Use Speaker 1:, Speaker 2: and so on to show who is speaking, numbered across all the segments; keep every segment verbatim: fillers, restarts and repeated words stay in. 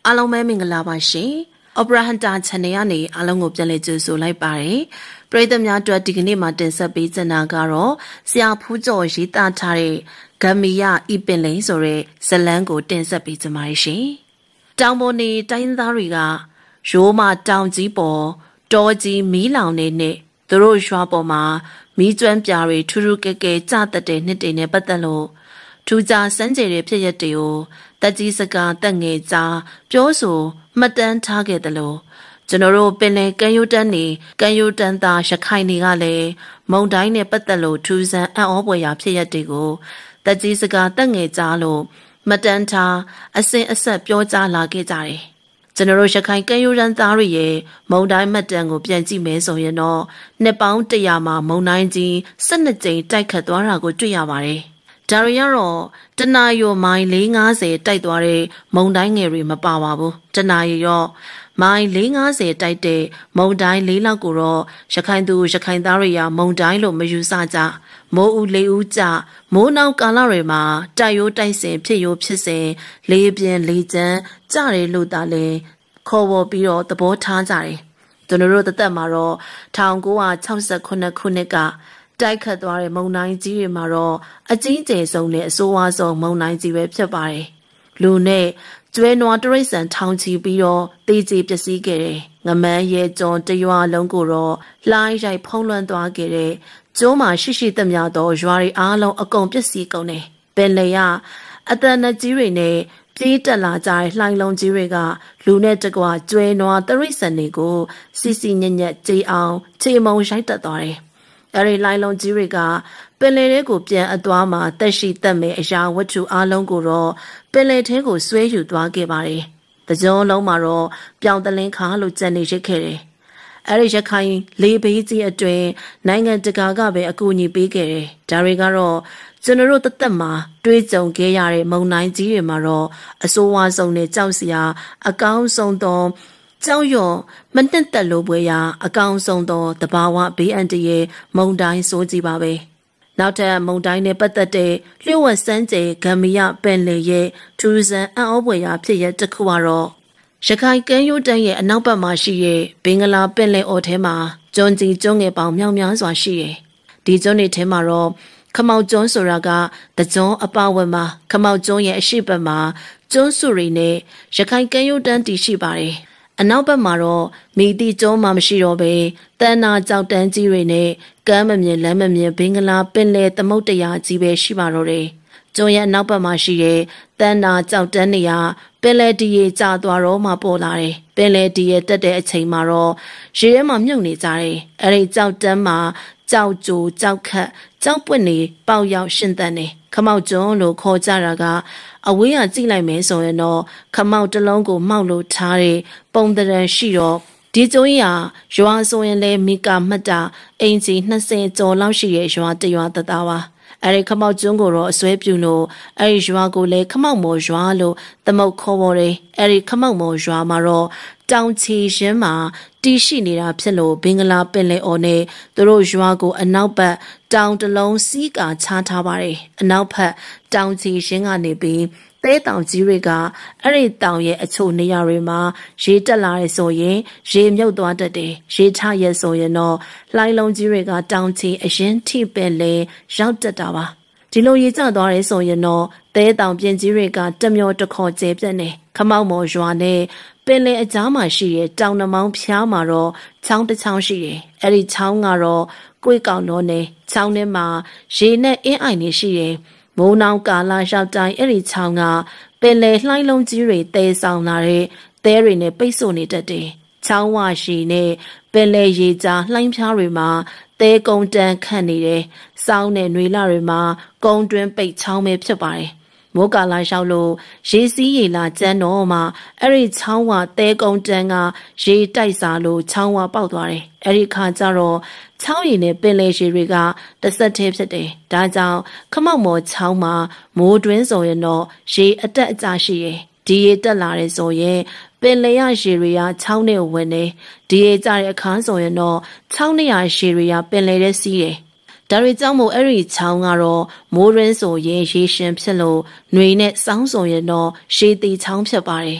Speaker 1: အားလုံးပဲမင်္ဂလာပါရှင်။ Opera Hunter Channel ကနေအားလုံးကိုပြန်လည်ကြိုဆိုလိုက်ပါတယ်။ပရိသတ်များအတွက်ဒီကနေ့မှာတင်ဆက်ပေးချင်တာကတော့ဆရာဖူးကျော်ရေးသားထားတဲ့ဂမ်မီယာဤပင်လိန်ဆိုတဲ့ဇာတ်လမ်းကိုတင်ဆက်ပေးချင်ပါတယ်ရှင်။တောင်ပေါ်နေတိုင်းသားတွေကရိုးမတောင်ကြီးပေါ်တောကြီးမီးလောင်နေနဲ့သူတို့ရွာပေါ်မှာမီးကျွမ်းပြားတွေထူးထူးကဲကဲကြတတ်တဲ့နှစ်တွေနဲ့ပတ်သက်လို့ထူးခြားစမ်းကြယ်တဲ့ဖြစ်ရပ်တွေကိုတက်ကြီးစကားတက်ငယ်ကြားပြောဆိုမှတ်တမ်းထားခဲ့တယ်လို့ကျွန်တော်တို့ပင်လယ်ကမ်းရိုးတန်းနေကမ်းရိုးတန်းသားရခိုင်တွေကလည်းမုံတိုင်းနဲ့ပတ်သက်လို့ထူးဆန်းအံ့ဩဖွယ်ရာဖြစ်ရပ်တွေကိုတက်ကြီးစကားတက်ငယ်ကြားလို့မှတ်တမ်းထားအစဉ်အဆက်ပြောကြားလာခဲ့ကြတယ်ကျွန်တော်တို့ရခိုင်ကမ်းရိုးတန်းသားတွေရဲ့မုံတိုင်းမှတ်တမ်းကိုပြန်ကြည့်မယ်ဆိုရင်တော့နှစ်ပေါင်းတရာမှာမုံတိုင်းကြီး၁၂ကြိမ်တိုက်ခတ်သွားတာကိုတွေ့ရပါတယ်ဒါရီကတော့တနာရီမိုင်၄၅၀တိုက်သွားတဲ့မုံတိုင်းငယ်တွေမပါပါဘူးတနာရီရောမိုင်၄၅၀တိုက်တဲ့မုံတိုင်း၄လောက်ကိုတော့ရခိုင်သူရခိုင်သားတွေရမုံတိုင်းလို့မယူဆကြမိုးဦးလေးဦးကြမိုးနောက်ကာလတွေမှာတိုက်ရိုးတိုက်စင်ဖြစ်ရိုးဖြစ်စဉ်လေးပြင်းလေးချမ်းကြတယ်လို့သာလဲခေါ်ဝေါ်ပြီးတော့သဘောထားကြတယ်ကျွန်တော်တို့တသက်မှာတော့၁၉၆၈ခုနှစ်ကတိုက်ခတ်သွားတဲ့မုံတိုင်းကြီးတွေမှာတော့အကြီးကျယ်ဆုံးနဲ့အဆိုးဝါးဆုံးမုံတိုင်းကြီးပဲဖြစ်ပါတယ်။လူနဲ့ကျွဲနွားတရိတ်ဆန်ထောင်ချီပြီးတော့တေးကြီးပျက်စီးခဲ့တယ်။ငမန်းရဲကြောတရွာလုံးကိုတော့လှိုင်းရိုက်ဖုံးလွှမ်းသွားခဲ့တဲ့ကျိုးမှာရှိရှိသမျှသောရွာတွေအားလုံးအကုန်ပျက်စီးကုန်တယ်။ပင်လေကအတန်နကြီးတွေနဲ့ပြေးတက်လာကြတဲ့လှိုင်းလုံးကြီးတွေကလူနဲ့တကွာကျွဲနွားတရိတ်ဆန်တွေကိုစီစီညက်ညက်ကြေးအောင်ခြေမုံရိုက်တက်သွားတယ်။အဲဒီလိုင်းလုံးကြီးတွေကပင်လယ်ထဲကိုပြန်အသွားမှာတက်ရှိတက်မဲ့အရာဝတ္ထုအလုံးကိုတော့ပင်လယ်ထဲကိုဆွဲယူသွားခဲ့ပါတယ်။တကြောလုံးမှာတော့ပြောင်တလင်းခါလို့ကြံနေရစ်ခဲ့တယ်။အဲဒီရခိုင်လေဘေးကြီးအတွင်းနိုင်ငံတကာကပဲအကူအညီပေးခဲ့တယ်။ဒါတွေကတော့ကျွန်တော်တို့တသက်မှာတွေးကြုံခဲ့ရတဲ့မုံတိုင်းကြီးတွေမှာတော့အဆိုးဝါးဆုံးနဲ့ကြောက်စရာအကောင်းဆုံးသောကျောင်းရောမနှစ်သက်လို့ပွဲရာအကောင်ဆုံးသောတဘာဝဘေးအန္တရာယ်မုံတိုင်းဆိုးကြည့်ပါပဲနောက်ထပ်မုံတိုင်းနဲ့ပတ်သက်တဲ့လျှို့ဝှက်စမ်းကြယ်ဂမ်မီယာပင်လေရဲ့ထူးဆန်းအံ့ဩဖွယ်ရာဖြစ်ရပ်တစ်ခုကတော့ရခိုင်ကမ်းရိုးတန်းရဲ့အနောက်ဘက်မှာရှိတဲ့ဘင်္ဂလားပင်လယ်အော်ထဲမှာကျွန်းကြီးကျွန်းငယ်ပေါင်းမြောက်များစွာရှိတယ်ဒီကျွန်းတွေထဲမှာတော့ခမောက်ကျွန်းဆိုတာကတကျွန်းအပဝက်မှာခမောက်ကျွန်းရဲ့အရှိတ်ဘက်မှာကျွန်းစုတွေနဲ့ရခိုင်ကမ်းရိုးတန်းတည်ရှိပါတယ်အနောက်ဘက်မှာတော့မိတိကျွန်းမှမရှိတော့ပဲတန်းနာကြောက်တန်းကြီးတွေနဲ့ကမ်းမမြင်လမ်းမမြင်ဘင်္ဂလားပင်လယ်သမုဒ္ဒရာကြီးပဲရှိပါတော့တယ်။ကျွန်းရဲ့အနောက်ဘက်မှာရှိတဲ့တန်းနာကြောက်တန်းနေရာပင်လယ်ဒီရေကျသွားတော့မှပေါ်လာတယ်။ပင်လယ်ဒီရေတက်တဲ့အချိန်မှာတော့ရေထဲမှာမြုပ်နေကြတယ်။အဲဒီကြောက်တန်းမှာကြောက်ကြိုကြောက်ခတ်ကြောက်ပွင့်နေပေါက်ရောက်ရှင်သန်နေခမောက်ကျွန်းလို့ခေါ်ကြတာကအဝေးကကြည့်လိုက်မယ်ဆိုရင်တော့ခမောက်တစ်လုံးကိုမှောက်လို့ထားတဲ့ပုံတရံရှိတော့ဒီကျွန်းရာရွာဆိုရင်လည်းမီကာမှတ်တာအင်ဂျီ၂၀ကျော်လောက်ရှိတဲ့ရွာတရွာတသားပါအဲဒီခမောက်ကျွန်းကိုတော့အစွဲပြုလို့အဲဒီရွာကိုလည်းခမောက်မော်ရွာလို့သမုတ်ခေါ်ပေါ်တယ်အဲဒီခမောက်မော်ရွာမှာတော့တောင်ချီရင်းမှာတီးရှိနေတာဖြစ်လို့ဘင်္ဂလားပင်လယ်အော်နဲ့သူတို့ရွာကိုအနောက်ဘက်တောင်တလုံးစီးကာချထားပါတယ်အနောက်ဘက်တောင်ချီရင်းကနေပြီးတဲတောင်ကြီးတွေကအဲ့ဒီတောင်ရဲ့အချို့နေရာတွေမှာရေတက်လာတယ်ဆိုရင်ရေမြုပ်သွားတတ်တယ်ရေချရဲဆိုရင်တော့လှိုင်းလုံးကြီးတွေကတောင်ချီအရင်ထိပင်လေရောက်တက်တာပါဒီလိုရေကျသွားတယ်ဆိုရင်တော့တဲတောင်ပြင်ကြီးတွေကတမျောတခေါ်ကျဲပြတ်နေခမောက်မော်ရွာနဲ့ပင်လယ်အကြားမှာရှိတဲ့တောင်နှမောင်းဖျားမှာတော့ချောင်းတစ်ချောင်းရှိတယ်အဲ့ဒီချောင်းကတော့ကိုယ်ကောင်တော့နေချောင်းထဲမှာရေနဲ့အင်းအိုင်နေရှိတယ်မိုးနောင်ကာလာရောက်တိုင်းအဲ့ဒီချောင်းကပင်လယ်လှိုင်းလုံးကြီးတွေတဲဆောင်လာတဲ့သဲတွေနဲ့ပိတ်ဆို့နေတတ်တယ်။ချောင်းဝရှိနဲ့ပင်လယ်ရေကြားလှိုင်းဖျားတွေမှာသဲကုန်းတန်းခန့်နေတယ်။စောင်းနဲ့နွေလတွေမှာကုန်းတွင်းပိတ်ချောင်းပဲဖြစ်ပါတယ်။မိုးကာလာရောက်လို့ရေစီးရေလာကျန်းတော့မှအဲ့ဒီချောင်းဝသဲကုန်းတန်းကရေတိုက်စားလို့ချောင်းဝပေါက်သွားတယ်။အဲ့ဒီခါကျတော့ချောင်းရည်နဲ့ပင်လယ်ရေတွေကတဆက်တည်းဖြစ်တယ်။ဒါကြောင့်ခမောက်မော်ချောင်းမှာမိုးတွင်းဆိုရင်တော့ရေအတက်အကျရှိရယ်ဒီရေတက်လာတယ်ဆိုရင်ပင်လယ်ရရေတွေကချောင်းနဲ့ဝင်နေဒီရေကြတဲ့အခါဆိုရင်တော့ချောင်းနဲ့ရရေတွေကပင်လယ်ထဲစီးတယ်။ဒါတွေကြောင့်မို့အဲ့ဒီချောင်းကတော့မိုးရင်းဆိုရင်ရေရှင်ဖြစ်လို့ຫນွေနဲ့စောင်းဆိုရင်တော့ရေတီချောင်းဖြစ်ပါတယ်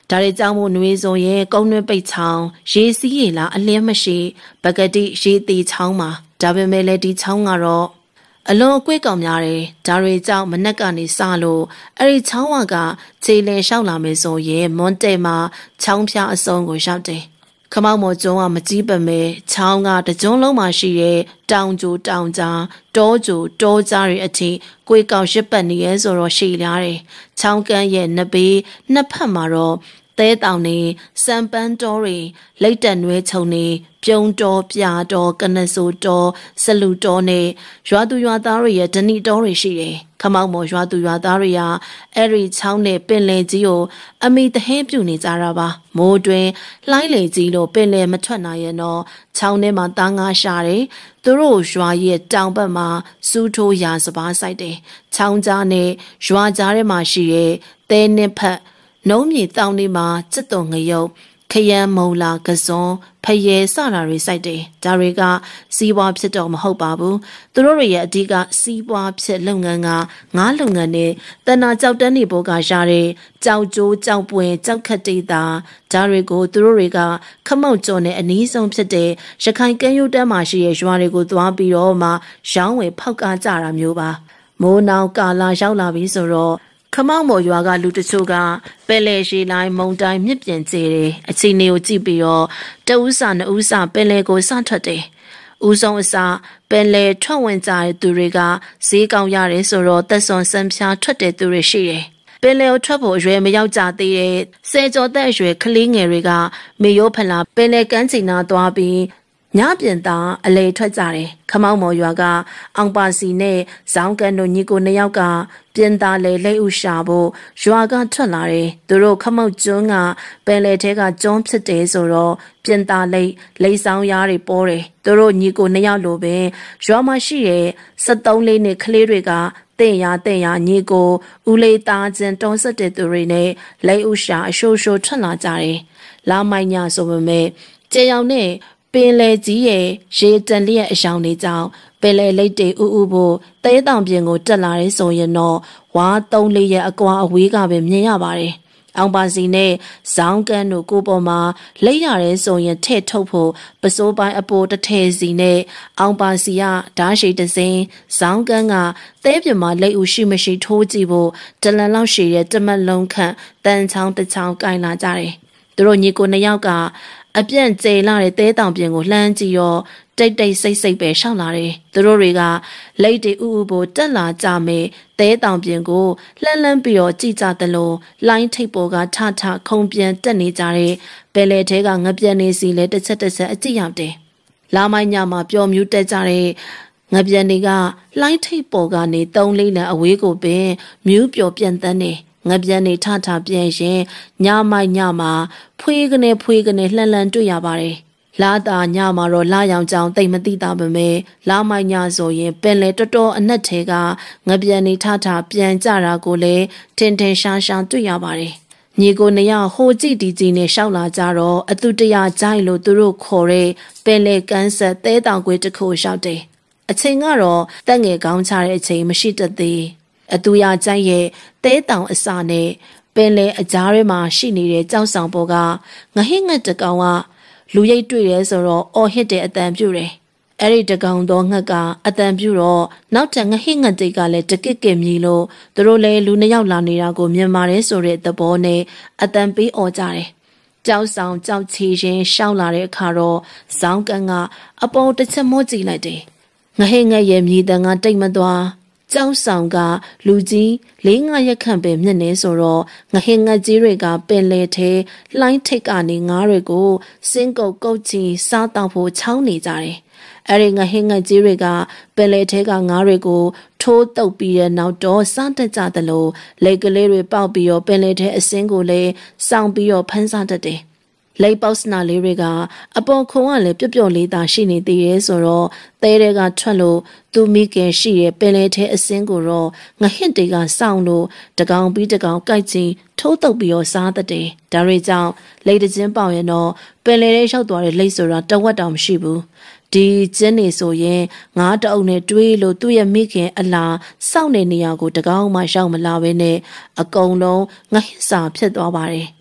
Speaker 1: ဒါတွေကြောင့်မို့နွေဆိုရင်ကုန်းတွင်းပိတ်ချောင်းရေစီးရလာအလင်းမရှိပကတိရေတီချောင်းမှာဒါပေမဲ့လည်းဒီချောင်းကတော့အလွန်အကွေ့ကောင်များတယ်ဒါတွေကြောင့်မနက်ကနေစလို့အဲ့ဒီချောင်းဝကခြေလင်လျှောက်လာမယ်ဆိုရင်မွန်တဲမှာချောင်းဖြားအစုံကိုရောက်တယ်ခမောက်မော်ကျွန်းကမကြီးပမဲချောင်းကတကျွန်းလုံးမှာရှိတဲ့တောင်ကျိုတောင်ကြားတောကျိုတောကြားတွေအထိကိုယ်ကောက်ရစ်ပတ်နေရဲဆိုတော့ရှိလာတယ်ချောင်းကန်းရဲ့နှစ်ဘေးနှစ်ဖက်မှာတော့တဲတောင်နေစံပန်းတော်တွေလိတ်တက်နွဲချုံနေပြုံးတော်ပြာတော်ကနဆိုတော်ဆလူတော်နဲ့ရွာသူရွာသားတွေရဲ့ဓဏီတော်တွေရှိတယ်ခမောက်မော်ရွာသူရွာသားတွေကအဲ့ဒီချောင်းနဲ့ပင်လယ်ကြီးကိုအမိတဟဲပြုနေကြတာပါမိုးတွင်လှိုင်းလေကြီးလို့ပင်လယ်မထွက်နိုင်ရင်တော့ချောင်းထဲမှာသားငါရှာတယ်သူတို့ရွာရဲ့တောင်ဘက်မှာစူးထိုးရာစပားဆိုင်တယ်ချောင်းကြားနဲ့ရွာကြားထဲမှာရှိတဲ့တဲနှစ်ဖက်နှုံးမြေတောင်တွေမှာစက်တုံငရုတ်ခရမ်းမုံလာကစွန်ဖရဲစတာတွေစိုက်တယ်ဒါတွေကစီးပွားဖြစ်တော့မဟုတ်ပါဘူးသူတို့တွေရဲ့အဓိကစီးပွားဖြစ်လုပ်ငန်းကငါးလုပ်ငန်းနဲ့တဏ္ဍာကြောက်တန်းတွေဘောကရတဲ့ကြောက်ကျိုးကြောက်ပွင့်ကြောက်ခတ်တေးတာဒါတွေကိုသူတို့တွေကခမောက်ကျော်နဲ့အနီးဆုံးဖြစ်တဲ့ရခိုင်ကမ်းရိုးတန်းမှာရှိတဲ့ရွာတွေကိုသွားပြီးတော့မှရောင်းဝယ်ဖောက်ကားကြတာမျိုးပါမိုးနောင်ကာလာရောက်လာပြီဆိုတော့ခမောက်မော်ရွာကလူတချို့ကပယ်လေရှိလိုက်မုံတိုင်းမြစ်ပြင်ကျတယ်အချိန်လေးကိုကြည့်ပြီးတော့တဦးစာနှစ်ဦးစာပယ်လေကိုစထွက်တယ်ဦးဆုံးအစာပယ်လေထွက်ဝင်ကြတဲ့သူတွေကဈေးကောင်းရတယ်ဆိုတော့သက်စွန်စံဖြားထွက်တဲ့သူတွေရှိတယ်ပယ်လေကိုထွက်ဖို့အရွယ်မရောက်ကြသေးတဲ့ဆယ်ကျော်သက်အရွယ်ကလေးငယ်တွေကမေရိုးဖလာပယ်လေကန်းချင်နာသွားပြီးညပြင်သားအလေထွက်ကြတယ်ခမောက်မော်ရွာကအောင်ပါစီနဲ့ဇောင်းကန်တို့ညီကိုနှစ်ယောက်ကပြင်သားလေလက်ဥရှာဖို့ရွာကထွက်လာတယ်သူတို့ခမောက်ကျွန်းကပယ်လေထဲကကျွန်းဖြစ်တယ်ဆိုတော့ပြင်သားလိတ်လိတ်ဆောင်ရားတွေပေါ်တယ်သူတို့ညီကိုနှစ်ယောက်လိုပဲရွာမှာရှိတဲ့စက်သုံးလေးနဲ့ကလေးတွေကတဲ့ရတဲ့ရညီကိုဦးလေးသားချင်းတောဆက်တဲ့သူတွေနဲ့လက်ဥရှာအရှိုးရှိုးထွက်လာကြတယ်လာမိုင်းညာဆိုပေမဲ့ကျေရောင်နဲ့ပင်လေကြီးရဲ့ရေတန်လျက်အယောင်တွေကြောင့်ပင်လေလိတ်တွေဥဥဖို့တဲတောင်ပြင်ကိုတက်လာတဲ့ဆိုရင်တော့ဝါသုံးလေးရဲ့အကွာအဝေးကပဲမြင်ရပါတယ်။အောင်ပါစီနဲ့ဇောင်းကန်းတို့ကိုပေါ်မှာလိတ်ရတယ်ဆိုရင်ထဲ့ထုတ်ဖို့ပစိုးပိုင်းအပေါ်တစ်ထည်စီနဲ့အောင်ပါစီကဓာတ်ရှိတစင်းဇောင်းကန်းကတဲပြမှာလိတ်ဥရှိမရှိထိုးကြည့်ဖို့တလန်လောက်ရှိတဲ့တမတ်လုံးခန့်တန်ချောင်းတစ်ချောင်းကင်လာကြတယ်။သူတို့ညီကိုနှစ်ယောက်ကအပြန့်ကျဲလာတဲ့တဲတောင်ပြင်ကိုလှမ်းကြည့်ရောတိတ်တိတ်ဆိတ်ဆိတ်ပဲရှောက်လာတယ်သူတို့တွေကလိတ်တွေဥဥပိုတက်လာကြမယ်တဲတောင်ပြင်ကိုလှမ်းလှမ်းပြီးတော့ကြည့်ကြသလိုလိုင်းထိပ်ပေါ်ကထထခုံပြန်တက်နေကြတဲ့ပယ်လေထဲကငပြန်နေစီလဲတစ်ချက်တစ်ချက်အကြည့်ရောက်တယ်လာမိုင်းညမှာပျော်မြူးတက်ကြတဲ့ငပြန်တွေကလိုင်းထိပ်ပေါ်ကနေသုံးလေးလံအဝေးကိုပင်မြူးပျော်ပြန်တန်းနေငပြန်နေထထပြန်ရင်ညမိုက်ညမှာဖွေးကနေဖွေးကနေလှန်လှန်တွေ့ရပါတယ်လာတာညမှာတော့လာရောင်ကြောင်တိတ်မသိတာပဲမဲလာမိုက်ညဆိုရင်ပင်လေတော်တော်အနက်ထဲကငပြန်နေထထပြန်ကြတာကိုလည်းထင်ထင်ရှားရှားတွေ့ရပါတယ်ညီကိုနှစ်ယောက်ဟိုကြည့်ဒီကြည့်နဲ့ရှောက်လာကြတော့အသူတရကြိုက်လို့သူတို့ခေါ်တဲ့ပင်လေကန်းဆက်သဲတောင်ကွေးတစ်ခုရှောက်တယ်အချိန်ကတော့တက်ငယ်ကောင်းချတဲ့အချိန်မရှိတတ်သေးအတူရကြိုက်ရဲ့တဲတောင်အစာနဲ့ပင်လေအကြားထဲမှာရှိနေတဲ့ကြောက်ဆောင်ပေါ်ကငဟိငတ်တကောင်ကလူရိတ်တွေ့ရဲဆိုတော့အော်ဟစ်တဲ့အတန်ပြူတယ်အဲ့ဒီတကောင်တော့ငှက်ကအတန်ပြူတော့နောက်ထပ်ငဟိငတ်တိတ်ကလည်းတကစ်ကင်မြည်လို့သူတို့လည်းလူနှစ်ယောက်လာနေတာကိုမြင်ပါတယ်ဆိုတဲ့သဘောနဲ့အတန်ပေးអော်ကြတယ်ကြောက်ဆောင်ကြောက်ချီရင်ရှောက်လာတဲ့အခါတော့ဇောင်းကန်ကအပေါ်တစ်ချက်မိုးကြည့်လိုက်တယ်ငဟိငတ်ရဲ့မြည်တန်ကတိတ်မသွားကျောင်းဆောင်ကလူကြီးလေးငါရက်ခန့်ပဲမြင့်နေဆိုတော့ငဟင်ငတ်ကြီးတွေကပင်လေထဲလှိုင်းထိတ်ကနေငါးတွေကိုစင်းကုတ်ကုတ်ချီစားတောက်ဖို့ချောင်းနေကြတယ်။အဲဒီငဟင်ငတ်ကြီးတွေကပင်လေထဲကငါးတွေကိုထိုးတုပ်ပြီးတဲ့နောက်တော့စားတတ်ကြသလိုလက်ကလေးတွေပေါက်ပြီးတော့ပင်လေထဲအစင်းကိုလည်းစောင့်ပြီးတော့ဖမ်းစားတတ်တယ်။လိပ်ပေါက်စနာလေးတွေကအပေါ်ခုံကလည်းပြုတ်ပြုတ်လေးသာရှိနေသေးရဲဆိုတော့သဲတွေကထွက်လို့သူမိခင်ရှိရဲ့ပင်လေထဲအစင်းကိုတော့ငဟင့်တွေကစောင့်လို့တကောင်ပြီးတကောင်ကြိုက်ချင်းထိုးတုပ်ပြီးတော့စားတတ်တယ်ဒါတွေကြောင့်လိပ်တချင်းပေါက်ရင်တော့ပင်လေထဲရောက်သွားတဲ့လိပ်ဆိုတာတဝက်တောင်မရှိဘူးဒီကျင်းနေဆိုရင်ငါးတအုပ်နဲ့တွေးလို့သူ့ရဲ့မိခင်အလားစောင့်နေနေရကိုတကောင်မှရောက်မလာဘဲနဲ့အကုန်လုံးငဟင့်စာဖြစ်သွားပါတယ်ပ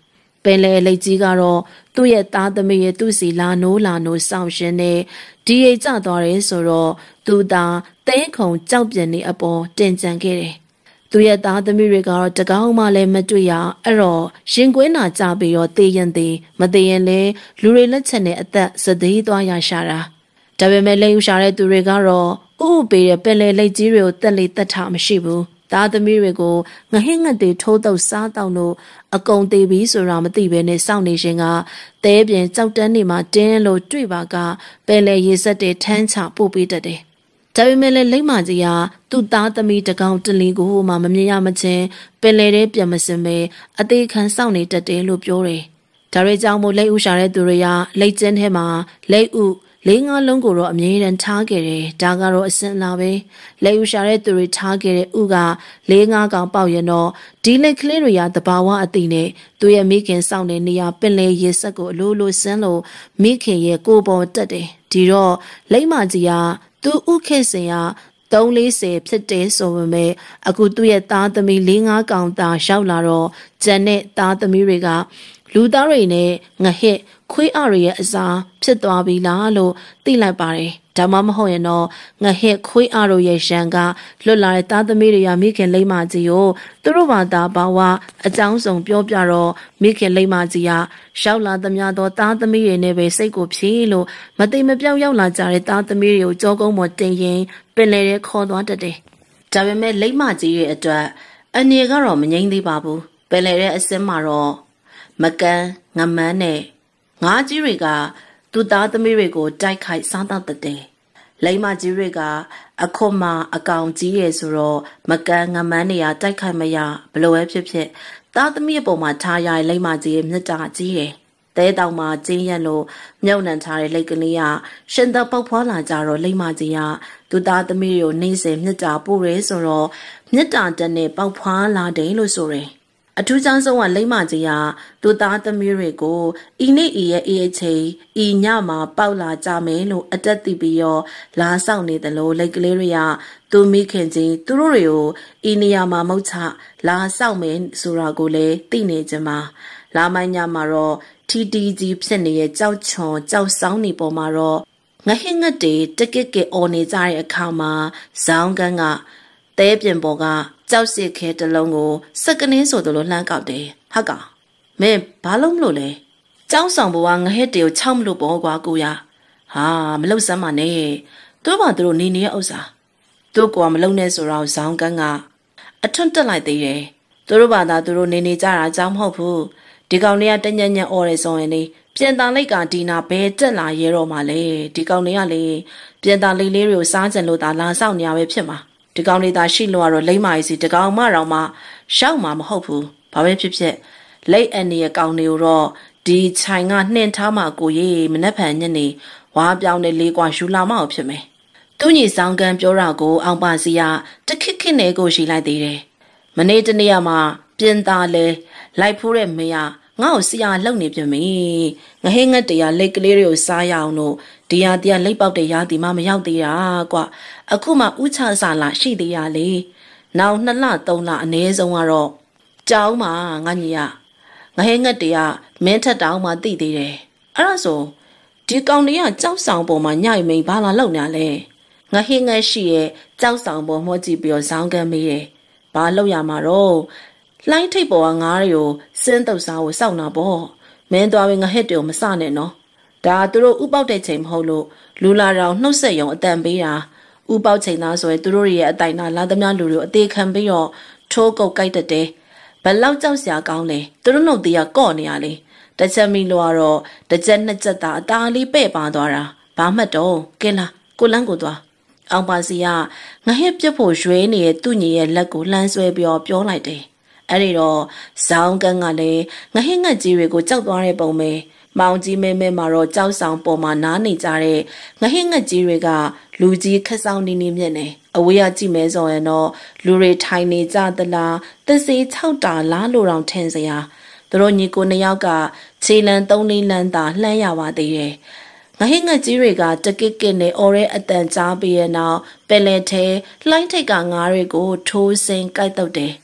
Speaker 1: ပင်လေလိတ်ကြီးကတော့သူ့ရဲ့သားသမီးရဲ့သူ့စီလာနိုးလာနိုးဆောင်ရှင်နေဒီရိတ်ကျသွားတယ်ဆိုတော့သူသာတဲခုံကြောက်ပြင်းနေအပေါ်တင်ကြံခဲ့တယ်သူရဲ့သားသမီးတွေကတော့တကောင်းမှလည်းမတွေ့ရအဲ့တော့ရင်ကွင်းနာကြပြီးတော့တေးရင်သေးမသေးရင်လည်းလူတွေလက်ချက်နဲ့အသက်စသေးသွားရရှာတာဒါပေမဲ့လက်ယူရှာတဲ့သူတွေကတော့ဥဥပေးတဲ့ပင်လေလိတ်ကြီးတွေကိုတက်လေတက်ထားမရှိဘူးသားသမီးတွေကိုငဟင်းငတ်တွေထိုးတော့စားတော့လို့အကုန်သေးပြီးဆိုတာမသိဘဲနဲ့စောင့်နေရှင်ကတဲပြင်ကြောက်တန်းနေမှာတင်းလို့တွေ့ပါကပင်လေရေစက်တွေထမ်းချပို့ပေးတတ်တယ်ဒါပေမဲ့လည်းလိမ့်မကြီးကသူ့သားသမီးတကောင်တလီကိုမှမမြင်ရမချင်းပင်လေထဲပြန်မစင်ပဲအသေးခံစောင့်နေတတ်တယ်လို့ပြောတယ်ဒါတွေကြောင့်မို့လက်ဥရှာတဲ့သူတွေကလိတ်ကျင်းထဲမှာလက်ဥလေးငါးလုံးကိုတော့အမြဲတမ်းထားခဲ့တယ်ဒါကတော့အစင်လာပဲလက်ယူရှာတဲ့သူတွေထားခဲ့တဲ့ဥကလေးငါးကောင်ပေါက်ရင်တော့ဒီလက်ကလေးတွေရတဘာဝအသိနဲ့သူရဲ့မိခင်စောင့်တဲ့နေရာပင်လေရေဆက်ကိုအလိုလိုဆင်းလို့မိခင်ရဲ့ကိုယ်ပေါ်တက်တယ်ဒီတော့လိမ့်မကြီးကသူဥခေစင်ကသုံးလေးဆယ်ဖြစ်တယ်ဆိုပေမဲ့အခုသူ့ရဲ့သားသမီးလေးငါးကောင်သာရောက်လာတော့ကျန်တဲ့သားသမီးတွေကလူသားတွေနဲ့ငဟစ်ခွေးအရရဲ့အစားဖြစ်သွားပြီလားလို့သိလိုက်ပါတယ်ဒါမှမဟုတ်ရင်တော့ငဟစ်ခွေးအရရဲ့ရန်ကလွတ်လာတဲ့သားသမီးတွေကမိခင်လိမ့်မကြီးကိုသူတို့ဘာသာဘာဝအကြောင်းဆုံးပြောပြတော့မိခင်လိမ့်မကြီးကရောက်လာသမျှသောသားသမီးတွေနဲ့ပဲစိတ်ကိုဖြေလို့မသိမပြောက်ရောက်လာကြတဲ့သားသမီးတွေကိုကြောကုန်းပေါ်တင်ရင်ပင်လေထဲခေါ်သွားတတ်တယ်ဒါပေမဲ့လိမ့်မကြီးရဲ့အတွက်အနေကတော့မငြိမ်းသေးပါဘူးပင်လေထဲအစင်းမှာတော့မကန်ငမန်းနဲ့ငါးကြီးတွေကသူ့သားသမီးတွေကိုတိုက်ခိုက်စားတော့တဲ့လိမ္မာကြီးတွေကအခွန်မအကောင်ကြီးရဲ့ဆိုတော့မကန်ငမန်းနေရတိုက်ခိုက်မရဘလို့ပဲဖြစ်ဖြစ်သားသမီးအပေါ်မှာထားရလိမ္မာကြီးရဲ့မြတ်တာကြီးတယ်တဲတောင်မှာကျင်းရက်လို့မြုပ်နှံထားတဲ့လိတ်ကလေးကရှင်သာပေါက်ဖွာလာကြတော့လိမ္မာကြီးကသူ့သားသမီးတွေကိုနှိမ့်စေမြတ်တာပို့ရဲဆိုတော့မြတ်တာတက်နဲ့ပေါက်ဖွာလာတယ်လို့ဆိုတယ်အထူးချမ်းဆုံးကလိမ့်မကြီးကသူ့သားသမီးတွေကိုဤနေ့ဤရဲ့အေးအချိန်ဤညမှာပေါက်လာကြမယ်လို့အတက်သိပြီးရောလာဆောင်နေတယ်လို့လိတ်ကလေးတွေကသူမိခင်ချင်းသူတို့တွေကိုဤနေရာမှာမုတ်ချလာဆောင်မယ်ဆိုတာကိုလည်းသိနေကြမှာလာမိုင်းညမှာတော့ထီတီကြီးဖြစ်နေတဲ့ကြောက်ချွန်ကြောက်ဆောင်နေပေါ်မှာတော့ငဟင်းငတ်တွေတကက်ကအော်နေကြတဲ့အခါမှာဇောင်းကန်းကတဲပြင်ပေါ်ကကြောက်စစ်ခဲတလုံးကိုစက်ကနေဆိုသလိုလှမ်းကောက်တယ်ဟာကောင်မင်းဘာလို့မလို့လဲကြောက်ဆောင်ဘဝငဟက်တွေကိုချောက်မလို့ပေါ်ကွာကိုရဟာမလုံစမ်းပါနဲ့သူတို့ဘာသူတို့နေနေရဲ့ဥစ္စာသူ့ကွာမလုံနဲ့ဆိုတော့ဇောင်းကန်းကအထွတ်တက်လိုက်သေးတယ်သူတို့ဘာသာသူတို့နေနေကြတာကြောက်မဟုတ်ဘူးဒီကောင်တွေကတညံ့ညံ့អော်ရဲဆိုရင်လေပြင်တန်လိုက်ကဒီနာဘဲတက်လာရဲတော့မှလေဒီကောင်တွေကလေပြင်တန်လိတ်လေးတွေကိုစားကြလို့သာလာဆောင်နေရပဲဖြစ်မှာဒီကောင်လေးသာရှိလို့ကတော့လိမ့်မာကြီးစီဒီကောင်မတော်မှရှောက်မှာမဟုတ်ဘူးဘာပဲဖြစ်ဖြစ်လိတ်အန်ရဲ့ကောင်တွေကိုတော့ဒီခြိုင်ကနှင်ထားမှကိုရေးမနှက်ဖန်ညနေဝါပြောင်းတဲ့လေးกว่าယူလာမအောင်ဖြစ်မယ်သူညီဆောင်ကန်ပြောတာကိုအောင်ပါစီကတခစ်ခစ်နဲ့ကိုရှိလိုက်သေးတယ်မနေ့တနေ့မှပြင်သားလဲလိုက်ဖိုးတဲ့မင်းကငါ့ကိုဆရာလှုပ်နေပြန်ပြီငဟင်းငတ်တရားလိတ်ကလေးတွေကိုစားရအောင်လို့ဒီဟာတရားလိတ်ပေါက်တဲ့ရာဒီမှမရောက်သေးတာကွာအခုမှဥချစာလာရှိသေးရလေနောက်နှစ်လသုံးလအနည်းဆုံးကတော့ကြောင်းမှာငါညီရငဟင်းငတ်တရားမင်းထက်တောင်မှသိသေးတယ်အဲ့ဒါဆိုဒီကောင်တွေကကြောက်ဆောင်ပေါ်မှာညိုက်မိန်ဘာလာလောက်နေလဲငဟင်းငတ်ရှိရဲ့ကြောက်ဆောင်ပေါ်မှောကြည့်ပြီးတော့ဇောင်းကမ်းမေးတယ်ဘာလောက်ရမှာတော့လိုင်းထိပ်ပေါ်ကငားတွေကိုစင်းတုပ်စားကိုစောက်နာပေါ့မင်းသွားပြီးငဟက်တွေကိုမစနဲ့နော်ဒါသူတို့ဥပေါက်တဲ့ချိန်မဟုတ်လို့လူလာတောင်နှုတ်ဆက်ရုံအတန်ပေးတာဥပေါက်ချိန်သားဆိုရင်သူတို့ရဲ့အတိုင်နာလာသမျှလူတွေအသေးခံပြီးတော့ထိုးကုတ်ကြိုက်တတ်တယ်ဘလောက်ကြောက်စရာကောင်းလဲသူတို့နှုတ်သေးကကော့နေရလေတစ်ချက်မီလို့ကတော့တစ်ချက်နှစ်ချက်သာအသာလေးပဲ့ပါသွားတာဘာမှတ်တော့ကဲလားကိုလန်းကိုသွားအောင်ပါစီကငဟက်ပြတ်ဖို့ရွေးနေတဲ့သူ့ညီရဲ့လက်ကိုလှမ်းဆွဲပြီးတော့ပြောလိုက်တယ်အဲ့ဒီတော့ဇောင်းကန်းကလည်းငဟင်းငတ်ကြီးတွေကိုကြောက်သွားတဲ့ပုံပဲမောင်ကြီးမဲမဲမှာတော့ကြောက်ဆောင်ပေါ်မှာနားနေကြတဲ့ငဟင်းငတ်ကြီးတွေကလူကြီးခက်ဆောင်နေနေမြက်နေအဝေးကကြည့်မဲဆိုရင်တော့လူတွေထိုင်နေကြသလားသစေး၆တာလားလို့တောင်ထင်စရာသူတို့ညီကိုနှစ်ယောက်ကခြေလန်းသုံးလေးလန်းသာလှမ်းရပါသေးတယ်ငဟင်းငတ်ကြီးတွေကတကစ်ကစ်နဲ့အော်ရဲအတန်ကြားပြီးရဲ့နောက်ပယ်လယ်ထဲလှိုင်းထိတ်ကငါးတွေကိုထိုးစင်ကြိုက်တော့တယ်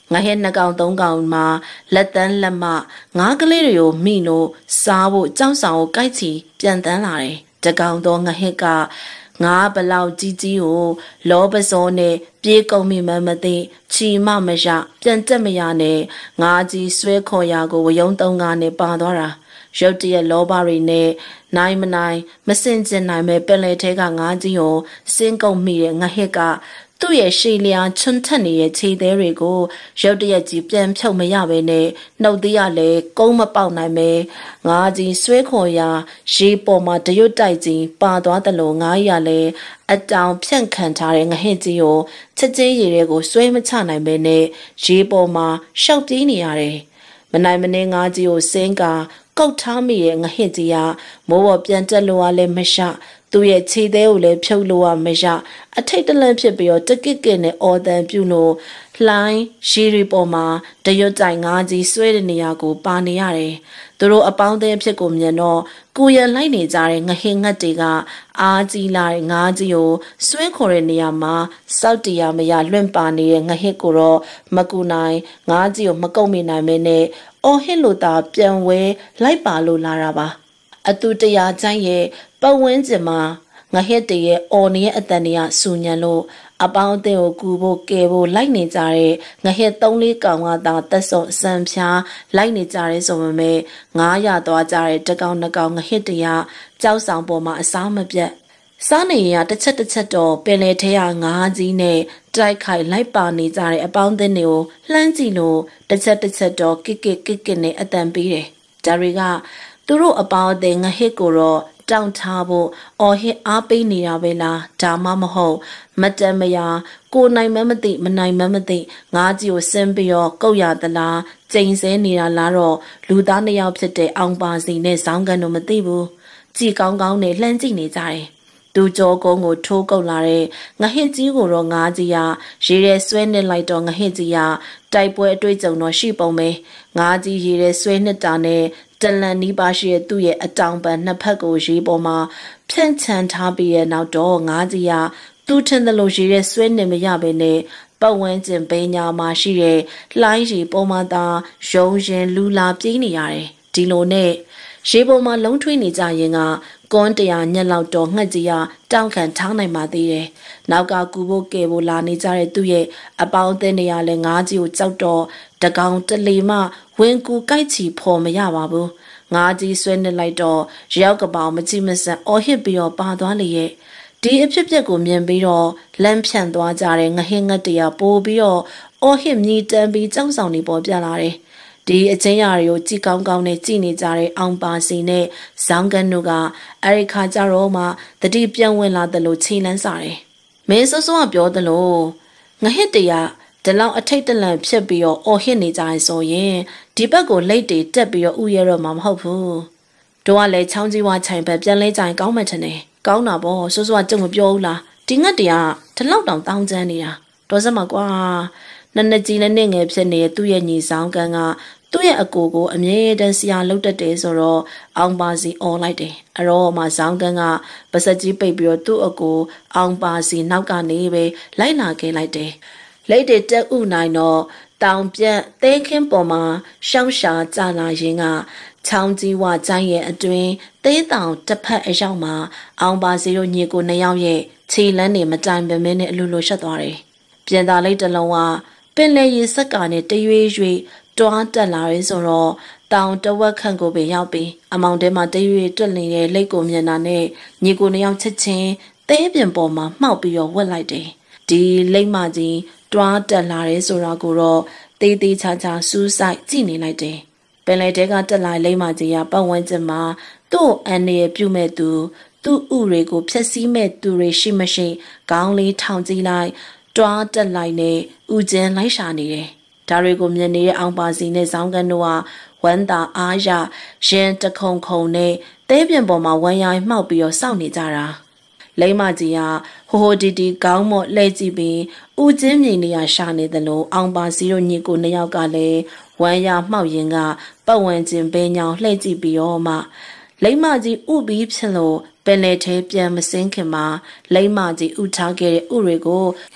Speaker 1: ငါဟဲနှစ်ကောင်သုံးကောင်မှာလက်တန်းလက်မငါးကလေးတွေကိုမိလို့စားဖို့ကြောက်ဆောင်ကိုကိုက်ချီပြန်တန်းလာတယ်တကောင်တော့ငါဟက်ကငါဘလောက်ကြီးကြီးကိုလောပစောနဲ့ပြေးကုန်မိမှမသိချီမမရပြန်တက်မရနဲ့ငါကြီးဆွဲခေါ်ရကိုဝယုံသုံးကားနဲ့ပါသွားတာရုတ်တရက်လောဘတွေနဲ့နိုင်မနိုင်မစင်ကျင်နိုင်မဲ့ပင်လေထဲကငါကြီးကိုစင်းကုန်မိတဲ့ငါဟက်ကသူ့ရဲ့ရှေ့လျာချွန်းထက်နေတဲ့ခြေသေးတွေကိုရုတ်တရက်ကြီးပြန်ဖြုတ်မရပဲနဲ့နှုတ်သေးရလဲကုန်းမပေါက်နိုင်ပဲငါကြီးဆွဲခေါ်ရာရေပေါ်မှာတရွတ်တိုက်ကြီးပါသွားတယ်လို့ငါရလဲအတောင်ဖြန့်ခံထားတဲ့ငဟက်ကြီးကိုချက်ချင်းရေတွေကိုဆွဲမချနိုင်ပဲနဲ့ရေပေါ်မှာရှောက်ပြေးနေရတယ်မနိုင်မနှင်းငါကြီးကိုစင်းကာကုတ်ထားမိရဲ့ငဟက်ကြီးကမိုးပေါ်ပြန်တက်လို့ရလဲမရှသူ့ရဲ့ခြေသေးကိုလည်းဖြုတ်လို့ရမရအထိတ်တလန့်ဖြစ်ပြီးတော့တကစ်ကစ်နဲ့အော်တန်ပြုလို့လှိုင်းရှီရီပေါ်မှာတရွတ်တိုင်ငါးကြီးဆွဲတဲ့နေရာကိုပါနေရတယ်သူတို့အပေါင်းအသင်းအဖြစ်ကိုမြင်တော့ကိုရလိုက်နေကြတဲ့ငဟင်းငတ်တွေကအားကြီးလာတဲ့ငါးကြီးကိုဆွဲခေါ်တဲ့နေရာမှာစောက်တရားမရလွင့်ပါနေတဲ့ငဟစ်ကိုတော့မကူနိုင်ငါးကြီးကိုမကုတ်မိနိုင်မဲနဲ့အော်ဟစ်လို့သာပြန်ဝဲလိုက်ပါလို့လာတာပါအတူတရာချိုင်းရဲ့ပတ်ဝန်းကျင်မှာငဟက်တည်းရဲ့အော်နေရဲ့အတန်တွေကစူညံလို့အပေါင်းအသင်းကိုကူဖို့ကဲဖို့လိုက်နေကြတဲ့ငဟက်သုံးလေးကောင်ကသာတက်ဆုံအစံဖြားလိုက်နေကြရဲဆိုပေမဲ့ငားရသွားကြတဲ့တကောင်နှစ်ကောင်ငဟက်တရာကြောက်ဆောင်ပေါ်မှာအစားမပြတ်စားနေရတစ်ချက်တစ်ချက်တော့ပင်လေထဲကငားကြီးနဲ့တိုက်ခိုက်လိုက်ပါနေကြတဲ့အပေါင်းအသင်းတွေကိုလှမ်းကြည့်လို့တစ်ချက်တစ်ချက်တော့ကစ်ကစ်ကစ်ကစ်နဲ့အတန်ပေးတယ်ဒါတွေကသူတို့အပေါင်းအသင်းငဟက်ကိုတော့တောင်းထားဖို့အော်ဟစ်အားပေးနေတာပဲလားဒါမှမဟုတ်မတန်မယာကိုနိုင်မမသိမနိုင်မမသိငါးကြီးကိုဆင်းပြီးတော့ကုတ်ရသလားကျိန်ဆဲနေတာလားတော့လူသားနှစ်ယောက်ဖြစ်တဲ့အောင်ပါစီနဲ့ဇောင်းကန်တို့မသိဘူးကြည်ကောင်းကောင်းနဲ့လှမ်းကြည့်နေကြတယ်သူကြောကုန်းကိုထိုးကုတ်လာတဲ့ငဟစ်ကြီးကိုတော့ငါးကြီးကရေရဲဆွဲနစ်လိုက်တော့ငဟစ်ကြီးကတိုက်ပွဲအတွေ့အကြုံတော့ရှိပုံပဲငါးကြီးရေရဲဆွဲနစ်တာနဲ့တလန်နီးပါရှိတဲ့သူ့ရဲ့အတောင်ပံနှစ်ဖက်ကိုရေပေါ်မှာဖြန့်ချန်ထားပြီးတဲ့နောက်တော့ငါးကြီးကသူ့ထင်သလိုရေရဲဆွဲနေမရပဲနဲ့ပတ်ဝန်းကျင်ပိညာမှာရှိတဲ့လှိုင်းရေပေါ်မှာသာရုံရင်လူလာပြေးနေရတယ်ဒီလိုနဲ့ရေပေါ်မှာလုံးထွေးနေကြရင်ကကွန်းတရာညက်လောက်တော့ငှက်ကြီးကတောင်းခံထားနိုင်ပါသေးတယ်။နောက်ကကူဖို့ကဲဖို့လာနေကြတဲ့သူ့ရဲ့အပေါင်းအသင်းတွေကလည်းငါးကြီးကိုကြောက်တော့တကောင်တလေမှဝင်ကူကိုက်ချီဖော်မရပါဘူး။ငါးကြီးဆွဲနစ်လိုက်တော့ရောက်ကပောင်မကြည့်မစံအော်ဟစ်ပြီးတော့ပါသွားလေရဲ့ဒီအဖြစ်အပျက်ကိုမြင်ပြီးတော့လမ်းဖြန့်သွားကြတဲ့ငဟင်းငတ်တွေကပိုးပြီးတော့အော်ဟစ်မြည်တမ်းပြီးကြောက်ဆောင်နေပေါ်ပြလာတယ်။ဒီအချင်းရာတွေကိုကြည်ကောင်းကောင်းနဲ့ကြည်နေကြတဲ့အောင်ပါစီနဲ့ဇောင်းကန်တို့ကအဲ့ဒီခါကျတော့မှတတိပြန်ဝင်လာတယ်လို့ခြေလန်းစားတယ်။မင်းစိုးစိုးကပြောတယ်လို့ငဟစ်တရဒီလောက်အထိတ်တလန့်ဖြစ်ပြီးတော့အော်ဟစ်နေကြရင်ဆိုရင်ဒီဘက်ကိုလိတ်တွေတက်ပြီးတော့ဥရဲတော့မှမဟုတ်ဘူး။တို့ကလည်းချောင်းကြီးဝါချိုင်ဘက်ပြန်လဲကြရင်ကောင်းမှထင်တယ်။ကောင်းတာပေါ့စိုးစိုးကကြုံမပြောဘူးလား။ဒီငတ်တရဒီလောက်တောင်တောင်းချမ်းနေတာတော်စက်မှာကွာ။နနကြီးနဲ့နေငယ်ဖြစ်နေတဲ့သူ့ရဲ့ညီဆောင်ကန်ကသူ့ရဲ့အကိုကိုအမြဲတမ်းဆရာလုပ်တတ်တယ်ဆိုတော့အောင်ပါစီអော်လိုက်တယ်အတော့မှဇောင်းကန်ကပါစက်ကြီးပိတ်ပြီးတော့သူ့အကိုအောင်ပါစီနောက်ကနေပဲလိုက်လာခဲ့လိုက်တယ်လက်တွေတက်ဥနိုင်တော့တောင်ပြန့်သဲခင်းပေါ်မှာရှောင်းရှာကြလာရင်ကချောင်းကြီးဝကျိုင်းရဲ့အတွင်းသေးတောင်တစ်ဖက်အရောက်မှာအောင်ပါစီတို့ညီကိုနှစ်ယောက်ရဲ့ခြေလန်းနေမတိုင်ပမင်းနဲ့အလိုလိုရှက်သွားတယ်ပြင်သာလိတ်တလုံးကပင်လေရီစက်ကနဲ့တရွေ့ရွေ့တွားတက်လာရဲဆိုတော့တောင်တဝက်ခန့်ကိုပဲရောက်ပြီးအမောင်တဲမှာတရွေ့တွက်နေတဲ့လက်ကိုမြင်တာနဲ့ညီကိုနှစ်ယောက်ချက်ချင်းသဲပြင်ပေါ်မှာမှောက်ပြီးတော့ဝက်လိုက်တယ်ဒီလိတ်မကြီးတွားတက်လာရဲဆိုတာကိုတော့သေးသေးချာချာစူးစိုက်ကြည့်နေလိုက်တယ်ပင်လေတဲကတက်လာလိတ်မကြီးကပတ်ဝန်းကျင်မှာသူ့အန်ရပြုတ်မဲ့သူသူ့ဥတွေကိုဖျက်ဆီးမဲ့သူတွေရှိမရှိခေါင်းလေးထောင်ကြည့်လိုက်တွားတက်လိုက်နဲ့ဥကျင်းလိုက်ရှာနေတယ်ဒါတွေကိုမြင်နေတဲ့အောင်ပါစီနဲ့ဇောင်းကန်တို့ကဝမ်းသာအားရရင်တခုံခုံနဲ့တဲပြင်ပေါ်မှာဝမ်းရိုင်းမှောက်ပြီးတော့စောင့်နေကြတာလိမ္မာကြီးကဟိုဟိုတီတီကောင်းမော့လှည့်ကြည့်ပြီးဥကျင်းမြင်နေရရှာနေတယ်လို့အောင်ပါစီတို့ညီကိုနှစ်ယောက်ကလည်းဝမ်းရမှောက်ရင်ကပတ်ဝန်းကျင်ပဲညောင်လှည့်ကြည့်ပြီးတော့မှလိမ္မာကြီးဥပြီးဖြစ်လို့ပင်လေထဲပြန်မစင်းခင်မှာလိမ္မာကြီးဥထားခဲ့တဲ့ဥတွေကိုသူ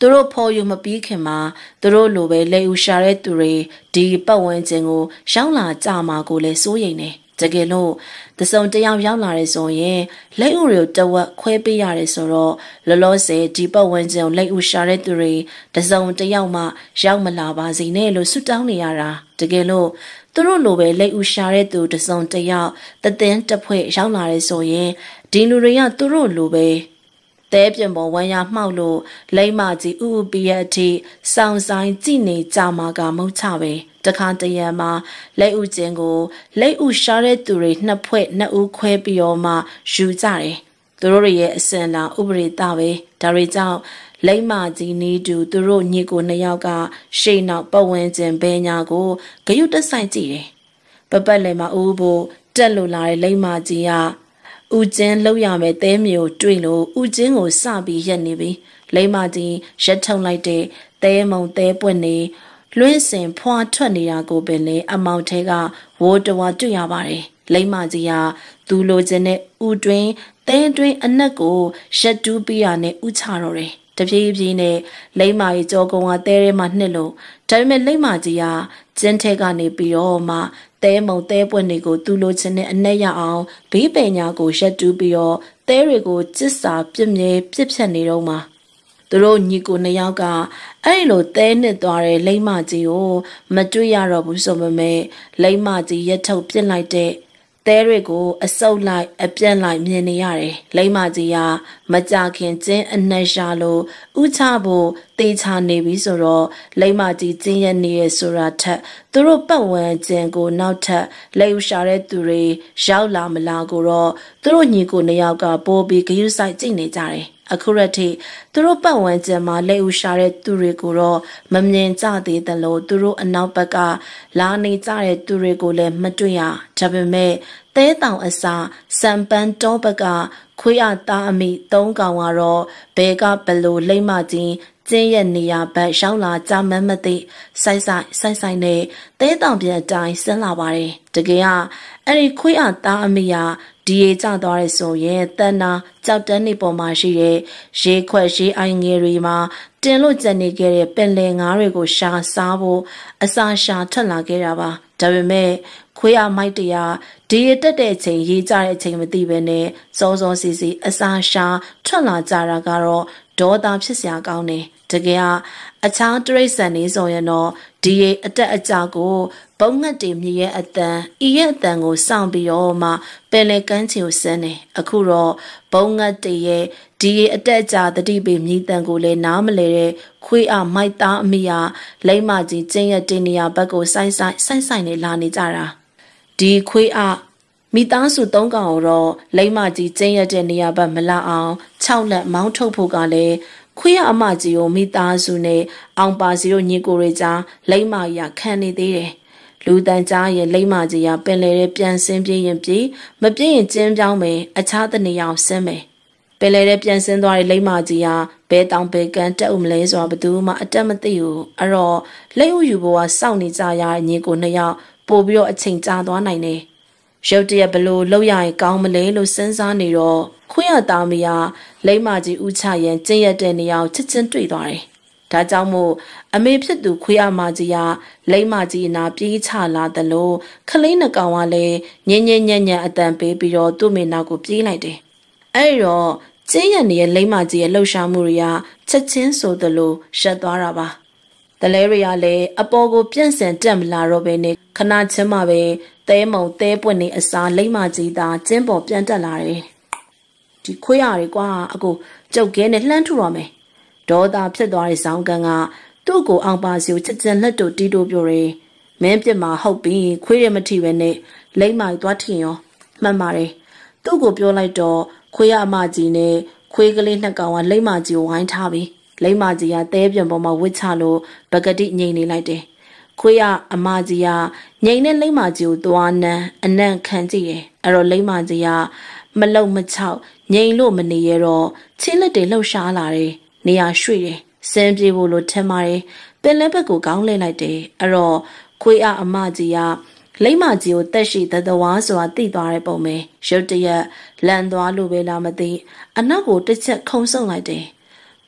Speaker 1: သူတို့ဖော်ယူမပြီးခင်မှာသူတို့လိုပဲလေဦးရှာတဲ့သူတွေဒီပတ်ဝန်းကျင်ကိုရောက်လာကြမှာကိုလည်းစိုးရိမ်နေတကယ်လို့တစုံတယောက်ရောက်လာတဲ့ဆိုရင်လက်ဥတွေကိုတဝက်ခွဲပေးရတယ်ဆိုတော့လောလောဆယ်ဒီပတ်ဝန်းကျင်လက်ဥရှာတဲ့သူတွေတစုံတယောက်မှရောက်မလာပါစေနဲ့လို့ဆုတောင်းနေရတာတကယ်လို့သူတို့လိုပဲလက်ဥရှာတဲ့သူတစုံတယောက်တသင်းတစ်ဖွဲ့ရောက်လာတဲ့ဆိုရင်ဒီလူတွေကသူတို့လိုပဲတဲပြင်ပေါ်ဝမ်းရမှောက်လို့လိမ့်မကြီးဥဥပီရဲ့အထိစောင်းဆိုင်ကြည့်နေကြမှာကမဟုတ်ချပဲတခါတရံမှာလက်ဥချင်းကိုလက်ဥရှာတဲ့သူတွေနှစ်ဖွဲ့နှစ်ဦးခွဲပြီးတော့မှယူကြတယ်သူတို့ရဲ့အစင်လာဥပရိသပဲဒါတွေကြောင့်လိမ့်မကြီးနီးတူသူတို့ညီကိုနှစ်ယောက်ကရှေ့နောက်ပတ်ဝန်းကျင်ဘဲညာကိုဂယုတက်ဆိုင်ကြည့်တယ်ပပတ်လည်းမဦးဖို့တက်လို့လာတဲ့လိမ့်မကြီးကဦးချင်းလှုပ်ရမယ်တဲမျိုးတွေ့လို့ဦးချင်းကိုစပြီးရက်နေပြီလိမ္မာကြီးရက်ထုံလိုက်တဲ့တဲမုံတဲပွင့်နေလွင်းစင်ဖွာထွက်နေတာကိုပင်လေအမောင်ထဲကဝိုးတဝါတွေ့ရပါတယ်လိမ္မာကြီးကသူလိုချင်တဲ့ဦးတွင်တဲတွင်အနက်ကိုရက်တူးပြရနဲ့ဥချတော့တယ်တပြေးပြေးနဲ့လိမ္မာကြီးကြောကုံကတဲထဲမှာနှစ်လို့ဒါပေမဲ့လိမ္မာကြီးကကျင်းထဲကနေပြီးတော့မှတဲမုံတဲပွင့်တွေကိုသူ့လိုချင်တဲ့အနက်ရအောင်ဘေးပင်ညာကိုရက်တူးပြီးတော့တဲတွေကိုကျစ်စာပြစ်မြဲပြစ်ဖြတ်နေတော့မှာသူတို့ညီကိုနှစ်ယောက်ကအဲ့လိုတဲနှစ်သွားတဲ့လိမ္မာကြီးကိုမတွေ့ရတော့ဘူးဆိုပေမဲ့လိမ္မာကြီးရက်ထုတ်ပြစ်လိုက်တဲ့တဲတွေကိုအစုပ်လိုက်အပြက်လိုက်မြင်နေရတယ်လိမ္မာကြီးကမကြခင်ကျင်းအနှက်ရှာလို့ဥချဖို့တေချာနေပြီဆိုတော့လိမ္မာကြီးကျင်းရနေရဆိုတာထက်သူတို့ပတ်ဝန်းကျင်ကိုနောက်ထပ်လေဥရှာတဲ့သူတွေရောက်လာမလားကိုတော့သူတို့ညီကိုနှစ်ယောက်ကပိုးပြီးဂယုစိုက်ကြည့်နေကြတယ်အခုရထိသူတို့ပတ်ဝန်းကျင်မှာလေဥရှာတဲ့သူတွေကိုတော့မမြင်ကြသေးတယ်လို့သူတို့အနောက်ဘက်ကလာနေကြတဲ့သူတွေကိုလည်းမတွေ့ရဒါပေမဲ့တဲတောင်အစာစံပန်းတောဘက်ကခွေးအသားအမိသုံးကောင်ကတော့ဘဲကဘလို့လိမ့်မကြီးကျင်းရဲ့နေရာဘက်ရောက်လာကြမမသိစိုက်ဆိုင်စိုက်ဆိုင်နဲ့တဲတောင်ပြန်အတိုင်းဆင်းလာပါတယ်တကယ်ကအဲ့ဒီခွေးအသားအမိကဒီရေကျသွားရဲဆိုရင်တန်နာကြောက်တန်းနေပေါ်မှာရှိတဲ့ရေခွက်ရေအိုင်ငယ်တွေမှာတင်လို့ကျန်နေခဲ့တဲ့ပင်လယ်ငါးတွေကိုရှာစားဖို့အစာရှာထွက်လာခဲ့တာပါဒါပေမဲ့ခွေးအမိုက်တရားဒီရတက်တဲ့အချိန်ရေးကြတဲ့အချိန်မသိဘဲနဲ့စောစောစီစီအစာရှာထွက်လာကြတာကတော့ဒေါသဖြစ်စရာကောင်းတယ်တကယ်အခြားတရိတ်ဆန်နေဆိုရင်တော့ဒီရအတက်အကြကိုဘုံငတ်တွေမြည်ရဲ့အတန်ဤရဲ့အတန်ကိုစောင့်ပြီးတော့မှပင်လေကန်းချီကိုဆင်းနေအခုတော့ဘုံငတ်တွေရဲ့ဒီရအတက်အကြတတိပေမြည်တန်ကိုလည်းနားမလဲတဲ့ခွေးအမိုက်သားအမိယာလိမ့်မကြီးကျင်းရဲ့တင်နေရဘက်ကိုစိုက်ဆိုင်စိုက်ဆိုင်နေလာနေကြတာဒီခွေးအမိသားစုသုံးကောင်တော့လိမ့်မကြီးကျင်းရတဲ့နေရာဘက်မလာအောင်၆လက်မောင်းထုတ်ဖို့ကလည်းခွေးရအမကြီးကိုမိသားစုနဲ့အောင်ပါစီတို့ညီကိုတွေကြားလိမ့်မကြီးခံနေသေးတယ်လူတန်ကြားရဲ့လိမ့်မကြီးကပင်လေတဲ့ပြန်ဆင်းပြေးရင်ပြေးမပြေးရင်ကျင်းပြောင်းမယ်အခြားတနေရာဆင်းမယ်ပင်လေတဲ့ပြန်ဆင်းသွားတဲ့လိမ့်မကြီးကဘဲတောင်ဘဲကန်တက်ဦးမလဲဆိုတာဘယ်သူမှအတက်မသိဘူးအဲ့တော့လိမ့်ဥယူဘောကစောင့်နေကြရတဲ့ညီကိုနှစ်ယောက်ပို့ပြီးတော့အချိန်ကြာသွားနိုင်တယ်ရုတ်တရက်ဘလို့လှုပ်ရရင်ကောင်းမလဲလို့စဉ်းစားနေတော့ခွေးရသားမယားလိမ့်မကြီးဥချရန်ကျင်းရတဲ့နေရာကိုချစ်ချင်းတွေ့သွားတယ်။ဒါကြောင့်မို့အမေဖြစ်သူခွေးရမကြီးကလိမ့်မကြီးနာပြေးချလာတယ်လို့ခလေးနှကောင်ကလည်းညင်ညင်ညံ့ညံ့အတန်ပေးပြီးတော့သူ့မိနာကိုပြေးလိုက်တယ်။အဲ့တော့ကျင်းရနေတဲ့လိမ့်မကြီးရဲ့လှုပ်ရှားမှုတွေကချက်ချင်းဆိုသလိုရှက်သွားတာပါ။တလဲတွေကလည်းအပေါ်ကိုပြန့်စင်တက်မလာတော့ဘဲနဲ့ခဏချင်းမှပဲတဲမုံတဲပွင့်နေအစားလိမ့်မကြီးသာကျင်းပေါ်ပြန်တက်လာတယ်။ဒီခွေးရတွေကွာအကိုကြုတ်ကဲနဲ့လှမ်းထူတော့မယ်။ဒေါသဖြစ်သွားတဲ့ဇောင်းကန်ကသူ့ကိုအောင်ပါစီကိုချက်ချင်းလက်တို့တီးတိုးပြိုတယ်။မင်းပြစ်မှာဟုတ်ပြီခွေးရမထိပဲနဲ့လိမ့်မကြီးသွားထင်ရောမှန်ပါတယ်။သူ့ကိုပြောလိုက်တော့ခွေးရအမကြီးနဲ့ခွေးကလေးနှစ်ကောင်ကလိမ့်မကြီးကိုဝိုင်းထားပြီးလိမ့်မကြီးကတဲပြန်ပေါ်မှာဝစ်ချလို့ပကတိငိမ့်နေလိုက်တယ်။ခွေးရအမကြီးကငိမ့်နဲ့လိမ့်မကြီးကိုသွားနန်းအနံ့ခံကြည့်တယ်။အဲ့တော့လိမ့်မကြီးကမလုံမချောက်ငိမ့်လို့မနေရတော့ချင်းလက်တွေလှုပ်ရှားလာတယ်။နေရာရွှေ့တယ်။စင်းပြေဖို့လို့ထင်ပါတယ်။ပင်လဲဘက်ကိုကောင်းလဲလိုက်တယ်။အဲ့တော့ခွေးရအမကြီးကလိမ့်မကြီးကိုတက်ရှိသတဝါဆိုတာသိသွားတဲ့ပုံပဲရုတ်တရက်လန်သွားလို့ပဲလားမသိအနောက်ကိုတစ်ချက်ခုံဆုံလိုက်တယ်။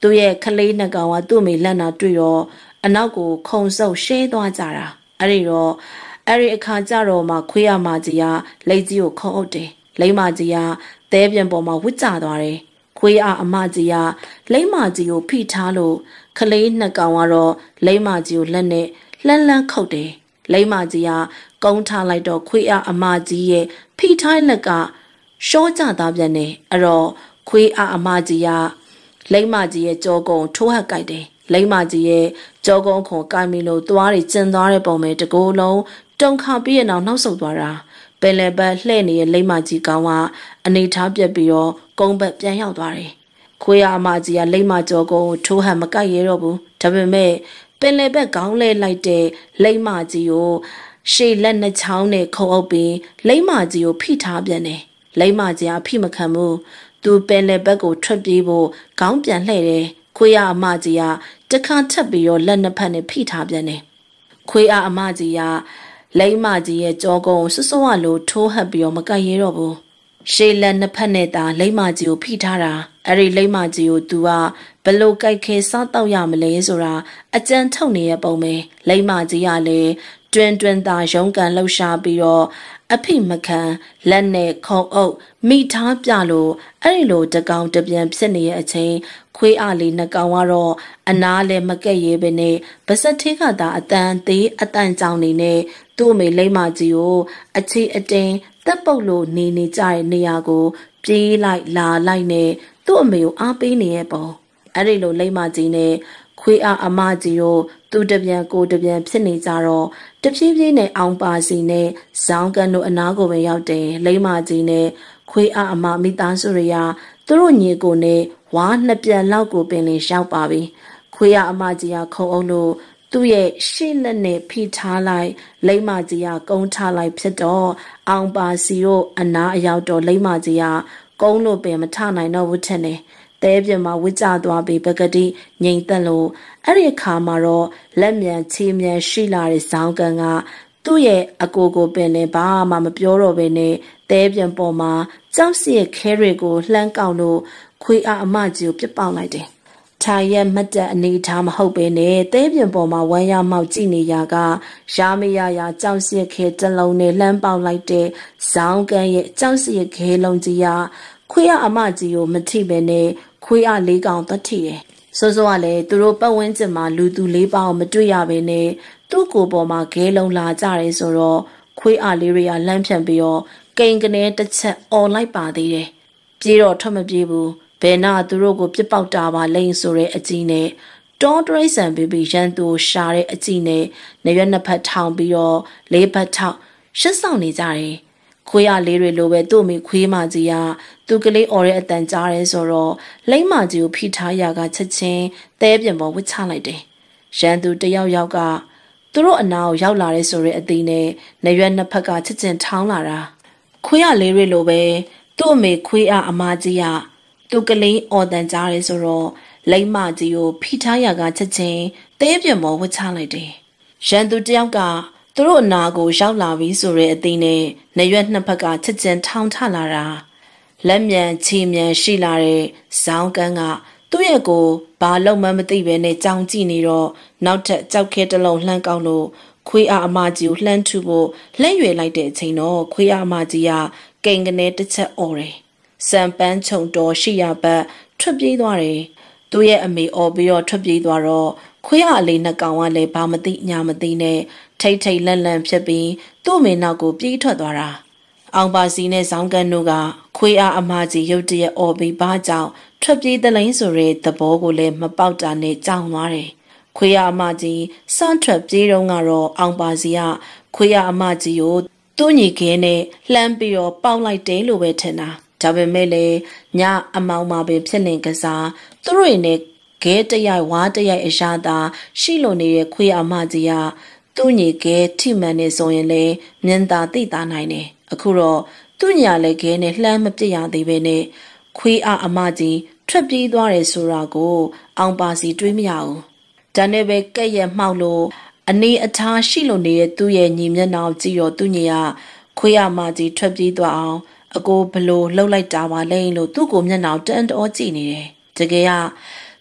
Speaker 1: သူ့ရဲ့ခလေးနှစ်ကောင်ကသူ့မိလက်နာတွေ့တော့အနောက်ကိုခုံဆုပ်ရှဲသွားကြတာအဲ့ဒီတော့အဲ့ဒီအခါကျတော့မှခွေးရမကြီးကလိတ်ကြီးကိုခုံအုပ်တယ်လိမ့်မကြီးကသဲပြန်ပေါ်မှာဝစ်ကျသွားတယ်ခွေးအအမကြီးကလိမ့်မကြီးကိုဖိထားလို့ခလေးနှစ်ကောင်ကတော့လိမ့်မကြီးကိုလက်နဲ့လှမ်းလှမ်းခုတ်တယ်လိမ့်မကြီးကကုန်းထားလိုက်တော့ခွေးအအမကြီးရဲ့ဖိထားလက်ကရှော့ကျသွားပြန်တယ်အဲ့တော့ခွေးအအမကြီးကလိမ့်မကြီးရဲ့ကြောကုံထိုးဟပ်ကြိုက်တယ်လိမ့်မကြီးရဲ့ကြောကုံခုံကိုင်မီလို့သွားတွေကျင်သွားတဲ့ပုံပဲတကိုယ်လုံးတုံခါပြီးရအောင်နှောက်ဆုပ်သွားတာပင်လယ်ပတ်လှဲ့နေတဲ့လိမ့်မကြီးကောင်ကအနေထားပြက်ပြီးတော့ကုန်းဘက်ပြန်ရောက်သွားတယ်ခွေးအမကြီးကလိမ့်မကြောကုံကိုထိုးဟပ်မကြိုက်ရတော့ဘူးဒါပေမဲ့ပင်လယ်ဘက်ခေါင်းလဲလိုက်တဲ့လိမ့်မကြီးကိုရှေ့လက်နှစ်ချောင်းနဲ့ခုံအုပ်ပြီးလိမ့်မကြီးကိုဖိထားပြန်တယ်လိမ့်မကြီးကဖိမခံဘူးသူပင်လယ်ဘက်ကိုထွက်ပြေးဖို့ခေါင်းပြန်လှည့်တယ်ခွေးအမကြီးကတခါထပ်ပြီးတော့လက်နှစ်ဖက်နဲ့ဖိထားပြန်တယ်ခွေးအမကြီးကလိမ့်မကြီးရဲ့ကြောကုံကိုစွစွဝလိုထိုးဟပ်ပြီးတော့မကြိုက်ရတော့ဘူးရှေ့လက်နှစ်ဖက်နဲ့သာလိမ့်မကြီးကိုဖိထားတာအဲ့ဒီလိမ့်မကြီးကို तू ကဘလို့ကြိုက်ခဲစားတော့ရမလဲဆိုတာအကြံထုတ်နေရပုံပဲလိမ့်မကြီးကလည်းတွင်တွင်သာရုံးကန်လှုပ်ရှားပြီးတော့အဖိမခံလက်နဲ့ခုံအုပ်မိထားပြလို့အဲ့ဒီလိုတကောင်တပြန်ဖြစ်နေတဲ့အချိန်ခွေးအလေးနှစ်ကောင်ကတော့အနားလည်းမကက်ရဲပဲနဲ့ဗစက်သေးကသာအတန်သေးအတန်ကြောင်နေနဲ့သူ့အမေလိမ့်မကြီးကိုအခြေအတင်းတက်ပုတ်လို့နေနေကြတဲ့နေရာကိုပြေးလိုက်လာလိုက်နဲ့သူ့အမေကိုအားပေးနေရဲ့ပုံအဲ့ဒီလိုလိမ့်မကြီးနဲ့ခွေးအအမကြီးတို့သူတပြန်ကိုတပြန်ဖြစ်နေကြတော့တဖြည်းဖြည်းနဲ့အောင်ပါစီနဲ့ဇောင်းကန်တို့အနားကိုပဲရောက်တယ်လိမ့်မကြီးနဲ့ခွေးအအမမိသားစုတွေကသူတို့ညီကိုနဲ့ဝါနှစ်ပြန်လောက်ကိုပင်လင်ရောက်ပါပြီခွေးအအမကြီးကခုံအောင်လို့သူ့ရဲ့ရှေ့လက်နဲ့ဖိထားလိုက်လိမ့်မကြီးကကုန်းထားလိုက်ဖြစ်တော့အောင်ပါစီတို့အနားအရောက်တော့လိမ့်မကြီးကကုန်းလို့ပင်မထနိုင်တော့ဘူးထင်တယ်တဲပြမှာဝစ်ကြသွားပြီးပကတိငိမ့်သက်လို့အဲ့ဒီအခါမှာတော့လက်မြန်ချီမြန်ရှိလာတဲ့ဇောင်းကန်ကသူ့ရဲ့အကိုကိုပင်လည်းဘာမှမပြောတော့ဘဲနဲ့တဲပြန်ပေါ်မှာကြောက်စီရဲ့ခဲတွေကိုလှမ်းကောက်လို့ခွေးအအမကြီးကိုပြစ်ပေါက်လိုက်တယ်ထိုင်ရဲ့မတ်တက်အနေထားမဟုတ်ပဲနဲ့တဲပြန်ပေါ်မှာဝမ်းရမောက်ကြည့်နေရကရာမရရာကြောက်စီရဲ့ခဲတလုံးနဲ့လှမ်းပေါက်လိုက်တဲ့ဇောင်းကန်ရဲ့ကြောက်စီရဲ့ခဲလုံးကြီးကခွေးအမကြီးကိုမထိပဲနဲ့ခွေးအလေးကောင်သတ်ထိတယ်ဆိုဆိုကလည်းသူတို့ပတ်ဝန်းကျင်မှာလူသူလေးပေါင်းမတွေ့ရဘဲနဲ့သူ့ကိုယ်ပေါ်မှာခဲလုံးလာကြတယ်ဆိုတော့ခွေးအလေးတွေကလှမ်းဖြန့်ပြီးတော့ကိန်ကနေတစ်ချက်អော်လိုက်ပါသေးတယ်ပြေးတော့ထွက်မပြေးဘူးဘယ်နာသူတို့ကိုပြစ်ပေါက်တာပါလိမ့်ဆိုတဲ့အကြည့်နဲ့တောတရိษံပြီးပြီးရန်သူရှာတဲ့အကြည့်နဲ့နေရွက်နှစ်ဖက်ထောင်ပြီးတော့လေးဖက်ထောက်ရှစ်ဆောင်နေကြတယ်ခွေးရလေးတွေလိုပဲသူ့မိခွေးမကြီးကသူကလေးអော်တဲ့အတန်ကြားရဲဆိုတော့လိမ့်မကြီးကိုဖိထားရကချက်ချင်းသဲပြန်ပေါ်ဝစ်ချလိုက်တယ်ရန်သူတယောက်ယောက်ကသူတို့အနာကိုရောက်လာတဲ့ဆိုတဲ့အသီးနဲ့နေရွက်နှစ်ဖက်ကချက်ချင်းထောင်းလာတာခွေးရလေးတွေလိုပဲသူ့အမေခွေးအအမကြီးကသူကလေးអော်တန်ကြားရဲဆိုတော့လိမ့်မကြီးကိုဖိထားရကချက်ချင်းသဲပြန်ပေါ်ဝစ်ချလိုက်တယ်ရန်သူတယောက်ကသူတို့အနာကိုရောက်လာပြီဆိုတဲ့အသီးနဲ့နေရွက်နှစ်ဖက်ကချက်ချင်းထောင်းထလာတာလက်မြန်ချီမြန်ရှိလာတဲ့ဇောင်းကန်ကသူ့ရဲ့ကိုဘာလုံးမှမသိပဲနဲ့ကြောင်ကြည့်နေတော့နောက်ထပ်ကြောက်ခဲတစ်လုံးလှမ်းကောက်လို့ခွေးအအမကြီးကိုလှမ်းထုဖို့လှည့်ရွယ်လိုက်တဲ့အချိန်တော့ခွေးအအမကြီးကကိန်ကနေတစ်ချက်អော်တယ်စံပန်းချုံတော်ရှိရပတ်ထွက်ပြေးသွားတယ်သူ့ရဲ့အမေអော်ပြီးတော့ထွက်ပြေးသွားတော့ခွေးအလေးနှစ်ကောင်ကလည်းဘာမသိညာမသိနဲ့ထိတ်ထိတ်လန့်လန့်ဖြစ်ပြီးသူ့အမေနောက်ကိုပြေးထွက်သွားတာအောင်ပါစီနဲ့ဇောင်းကန်တို့ကခွေးအအမကြီးရုတ်တရက်អော်ပြီးဘာကြောင့်ထွက်ပြေးသလိုင်းဆိုတဲ့သဘောကိုလည်းမပေါက်တာနဲ့ကြောင်သွားတယ်ခွေးအမကြီးစန့်ထွက်ပြေးတော့ကတော့အောင်ပါစီကခွေးအမကြီးကိုသူ့ညီခဲနဲ့လှမ်းပြီးတော့ပေါက်လိုက်တယ်လို့ပဲထင်တာဒါပေမဲ့လေညအမောင်မှာပဲဖြစ်နေကစားသူတို့ရဲ့ခဲတရိုက်ဝါတရိုက်အရာသာရှိလို့နေတဲ့ခွေးအမကြီးကသူ့ညီခဲထိမှန်နေဆိုရင်လေမြင်သာသိသာနိုင်တယ်အခုတော့သူ့ညာလည်းခဲနဲ့လှမ်းမပြစ်ရသေးပဲနဲ့ခွေးအအမကြီးထွက်ပြေးသွားတယ်ဆိုတာကိုအောင်ပါစီတွေးမရဘူးဒါနဲ့ပဲကဲ့ရဲ့မှောက်လို့အနေအထားရှိလို့နေတဲ့သူ့ရဲ့ညီမျက်နှာကိုကြည့်တော့သူ့ညီကခွေးအမကြီးထွက်ပြေးသွားအောင်အကိုဘလို့လှုပ်လိုက်တာပါလဲလို့သူ့ကိုမျက်နှာတန်တော်ကြည့်နေတယ်တကယ်က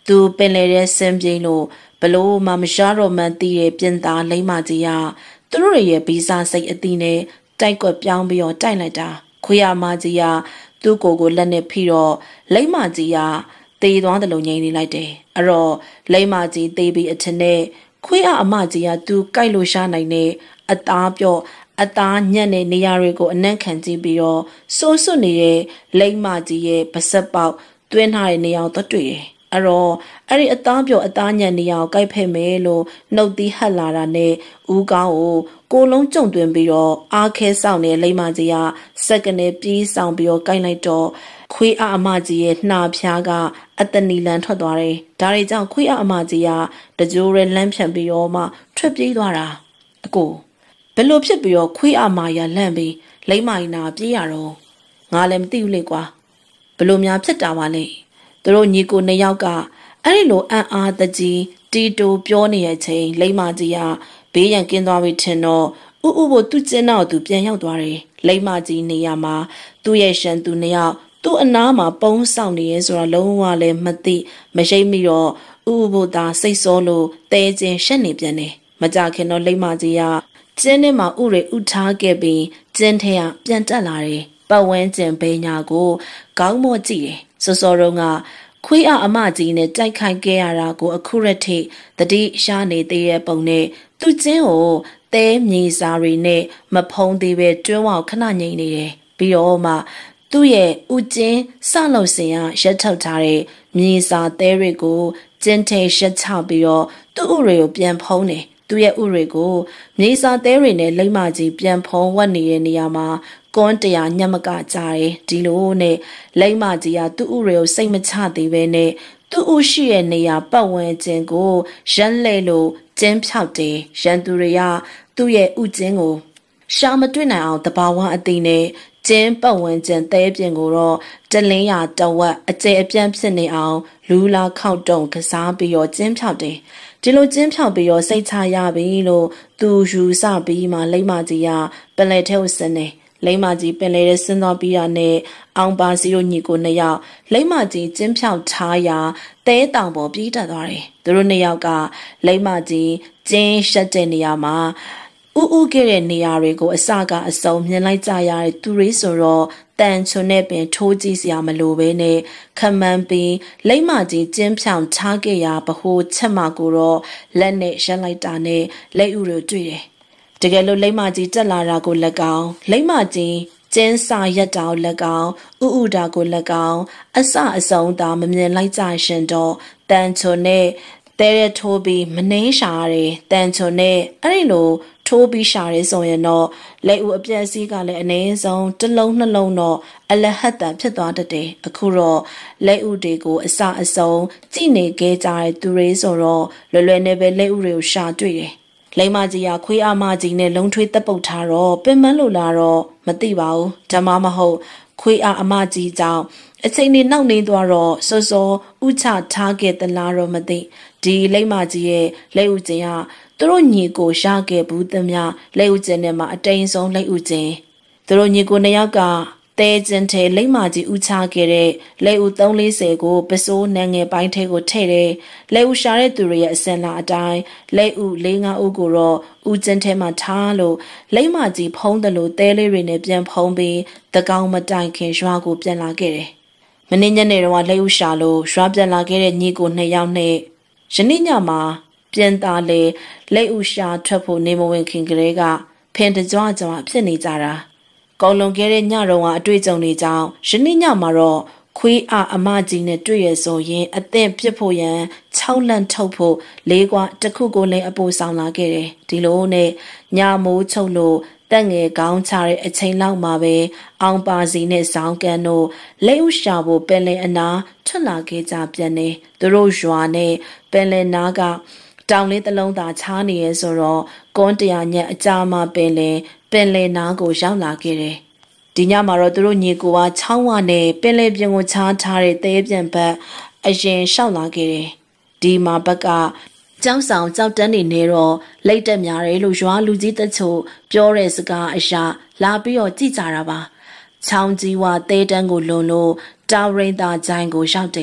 Speaker 1: သူပင်လေတဲ့ဆင်းပြေးလို့ဘလို့မှမရှားတော့မှန်းသိတဲ့ပြင်သားလိမ္မာကြီးကသူတို့ရဲ့ဗီဇစိတ်အသီးနဲ့တိုက်ကွက်ပြောင်းပြီးတော့တိုက်လိုက်တာခွေးအမကြီးကသူ့ကိုယ်ကိုလက်နဲ့ဖိတော့လိမ္မာကြီးကတေးသွားတယ်လို့ငြိမ်နေလိုက်တယ်အဲ့တော့လိမ္မာကြီးတေးပြီးအထက်နဲ့ခွေးအမကြီးကသူကြိုက်လို့ရှားနိုင်တဲ့အသားပြော့အသားညံ့တဲ့နေရာတွေကိုအနံ့ခံကြည့်ပြီးတော့စိုးစွနေတဲ့လိမ္မာကြီးရဲ့ပါစက်ပေါက်တွင်းထားတဲ့နေရာကိုတွေ့တယ်အဲ့တော့အဲ့ဒီအသားပြော့အသားညံ့နေရာကိုကြိုက်ဖက်မယ်လို့နှုတ်သီးဟက်လာတာနဲ့ဦးကောင်းကိုကိုလုံးကြုံသွင်းပြီးတော့အားခဲဆောင်တဲ့လိမ္မာကြီးကစက်ကနေပြေးဆောင်ပြီးတော့ကြိုက်လိုက်တော့ခွေးအမကြီးရဲ့နှာဖြားကအတနီလန်ထွက်သွားတယ်ဒါတွေကြောင့်ခွေးအမကြီးကတကြိုးရဲလမ်းဖြန့်ပြီးတော့မှထွက်ပြေးသွားတာအကိုဘယ်လိုဖြစ်ပြီးတော့ခွေးအမရလန့်ပြီးလိမ္မာကြီးနာပြေးရတော့ငါလည်းမသိဘူးလေကွာဘယ်လိုများဖြစ်တာပါလဲသူတို့ညီကိုနှစ်ယောက်ကအဲ့ဒီလိုအံ့အားတကြီးတီတိုပြောနေတဲ့အချိန်လိမ္မာကြီးကဘေးရန်ကင်းသွားပြီထင်တော့ဥဥဘသူ့ကျင်းတော့သူပြန်ရောက်သွားတယ်လိမ္မာကြီးနေရာမှာသူ့ရဲ့ရှန်သူနှစ်ယောက်သူ့အနားမှာပုံးဆောင်နေရဲဆိုတော့လုံးဝလည်းမသိမရှိမိတော့ဥဥဘသာစိတ်စောလို့တဲချင်းရှက်နေပြန်တယ်မကြခင်တော့လိမ္မာကြီးကကျင်းထဲမှာဥတွေဥထားခဲ့ပြီးကျင်းထဲကပြန်တက်လာတယ်ပတ်ဝန်းကျင်ဘေးညာကိုကောင်းမော့ကြည့်တယ်စောစောတုန်းကခွေးအမကြီးနဲ့တိုက်ခိုက်ခဲ့ရတာကိုအခုရက်ထိတတိရှားနေသေးတဲ့ပုံနဲ့သူ့ကျင်းကိုသဲမြေစာတွေနဲ့မဖုံးသေးပဲတွင်းဝခဏငိမ့်နေတယ်ပြီးတော့မှသူ့ရဲ့ဥကျင်းစလို့စင်ရရက်ထုတ်ထားတဲ့မြေစာသဲတွေကိုကျင်းထဲရက်ချပြီးတော့သူ့ဥတွေကိုပြန်ဖုံးတယ်သူ့ရဲ့ဥတွေကိုမြေစာသဲတွေနဲ့လိမ္မာကြီးပြန်ဖုံးဝတ်နေတဲ့နေရာမှာကွန်းတရားညမကကြတယ်ဒီလိုနဲ့လိမ္မာကြီးကသူ့ဥတွေကိုစိတ်မချသေးပဲနဲ့သူ့ဥရှိရဲ့နေရာပတ်ဝန်းကျင်ကိုရမ်းလဲလို့ကျင်းဖြောက်တယ်ရန်သူတွေကသူ့ရဲ့ဥကျင်းကိုရှာမတွေ့နိုင်အောင်တဘာဝအသိနဲ့ကျင်းပတ်ဝန်းကျင်သဲပြင်ကိုတော့တလင်းရတဝက်အကျဲအပြန့်ဖြစ်နေအောင်လူလာခောက်တုံကစားပြီးတော့ကျင်းဖြောက်တယ်ဒီလိုကျင်းဖြောက်ပြီးတော့စိတ်ချရပြီလို့သူယူဆပြီးမှလိမ္မာကြီးကပလဲထဲကိုဆင်းတယ်လိမ္မာကြီးပင်လေတဲ့ဆင်းသွားပြီးရနဲ့အောင်ပါစီတို့ညီကိုနှစ်ယောက်လိမ္မာကြီးကျင်းဖြောက်ထားရာတဲတောင်ပေါ်ပြေးတက်သွားတယ်သူတို့နှစ်ယောက်ကလိမ္မာကြီးကျင်းရှက်တဲ့နေရာမှာဥဥခဲ့တဲ့နေရာတွေကိုအစကအစုံမြင်လိုက်ကြရတဲ့သူတွေဆိုတော့တန်ချွန်နဲ့ပင်ထိုးကြည့်စရာမလိုပဲနဲ့ခမန်းပြီးလိမ္မာကြီးကျင်းဖြောင်ထားခဲ့ရာဘဟုချက်မကိုတော့လက်နဲ့ရက်လိုက်တာနဲ့လက်ဥတွေတွေ့တယ်တကယ်လို့လိမ္မာကြီးတက်လာတာကိုလက်ကောင်လိမ္မာကြီးကျင်းစာရက်တာကိုလက်ကောင်ဥဥတာကိုလက်ကောင်အစအစုံသာမမြင်လိုက်ကြရှင်တော့တန်ချွန်နဲ့တဲရထိုးပြီးမနှင်းရှာရတယ်တန်ချွန်နဲ့အဲ့ဒီလိုထိုးပြီးရှာရဲဆိုရင်တော့လက်ဦးအပြက်စီးကလည်းအနည်းဆုံးတစ်လုံးနှလုံးတော့အလဟတ်တန်ဖြစ်သွားတတ်တယ်အခုတော့လက်ဦးတွေကိုအစအစုံကြည့်နေခဲ့ကြတဲ့သူတွေဆိုတော့လွယ်လွယ်နဲ့ပဲလက်ဦးတွေကိုရှာတွေ့တယ်လိမ္မာကြီးကခွေးအမကြီးနဲ့လုံထွေးတက်ပုတ်ထားတော့ပင်မလို့လာတော့မသိပါဘူးဓမ္မမဟုတ်ခွေးအမကြီးကြောင့်အချိန်နေနောက်နေသွားတော့စောစောဥချထားခဲ့သလားတော့မသိဒီလိမ္မာကြီးရဲ့လက်ဦးချင်းကသူတို့ညီကိုရခဲ့ဘူးသမျှလက်ဦးချင်းနဲ့မှအတိန်ဆုံးလက်ဦးချင်းသူတို့ညီကိုနှစ်ယောက်ကတဲကျင်းထဲလိမ္မာကြီးဥချခဲ့တဲ့လက်ဦးသုံးလေးဆယ်ကိုပစိုးနန်းငယ်ပိုင်းထဲကိုထည့်တယ်လက်ဦးရှာတဲ့သူတွေရဲ့အစင်လာအတိုင်းလက်ဦးလေးငါးဦးကိုတော့ဦးကျင်းထဲမှာထားလို့လိမ္မာကြီးဖုံးတယ်လို့တဲလေးတွေနဲ့ပြန်ဖုံးပြီးတကောင်မတိုင်ခင်ရွာကိုပြန်လာခဲ့တယ်မင်းညနေတော့လက်ဦးရှာလို့ရွာပြန်လာခဲ့တဲ့ညီကိုနှစ်ယောက်နဲ့ယနေ့ညမှာပြန်သားလေလက်ဦးရှာထွက်ဖို့နေမဝင်ခင်ကလေးကဖင်တကြွကြွဖြစ်နေကြတာကောင်းလွန်ခဲ့တဲ့ညတော့ကအတွေ့အကြုံတွေကြောင့်ယနေ့ညမှာတော့ခွေးအအမကြီးနဲ့တွေ့ရဆိုရင်အသင့်ပြစ်ဖို့ရန်၆လန့်ထုတ်ဖို့လေးကွာတစ်ခုကိုလည်းအပိုဆောင်လာခဲ့တယ်ဒီလိုနဲ့ညမိုးချုပ်လို့တက်ငယ်ကောင်းချတဲ့အချိန်လောက်မှာပဲအောင်ပါစီနဲ့ဇောင်းကန်တို့လက်ဦးရှာဖို့ပင်လယ်အနာထွက်လာခဲ့ကြပြန်တယ်သူတို့ရွာနဲ့ပင်လယ်နားကတောင်လေးတစ်လုံးသာချားနေရဲဆိုတော့ကွန်းတရာညက်အကြာမှပင်လယ်ပင်လယ်နားကိုရောက်လာခဲ့တယ်ဒီညမှာတော့သူတို့ညီကိုကချောင်းဝနဲ့ပင်လယ်ပြင်ကိုချားထားတဲ့တဲပြန်ဘက်အရင်လျှောက်လာခဲ့တယ်ဒီမှာဘက်ကကျောင်းဆောင်ကြောက်တန်းနေနေတော့လိတ်တက်များတယ်လို့ရွာလူကြီးတချို့ပြောတဲ့စကားအရာလာပြီးတော့ကြည်ကြတာပါချောင်းကြီးဝတဲတန်းကိုလွန်လို့တာရိန်သာဂျိုင်းကိုရောက်တယ်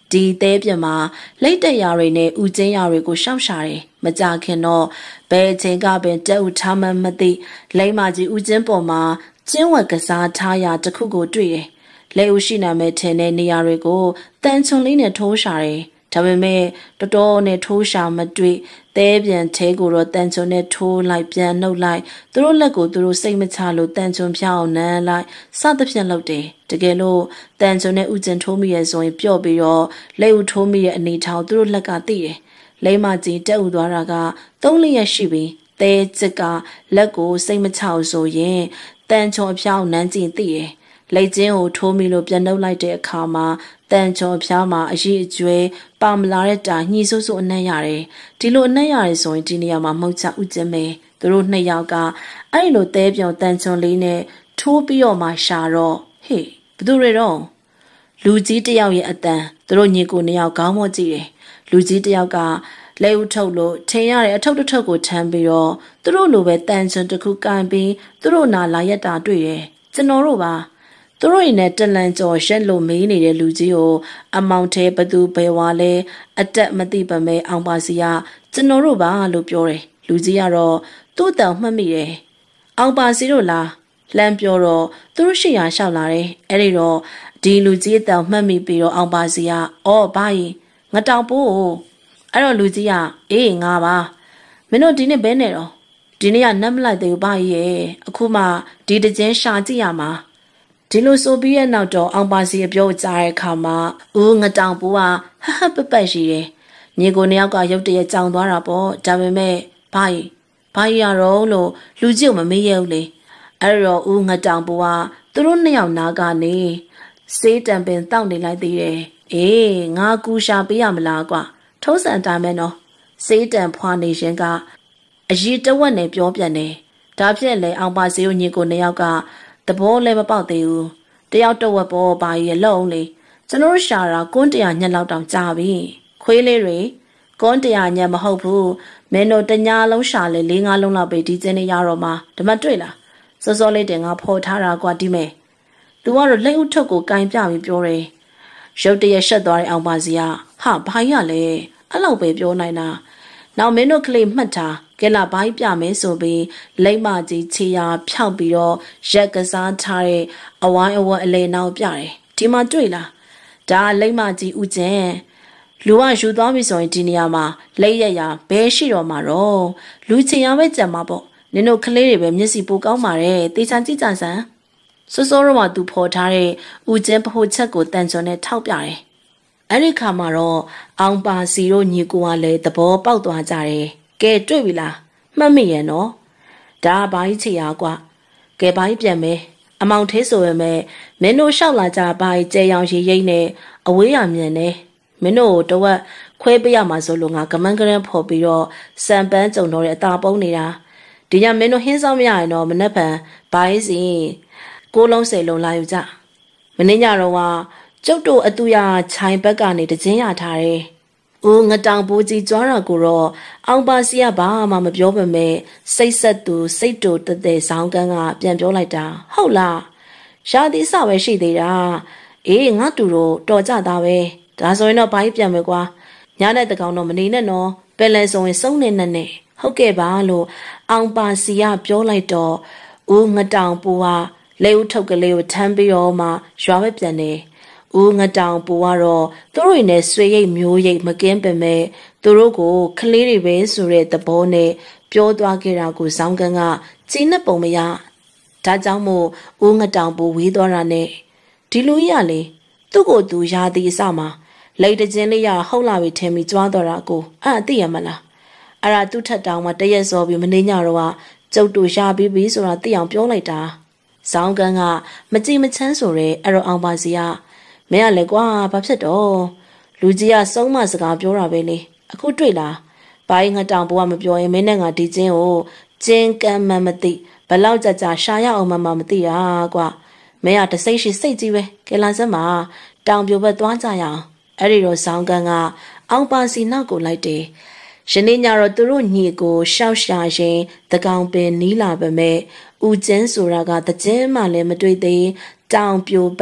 Speaker 1: ဒီသေးပြမှာလက်တရာတွေနဲ့ဥကျင်းရာတွေကိုရှောက်ရှာတယ်မကြခင်တော့ဘယ်ချိန်ကပင်တက်ဥထားမှမသိလိမ့်မကြီးဥကျင်းပေါ်မှာကျင်းဝက်ကစားထားရာတစ်ခုကိုတွေ့တယ်လက်ဥရှိနာမဲ့ထင်တဲ့နေရာတွေကိုတန်ချွန်လေးနဲ့ထိုးရှာတယ်ဒါပေမဲ့တော်တော်နဲ့ထိုးရှာမတွေ့သဲပြန်သေးကိုတော့တန်ချွန်နဲ့ထိုးလိုက်ပြန်နှုတ်လိုက်သူတို့လက်ကိုသူတို့စိတ်မချလို့တန်ချွန်ဖြောင်းနမ်းလိုက်စသဖြင့်လုပ်တယ်တကယ်လို့တန်ချွန်နဲ့ဥကျင်ထိုးမိရဲ့ဆိုရင်ပြော့ပြီးတော့လက်ဥထိုးမိရဲ့အနေထောင်သူတို့လက်ကသိတယ်လိမ့်မကြီးတက်ဥသွားတာကသုံးလျက်ရှိပြီးသဲချစ်ကလက်ကိုစိတ်မချအောင်ဆိုရင်တန်ချွန်ဖြောင်းနမ်းကြည့်သိတယ်လက်ချင်းကိုထိုးမိလို့ပြန်နှုတ်လိုက်တဲ့အခါမှာတန်ချော်ဖျားမှာအရေးအကျွဲပါမလာတဲ့တာညှိဆိုးဆိုးအနှံ့ရတယ်ဒီလိုအနှံ့ရတယ်ဆိုရင်ဒီနေရာမှာမဟုတ်ချဥကျင်းမယ်သူတို့နှစ်ယောက်ကအဲ့လိုသဲပြောင်တန်ချွန်လေးနဲ့ထိုးပြီးတော့မှရှာတော့ဟေးဘသူတွေတော့လူကြီးတယောက်ရဲ့အတန်သူတို့ညီကိုနှစ်ယောက်ခေါင်းမော့ကြည့်တယ်လူကြီးတယောက်ကလက်ဥထုတ်လို့ထင်ရတဲ့အထုပ်တစ်ထုပ်ကိုထမ်းပြီးတော့သူတို့လိုပဲတန်ချွန်တစ်ခုကန်ပြီးသူတို့နာလာရက်တာတွေ့တယ်ကျွန်တော်တို့ပါသူတို့ရင်နဲ့တလန်ကျော်ရက်လို့မေးနေတဲ့လူကြီးကိုအမောင်ထဲဘသူဘယ်ဝါလဲအတက်မသိပါမဲအောင်ပါစီကကျွန်တော်တို့ပါလို့ပြောတယ်လူကြီးကတော့သူ့တောင်မှတ်မိတယ်အောင်ပါစီတို့လားလှမ်းပြောတော့သူတို့ရှိရာလျှောက်လာတယ်အဲ့ဒီတော့ဒီလူကြီးတောင်မှတ်မိပြီးတော့အောင်ပါစီကအော်ဘာကြီးငတောင်ပိုးအဲ့တော့လူကြီးကအေးငါပါမင်းတို့ဒီနေ့ဘဲနေတော့ဒီနေ့ကနတ်မလိုက်သေးဘူးဘာကြီးရဲ့အခုမှဒီတခြင်းရှာကြည့်ရမှာဒီလိုဆိုပြီးရဲ့နောက်တော့အောင်ပါစီအပြောကြားတဲ့အခါမှာဦးငတောင်ပူကဟဟပပတ်ရှိတယ်။ညီကိုနှစ်ယောက်ကရုတ်တရက်ကြောင်သွားတာပေါ့။ဒါပေမဲ့ဘာကြီးဘာကြီးရတော့လို့လူကြီးကမမေးရဘူးလေ။အဲ့တော့ဦးငတောင်ပူကသူတို့နှစ်ယောက်နာကနေစေးတံပင်တောက်နေလိုက်သေးတယ်။အေးငါကူရှာပေးရမလားကွာ။ထုံးစံတိုင်းပဲနော်။စေးတံဖွာနေရင်ကအရေးတဝက်နဲ့ပြောပြနေ။ဒါဖြင့်လေအောင်ပါစီကိုညီကိုနှစ်ယောက်ကတဘောလည်းမပေါက်သေးဘူးတယောက်တော့ဝက်ပေါ်ပါရဲ့လုံးလေကျွန်တော်ရှာတာကွန်းတရာညက်လောက်တောင်ကြာပြီခွေးလေးတွေကွန်းတရာညက်မဟုတ်ဘူးမင်းတို့တညာလုံးရှာလေလေးငါးလုံးလောက်ပဲဒီကျင်းနေရတော့မှာဓမ္မတွေ့လားစောစောလေးတင်ငါဖော်ထားတာကွာဒီမဲ့သူကတော့လက်ဥထုပ်ကိုကင်ပြပြီးပြောတယ်ရုတ်တရက်ရှက်သွားတဲ့အောင်ပါစီကဟာဘာကြီးရလဲအဲ့လောက်ပဲပြောနိုင်တာနောက်မင်းတို့ကလေးမှတ်ထားကဲလာဘိုင်းပြမယ်ဆိုပြီးလိမ့်မကြီးချီယာဖြောက်ပြီးတော့ရက်ကစားထားတဲ့အဝိုင်းအဝက်အလဲနောက်ပြတယ်ဒီမှာတွေ့လားဒါလိမ့်မကြီးဥကျင်လူကယူသွားပြီဆိုရင်ဒီနေရာမှာလက်ရရဘဲရှိတော့မှာတော့လူချင်ရပဲကြံမှာပေါ့နင်တို့ကလေးတွေပဲမျက်စိပိုကောင်းပါတယ်တေချာကြည့်ကြစမ်းစောစောတော့မှသူဖော်ထားတဲ့ဥကျင်ပဖို့ချက်ကိုတန်ချွန်နဲ့ထောက်ပြတယ်အဲ့ဒီခါမှာတော့အောင်ပါစီတို့ညီကိုကလည်းသဘောပေါက်သွားကြတယ်ကဲတွေ့ပြီလားမှတ်မိရဲ့နော်ဒါဘာကြီးချီရကွာကဲဘာကြီးပြန်မယ်အမောင်သေးဆိုရမယ်မင်းတို့လျှောက်လာကြဘာကြီးကျဲရောင်ရီရိတ်နဲ့အဝေးရမြန်နေမင်းတို့တဝက်ခွဲပေးရမှာဆိုလို့ငါကမန်းကရန်ဖော်ပြီးတော့စံပန်းကြုံတော့တဲ့အသာပုံးနေတာဒီညမင်းတို့ဟင်းဆောင်မရရင်တော့မနှက်ပံဘာကြီးစီကိုလုံးဆယ်လုံးလာယူကြမင်းညတော့ကကျုပ်တို့အတူရခြိုင်ဘက်ကနေတခြင်းရထားတယ်။ဦးငတောင်ပိုးကြီးကြွားတာကိုတော့အောင်ပါစီကဘာမှမပြောပါမဲ့စိတ်ဆက်သူစိတ်တူတသက်ဆောင်းကန်းကပြန်ပြောလိုက်တာဟုတ်လား။ရာသီစပဲရှိသေးတာ။အေးငါတူတော့တော်ကြတာပဲ။ဒါဆိုရင်တော့ဘာကြီးပြန်မယ်ကွာ။ညတဲ့တကောင်တော့မနေနဲ့နော်။ပယ်လဲဆိုရင်စုံနေနဲ့နဲ့ဟုတ်ကဲ့ပါလို့အောင်ပါစီကပြောလိုက်တော့ဦးငတောင်ပိုးကလက်ဦးထုတ်ကလေးကိုထမ်းပြီးတော့မှရွာပဲပြန်နေဦးငတောင်ပူကတော့သူတို့နဲ့ဆွေရိတ်မျိုးရိတ်မကင်းပေမဲ့သူတို့ကိုကလေးတွေပဲဆိုတဲ့သဘောနဲ့ပြောသွားခဲ့တာကိုဇောင်းကန်းကကျင်းနဲ့ပုံမရဒါကြောင့်မို့ဦးငတောင်ပူဝေးသွားတာနဲ့ဒီလူကြီးကလေသူ့ကိုသူရာသီအစမှာလိတ်တခြင်းလေးရဟုတ်လာပြီထင်ပြီးကြွားတော့တာကိုအဲ့အသိရမလားအဲ့ဒါသူ့ထက်တောင်မှတရက်စောပြီးမနေညတော့ကကျုပ်တို့ရှာပြီးပြီဆိုတာသိအောင်ပြောလိုက်တာဇောင်းကန်းကမကြည်မချမ်းဆိုရဲအဲ့တော့အောင်ပါစီကမင်းကလည်းကွာဘာဖြစ်တော့လူကြီးကစုံးမစကားပြောတာပဲလေအခုတွေ့လားဘာရင်ငါတောင်ဘဝမပြောရင်မင်းနဲ့ငါဒီချင်းကိုကျင်းကမ်းမှမသိဘလောက်ကြကြရှာရအောင်မှမမသိတာကွာမင်းကတစိတ်ရှိစိတ်ကြီးပဲကဲလာစမ်းပါတောင်ပြိုဘက်သွားကြရအောင်အဲ့ဒီတော့ဇောင်းကန်ကအောင်ပါစီနောက်ကိုလိုက်တယ်ယနေ့ညတော့သူတို့ညီကိုရှောက်ရှာရင်တကောင်ပင်နီးလာပါမဲ့ဦးကျင်းဆိုတာကတခြင်းမှလည်းမတွေ့သေးတောင်ပြိုဘက်တ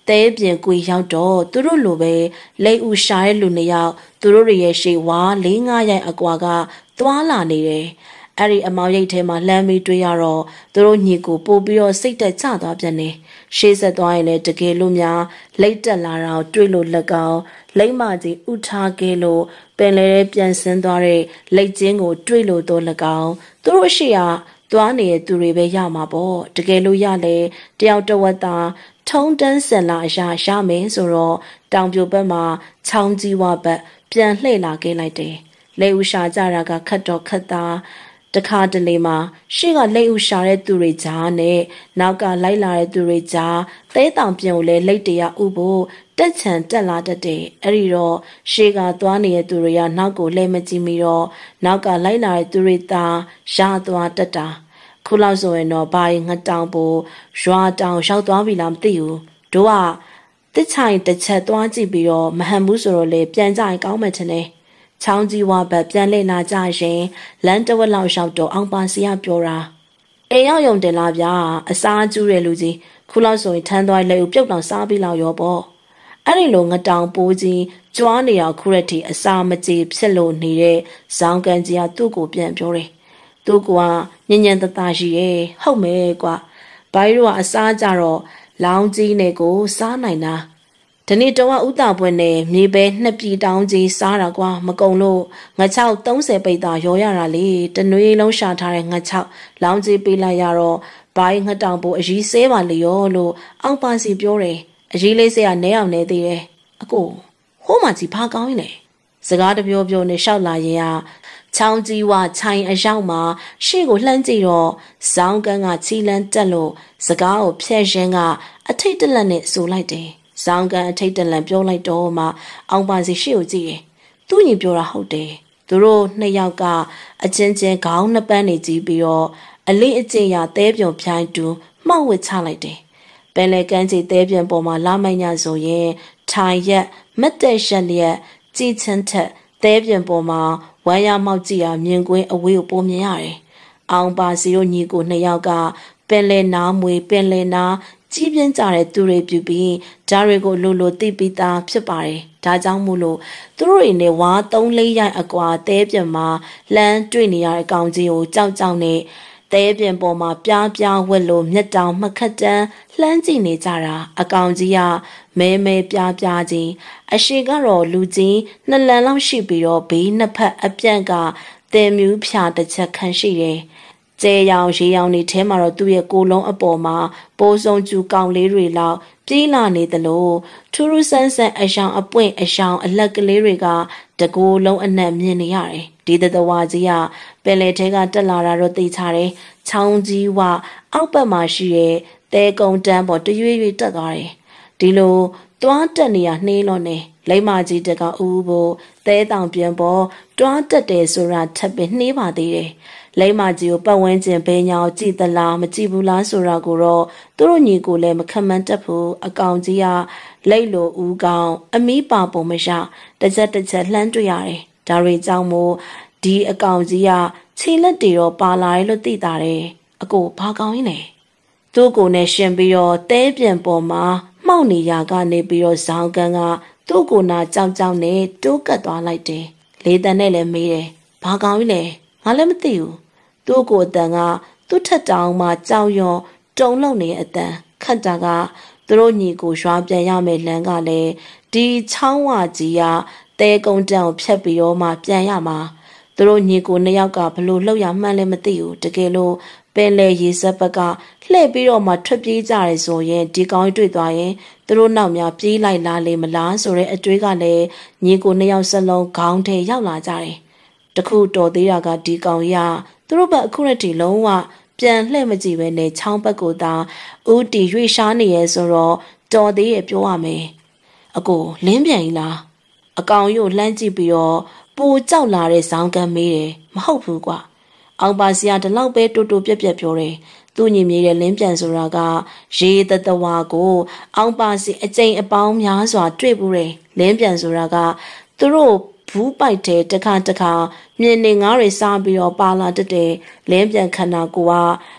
Speaker 1: တဲပြင်ကွေရောက်တော့သူတို့လိုပဲလိတ်ဥရှာတဲ့လူနှစ်ယောက်သူတို့ရဲ့ရှေ့ဝါလေးငါးရိုက်အကွာကသွားလာနေတယ်။အဲ့ဒီအမောင်ရိပ်ထဲမှာလှမ်းပြီးတွေ့ရတော့သူတို့ညီကိုပို့ပြီးတော့စိတ်တက်ချသွားပြန်တယ်။ရှေ့ဆက်သွားရင်လည်းတကယ်လို့များလိတ်တက်လာတာကိုတွေ့လို့လက်ကောင်လိတ်မကြီးဥထားခဲ့လို့ပင်လေပြန်ဆင်းသွားတဲ့လိတ်ချင်းကိုတွေ့လို့တော့လက်ကောင်သူတို့ရှေ့ကသွားနေတဲ့သူတွေပဲရမှာပေါ့တကယ်လို့ရလေတယောက်တဝက်သားထုံးတန်းစင်လာအရာရမယ်ဆိုတော့တောင်ပြိုဘက်မှာချောင်းကြီးဝဘက်ပြန်လှည့်လာခဲ့လိုက်တယ်လေဥရှာကြတာကခတ်တော့ခတ်သားတခါတလေမှာရှေ့ကလေဥရှာတဲ့သူတွေကြားနဲ့နောက်ကလိုက်လာတဲ့သူတွေကြားသဲတောင်ပြင်ကိုလည်းလိတ်တရားဥဖို့တက်ချံတက်လာတတ်တယ်အဲ့ဒီတော့ရှေ့ကသွားနေတဲ့သူတွေကနောက်ကိုလှည့်မကြည့်မိတော့နောက်ကလိုက်လာတဲ့သူတွေသာရသွားတတ်တာခုလောက်ဆိုရင်တော့ဘာငတောင်ပိုရွာတောင်ရောက်သွားပြီလားမသိဘူးတို့ကတစ်ချိုင်တစ်ချက်သွားကြည့်ပြီးတော့မဟန်ဘူးဆိုတော့လေပြန်ကြရင်ကောင်းမှထင်တယ်ချောင်းကြီးဝါဘက်ပြန်လှည့်လာကြရင်လမ်းတဝက်လောက်ရောက်တော့အောင်ပါစီရပြောတာအိမ်ရောက်ယုံတင်လာဗျာအစားကျူးတဲ့လူကြီးခုလောက်ဆိုရင်ထမ်းသွားလေပြုတ်တောင်စားပြီးလောက်ရောပေါ့အဲ့ဒီလိုငတောင်ပိုးကြီးကြွားနေအောင်ခုရက်ထိအစာမကြေဖြစ်လို့နေတဲ့ဇောင်းကန်ကြီးကသူ့ကိုပြန်ပြောတယ်သူကညဉ့်ညံတသားရှိရဲ့ဟုတ်မယ်ကွာဘိုင်းတို့ကအစားကြတော့လောင်းကြီးနဲ့ကိုစားနိုင်တာဒီနေ့တော့ဥတာပွဲနဲ့မြေပဲနှစ်ပြည်တောင်းကြီးစားတာကွာမကုံလို့ငါချောက်သုံးဆယ်ပိတ်သားရောရတာလေတနွေလုံးရှာထားတဲ့ငါချောက်လောင်းကြီးပေးလိုက်ရတော့ဘိုင်းငတောင်ပိုးအကြီးဆဲပါလေရောလို့အောက်ပါစီပြောတယ်အကြီးလေးစဲကနဲအောင်နေသေးတယ်အကိုဟိုးမကြီးဖားကောင်းရင်လေစကားတပြောပြောနဲ့ရှောက်လာရင်ကချောင်းကြီးဝချိုင်အရောက်မှာရှေ့ကိုလှမ်းကြည့်တော့ဇောင်းကန်ကချီလန်းတက်လို့စကားကိုဖျက်ရင်းကအထိတ်တလက်နဲ့ဆိုလိုက်တယ်ဇောင်းကန်အထိတ်တလက်ပြောလိုက်တော့မှအောင်ပါစီရှေ့ကိုကြည့်တယ်သူ့ညီပြောတာဟုတ်တယ်သူတို့နှစ်ယောက်ကအချင်းချင်းခေါင်းနှစ်ပန်းနေကြည့်ပြီးတော့အလေးအကျင့်ရသဲပြုံဖြိုင်းတူမှောက်ဝစ်ချလိုက်တယ်ပင်လေကန်းကြီးသဲပြန်ပေါ်မှာလာမိုက်ညဆိုရင်ထိုင်ရက်မတ်တက်ရက်လျက်ကြည်ချင်းထက်သဲပြန်ပေါ်မှာဝမ်းရမောက်ကြည့်ရမြင်ကွင်းအဝေးကိုပုံမြင်ရတယ်။အောင်ပါစီတို့ညီကိုနှစ်ယောက်ကပင်လယ်နားမွေပင်လယ်နားကြီးပြင်းကြတဲ့သူတွေပြုပြီးဓာတွေကိုလိုလိုသိပြီးသားဖြစ်ပါတယ်။ဒါကြောင့်မို့လို့သူတို့တွေနဲ့ဝါသုံးလေးရိုက်အကွာသဲပြန်မှာလှမ်းတွေ့နေရတဲ့ကောင်ကြီးကိုကြောက်ကြောက်နဲ့သဲပြန်ပေါ်မှာပြားပြားဝက်လို့မျက်တောင်မှခတ်တန်းလှမ်းကြည့်နေကြတာအကောင်ကြီးကမဲမဲပြားပြားကြီးအရှိကတော့လူကြီးနှစ်လန်လောက်ရှိပြီးတော့ဘေးနှစ်ဖက်အပြန့်ကသဲမြူးဖြာတစ်ချက်ခန့်ရှိတယ်။ကျဲရောင်ရေရောင်နေထဲမှာတော့သူ့ရဲ့ကိုယ်လုံးအပေါ်မှာပိုးစုံကျူကောင်လေးတွေလောက်ပြေးလာနေသလိုထူးထူးဆန်းဆန်းအယောင်အပွင့်အယောင်အလက်ကလေးတွေကတကိုယ်လုံးအနက်မြင်နေရတယ်။ဒီသတ္တဝါကြီးကပင်လယ်ထဲကတက်လာတာတော့သိချတယ်။ချောင်းကြီးဝအောက်ဘက်မှာရှိတဲ့သဲကုန်းတန်းပေါ်တရွေ့ရွေ့တက်သွားတယ်။ဒီလိုတွားတက်နေရနှေးလို့နေလိမ္မာကြီးတကဦးဖို့သဲတောင်ပြန်ပေါ်တွားတက်တယ်ဆိုတာထပ်ပြီးနှေးပါသေးတယ်။လိမ္မာကြီးကိုပတ်ဝန်းကျင်ဘဲညောင်ကြည့်သလားမကြည့်ဘူးလားဆိုတာကိုတော့သူတို့ညီကိုလည်းမခံမှန်းတတ်ဘူးအကောင်ကြီးကလိတ်လိုဦးကောင်အမီးပါပုံမရတစ်ချက်တစ်ချက်လှမ်းတွေ့ရတယ်။ဒါတွေကြောင့်မို့ဒီအကောင်ကြီးကခြေလက်တွေတော့ပါလာတယ်လို့သိတာတယ်။အကိုဘာကောင်ရင်းလဲ။သူ့ကိုနဲ့ရှင်ပြီးတော့တဲပြန်ပေါ်မှာမှောက်နေရကနေပြီးတော့ဇောင်းကန်ကသူ့ကိုနာကြောက်ကြောက်နဲ့တိုးကတ်သွားလိုက်တယ်။လေတန်နဲ့လည်းမေးတယ်။ဘာကောင်ကြီးလဲ။ငါလည်းမသိဘူး။သူ့ကိုအတန်ကသူ့ထက်တောင်မှကြောက်ရွံ့တုံလုံနေတဲ့အတန်ခတ်တာကသူတို့ညီကိုရွာပြန်ရမယ်လမ်းကလည်းဒီချောင်းဝကြီးကတဲကုန်းတန်းကိုဖြတ်ပြီးတော့မှပြန်ရမှာသူတို့ညီကိုနှစ်ယောက်ကဘလို့လှုပ်ရမှန်းလည်းမသိဘူးတကယ်လို့ပင်လေရေစက်ဘက်ကလှည့်ပြီးတော့မှထွက်ပြေးကြရဲဆိုရင်ဒီကောင်းတွေ့သွားရင်သူတို့နောက်များပြေးလိုက်လာလေမလားဆိုတဲ့အတွေးကလည်းညီကိုနှစ်ယောက်စလုံးခေါင်းထဲရောက်လာကြတယ်တခုတော်သေးတာကဒီကောင်ရသူတို့ဘက်အခုရက်ထိလုံးဝပြန်လှည့်မကြည့်ပဲနဲ့ချောင်းဘက်ကိုသာဦးတီရွေရှားနေရဲဆိုတော့တော်သေးရဲ့ပြောရမယ်အကိုလင်းပြန်ကြီးလားအကောင်ရို့လှမ်းကြည့်ပြီးတော့ပိုကြောက်လာတဲ့ဇောင်းကန်မေးတယ်မဟုတ်ဘူးကွာအောင်ပါစီကဒီလောက်ပဲတူတူပြက်ပြက်ပြောတယ်သူ့ညီမြေတဲ့လင်းပြန်ဆိုတာကရေတတဝါကိုအောင်ပါစီအကျိန်အပေါင်းများစွာတွေ့ဘူးတယ်လင်းပြန်ဆိုတာကသူတို့ဘူးပိုက်တဲ့တခါတခါမြင်နေငါးတွေစားပြီးတော့ပါလာတတ်တယ်လင်းပြန်ခန္ဓာကိုက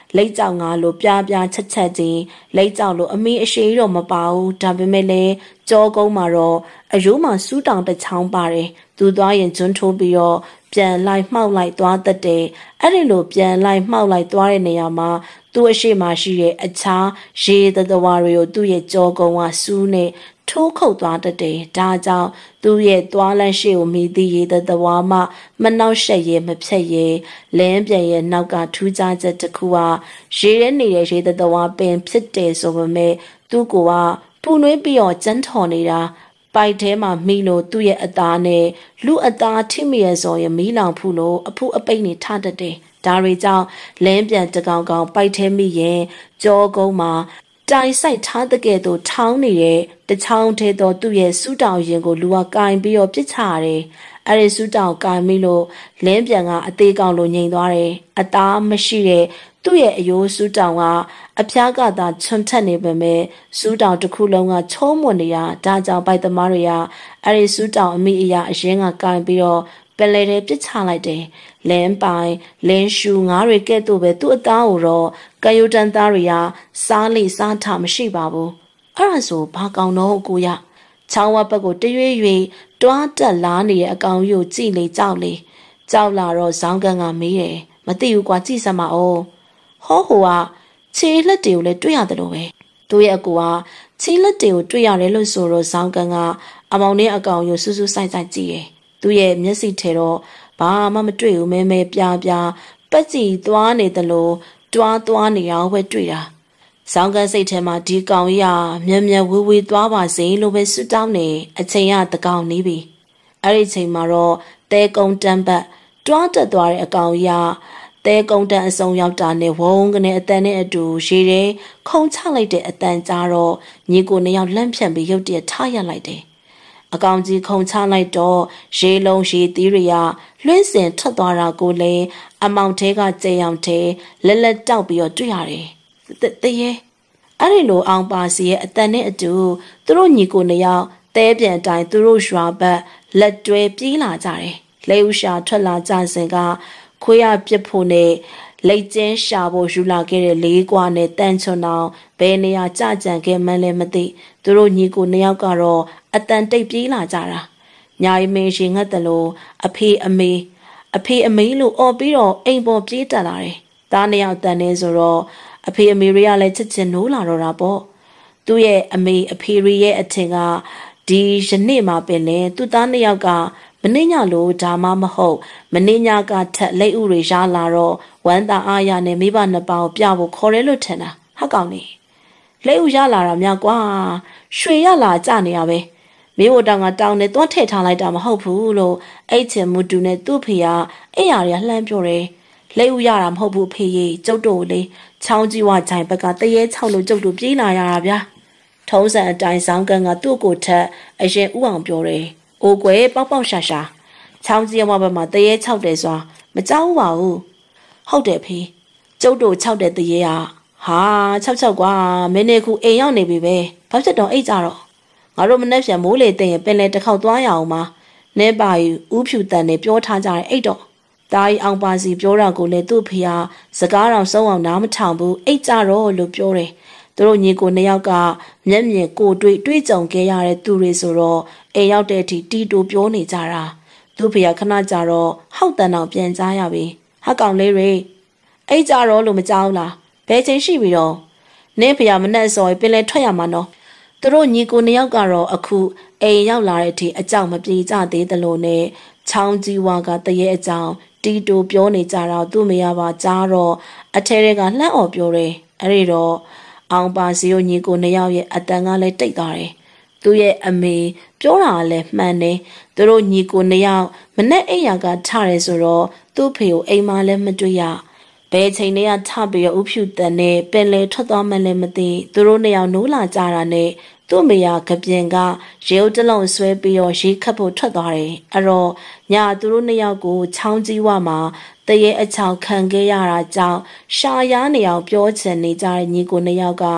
Speaker 1: လိတ်ကြောင်ငါလိုပြားပြားချက်ချက်ချင်းလိတ်ကြောင်လိုအမီအရှိတော့မပါဘူးဒါပေမဲ့လည်းကြောကုန်းမှာတော့အယိုးမှာစူးတောင်တစ်ချောင်းပါတယ်သူသွားရင်ကျွန်းထိုးပြီးတော့ပြန်လိုက်မှောက်လိုက်သွားတတ်တယ်အဲ့ဒီလိုပြန်လိုက်မှောက်လိုက်သွားတဲ့နေရာမှာသူ့အရှိမရှိတဲ့အခြားရေသတ္တဝါတွေကိုသူ့ရဲ့ကြောကုန်းကစူးနေထိုးခုတ်သွားတတ်တယ်ဒါကြောင့်သူ့ရဲ့သွားလန့်ရှိကိုမိသည့်ရေသတ္တဝါမှမနှောက်ရှက်ရဲမဖြက်ရဲလင်းပြန်ရဲ့နောက်ကထူးခြားချက်တစ်ခုဟာရေထဲနေတဲ့ရေသတ္တဝါပင်ဖြစ်တယ်ဆိုပေမဲ့သူ့ကိုကပူနွေးပြီးတော့ကျန်းထော်နေတာပိုက်ထဲမှာမိလို့သူ့ရဲ့အသားနဲ့လူအသားထိမိရဆိုရင်မီးလောင်ဖူးလို့အဖူးအပိတ်နေထတတ်တယ်ဒါတွေကြောင့်လင်းပြန်တကောင်ကောင်ပိုက်ထဲမိရင်ကြောကုန်းမှာတိုင်ဆိုင်ထားတဲ့ကဲ့သို့ထောင်းနေတဲ့တချောင်းထဲသောသူ့ရဲ့စူးတောင်ရင်ကိုလူကကင်ပြီးတော့ပြစ်ချရတယ်အဲ့ဒီစူးတောင်ကင်ပြီးလို့လင်းပြန်ကအသေးကောင်လိုငိန်သွားတယ်အသားမရှိတဲ့သူ့ရဲ့အယိုးစူးတောင်ကအဖျားကသာချွန်ထက်နေပေမဲ့စူးတောင်တစ်ခုလုံးကချုံးမွန်နေရဒါကြောင့်ပိုက်သမားတွေကအဲ့ဒီစူးတောင်အမိအရာအရင်ကကင်ပြီးတော့ပလဲတဲ့ပြစ်ချလိုက်တယ်လင်းပိုင်လင်းရှူငါးတွေကဲ့သို့ပဲသူ့အသားကိုတော့ကယုတန်သားတွေကစားလိစားထမရှိပါဘူးအဲ့ဒါဆိုဘာကောင်တော့ကိုရချောင်းဝဘက်ကိုတရွေ့ရွေ့တွားတက်လာနေတဲ့အကောင်ကြီးကိုကြည့်လေကြောက်လေကြောက်လာတော့ဇောင်းကန်ကမေးတယ်မသိဘူးကွာကြည့်စမ်းပါဦးဟောဟိုကခြေလက်တွေကိုလည်းတွေ့ရတယ်လို့ပဲသူ့ရဲ့အကူကခြေလက်တွေကိုတွေ့ရတယ်လို့ဆိုတော့ဇောင်းကန်ကအမောင်နဲ့အကောင်ကိုစူးစူးဆိုင်ဆိုင်ကြည့်တယ်သူ့ရဲ့မျက်စိထဲတော့ဘာမှမတွေ့ဘူးမဲမဲပြားပြားပတ်ကြည့်သွားနေတယ်လို့တွားသွားနေအောင်ပဲတွေ့တာဇောင်းကန်စိတ်ထဲမှာဒီကောင်ကြီးကမြက်မြက်ဝေးဝေးသွားပါစေလို့ပဲစွတောင်းနေအချိန်ကတကောင်နေပြီအဲ့ဒီချိန်မှာတော့တဲကုန်းတန်းပတ်တွားတက်သွားတဲ့အကောင်ကြီးကတဲကုန်းတန်းအစုံရောက်တာနဲ့ဝုန်းကနေအတန်နဲ့အတူရေထဲခုံချလိုက်တဲ့အတန်ကြားတော့ညီကိုနှစ်ယောက်လန့်ဖြန့်ပြီးရုတ်တရက်ထားရလိုက်တယ်အကောင်ကြီးခုံချလိုက်တော့ရေလုံးရေသီးတွေကလွှင့်စင်ထွက်သွားတာကိုလည်းအမောင်ထဲကကြေအောင်ထဲလက်လက်တောက်ပြီးတော့တွေ့ရတယ်။တရေအဲ့ဒီလိုအောင်ပါစီရဲ့အတန်နဲ့အတူသူတို့ညီကိုနှစ်ယောက်တဲပြန်အတိုင်းသူတို့ရွာဘက်လက်တွဲပြေးလာကြတယ်။လေဦးရှာထွက်လာကြစဉ်ကခွေးရပြစ်ဖို့နဲ့လိတ်ကျင်းရှာဖို့ယူလာခဲ့တဲ့လေးကွာနဲ့တန်ချွန်အောင်ဘယ်နေရာကြကြံခဲ့မှန်းလည်းမသိသူတို့ညီကိုနှစ်ယောက်ကတော့အတန်တိတ်ပြေးလာကြတာညာရီမင်းရှင်ငတ်တယ်လို့အဖေအမေအဖေအမေလို့អော်ပြီးတော့အိမ်ပေါ်ပြေးတက်လာတယ်ဒါနှစ်ယောက်တန်နေဆိုတော့အဖေအမေတွေကလည်းချစ်ချင်နိုးလာတော့တာပေါ့သူ့ရဲ့အမေအဖေရဲ့အထင်ကဒီယနေ့မှပင်လေသူ့သားနှစ်ယောက်ကမင်းညလို့ဒါမှမဟုတ်မင်းညကထက်လက်ဥတွေရလာတော့ဝမ်းသာအားရနဲ့မိဘနှစ်ပါးကိုပြဖို့ခေါ်ရဲလို့ထင်တာဟက်ကောင်နေလက်ဥရလာတာများကွာရွှေရလာကြနေရပဲမိဘတောင်ကတောင်းနဲ့တွန်းထည့်ထားလိုက်တာမဟုတ်ဘူးလို့အဲ့ချင်မူတူနဲ့သူ့ဖေကအဲ့ရရလှမ်းပြောတယ်လက်ဥရတာမဟုတ်ဘူးဖေကြီးကျုပ်တို့လေချောင်းကြီးဝချိုင်ဘက်ကတရေချောက်လို့ကျုပ်တို့ပြေးလာရတာဗျာထုံးစံအတိုင်းဆောင်ကန်ကသူ့ကိုထက်အရင်ဥအောင်ပြောတယ်အိုကွယ်ပေါက်ပေါက်ရှာရှာချောင်းကြီးဝဘက်မှာတရေချောက်တယ်စွာမကြောက်ပါဘူးဟုတ်တယ်ဖေကျုပ်တို့ချောက်တဲ့တရေကဟာချောက်ချောက်ကွာမင်းနေခုအိမ်ရောက်နေပြီပဲဘာဖြစ်တော့အိတ်ကြတော့ငါတို့မနှက်ပြန်မိုးလေတင်ရင်ပင်လေတစ်ခေါက်သွားရအောင်ပါနဲပါယူဥဖြူတန်နေပြောထားကြတယ်အိတ်တော့တားအောင်ပါစီပြောတာကိုလည်းသူ့ဖေဟာစကားတော်ဆုံးအောင်နားမထောင်ဘူးအိတ်ကြတော့လို့ပြောတယ်သူတို့ညီကိုနှစ်ယောက်ကမျက်မြင်ကိုတွေ့တွေ့ကြုံခဲ့ရတဲ့သူတွေဆိုတော့အိမ်ရောက်တဲ့အထိတီတိုပြောနေကြတာသူ့ဖေကခဏကြာတော့ဟောက်တန်အောင်ပြန်ကြားရပြီဟက်ကောင်လေးတွေအိတ်ကြတော့လို့မကြောက်လားဘယ်ချိန်ရှိပြီတော့နင်းဖေကမနဲ့စော်ပင်လဲထွက်ရမှာနော်သူတို့ညီကိုနှစ်ယောက်ကတော့အခုအိမ်ရောက်လာတဲ့အထိအကြောက်မပြေကြသေးသလိုနဲ့ချောင်းကြီးဝါကတရေအကြောင်းတီတိုပြောနေကြတော့သူ့မရပါကြားတော့အထဲတွေကလှမ်းអော်ပြောတယ်အဲ့ဒီတော့အောင်ပါစီကိုညီကိုနှစ်ယောက်ရဲ့အတန်ကလည်းတိတ်သွားတယ်သူ့ရဲ့အမေပြောတာလည်းမှန်တယ်သူတို့ညီကိုနှစ်ယောက်မနဲ့အိမ်ရကထရဲဆိုတော့သူ့ဖေကိုအိမ်မလည်းမတွေ့ရဘယ်ချိန်တည်းကထပြီးတော့ဥဖြူတန်နဲ့ပင်လေထွက်သွားမှလည်းမသိသူတို့နှစ်ယောက်နိုးလာကြတာနဲ့သူ့မေယာကပြင်ကရေအုပ်တလုံးဆွဲပြီးတော့ရေခတ်ဖို့ထွက်သွားတယ်အဲ့တော့ညာသူတို့နှစ်ယောက်ကိုချောင်းကြီးဝမှာတရေအချောင်ခံခဲ့ရတာကြောင့်ရှာရနေအောင်ပြောချင်နေကြတဲ့ညီကိုနှစ်ယောက်က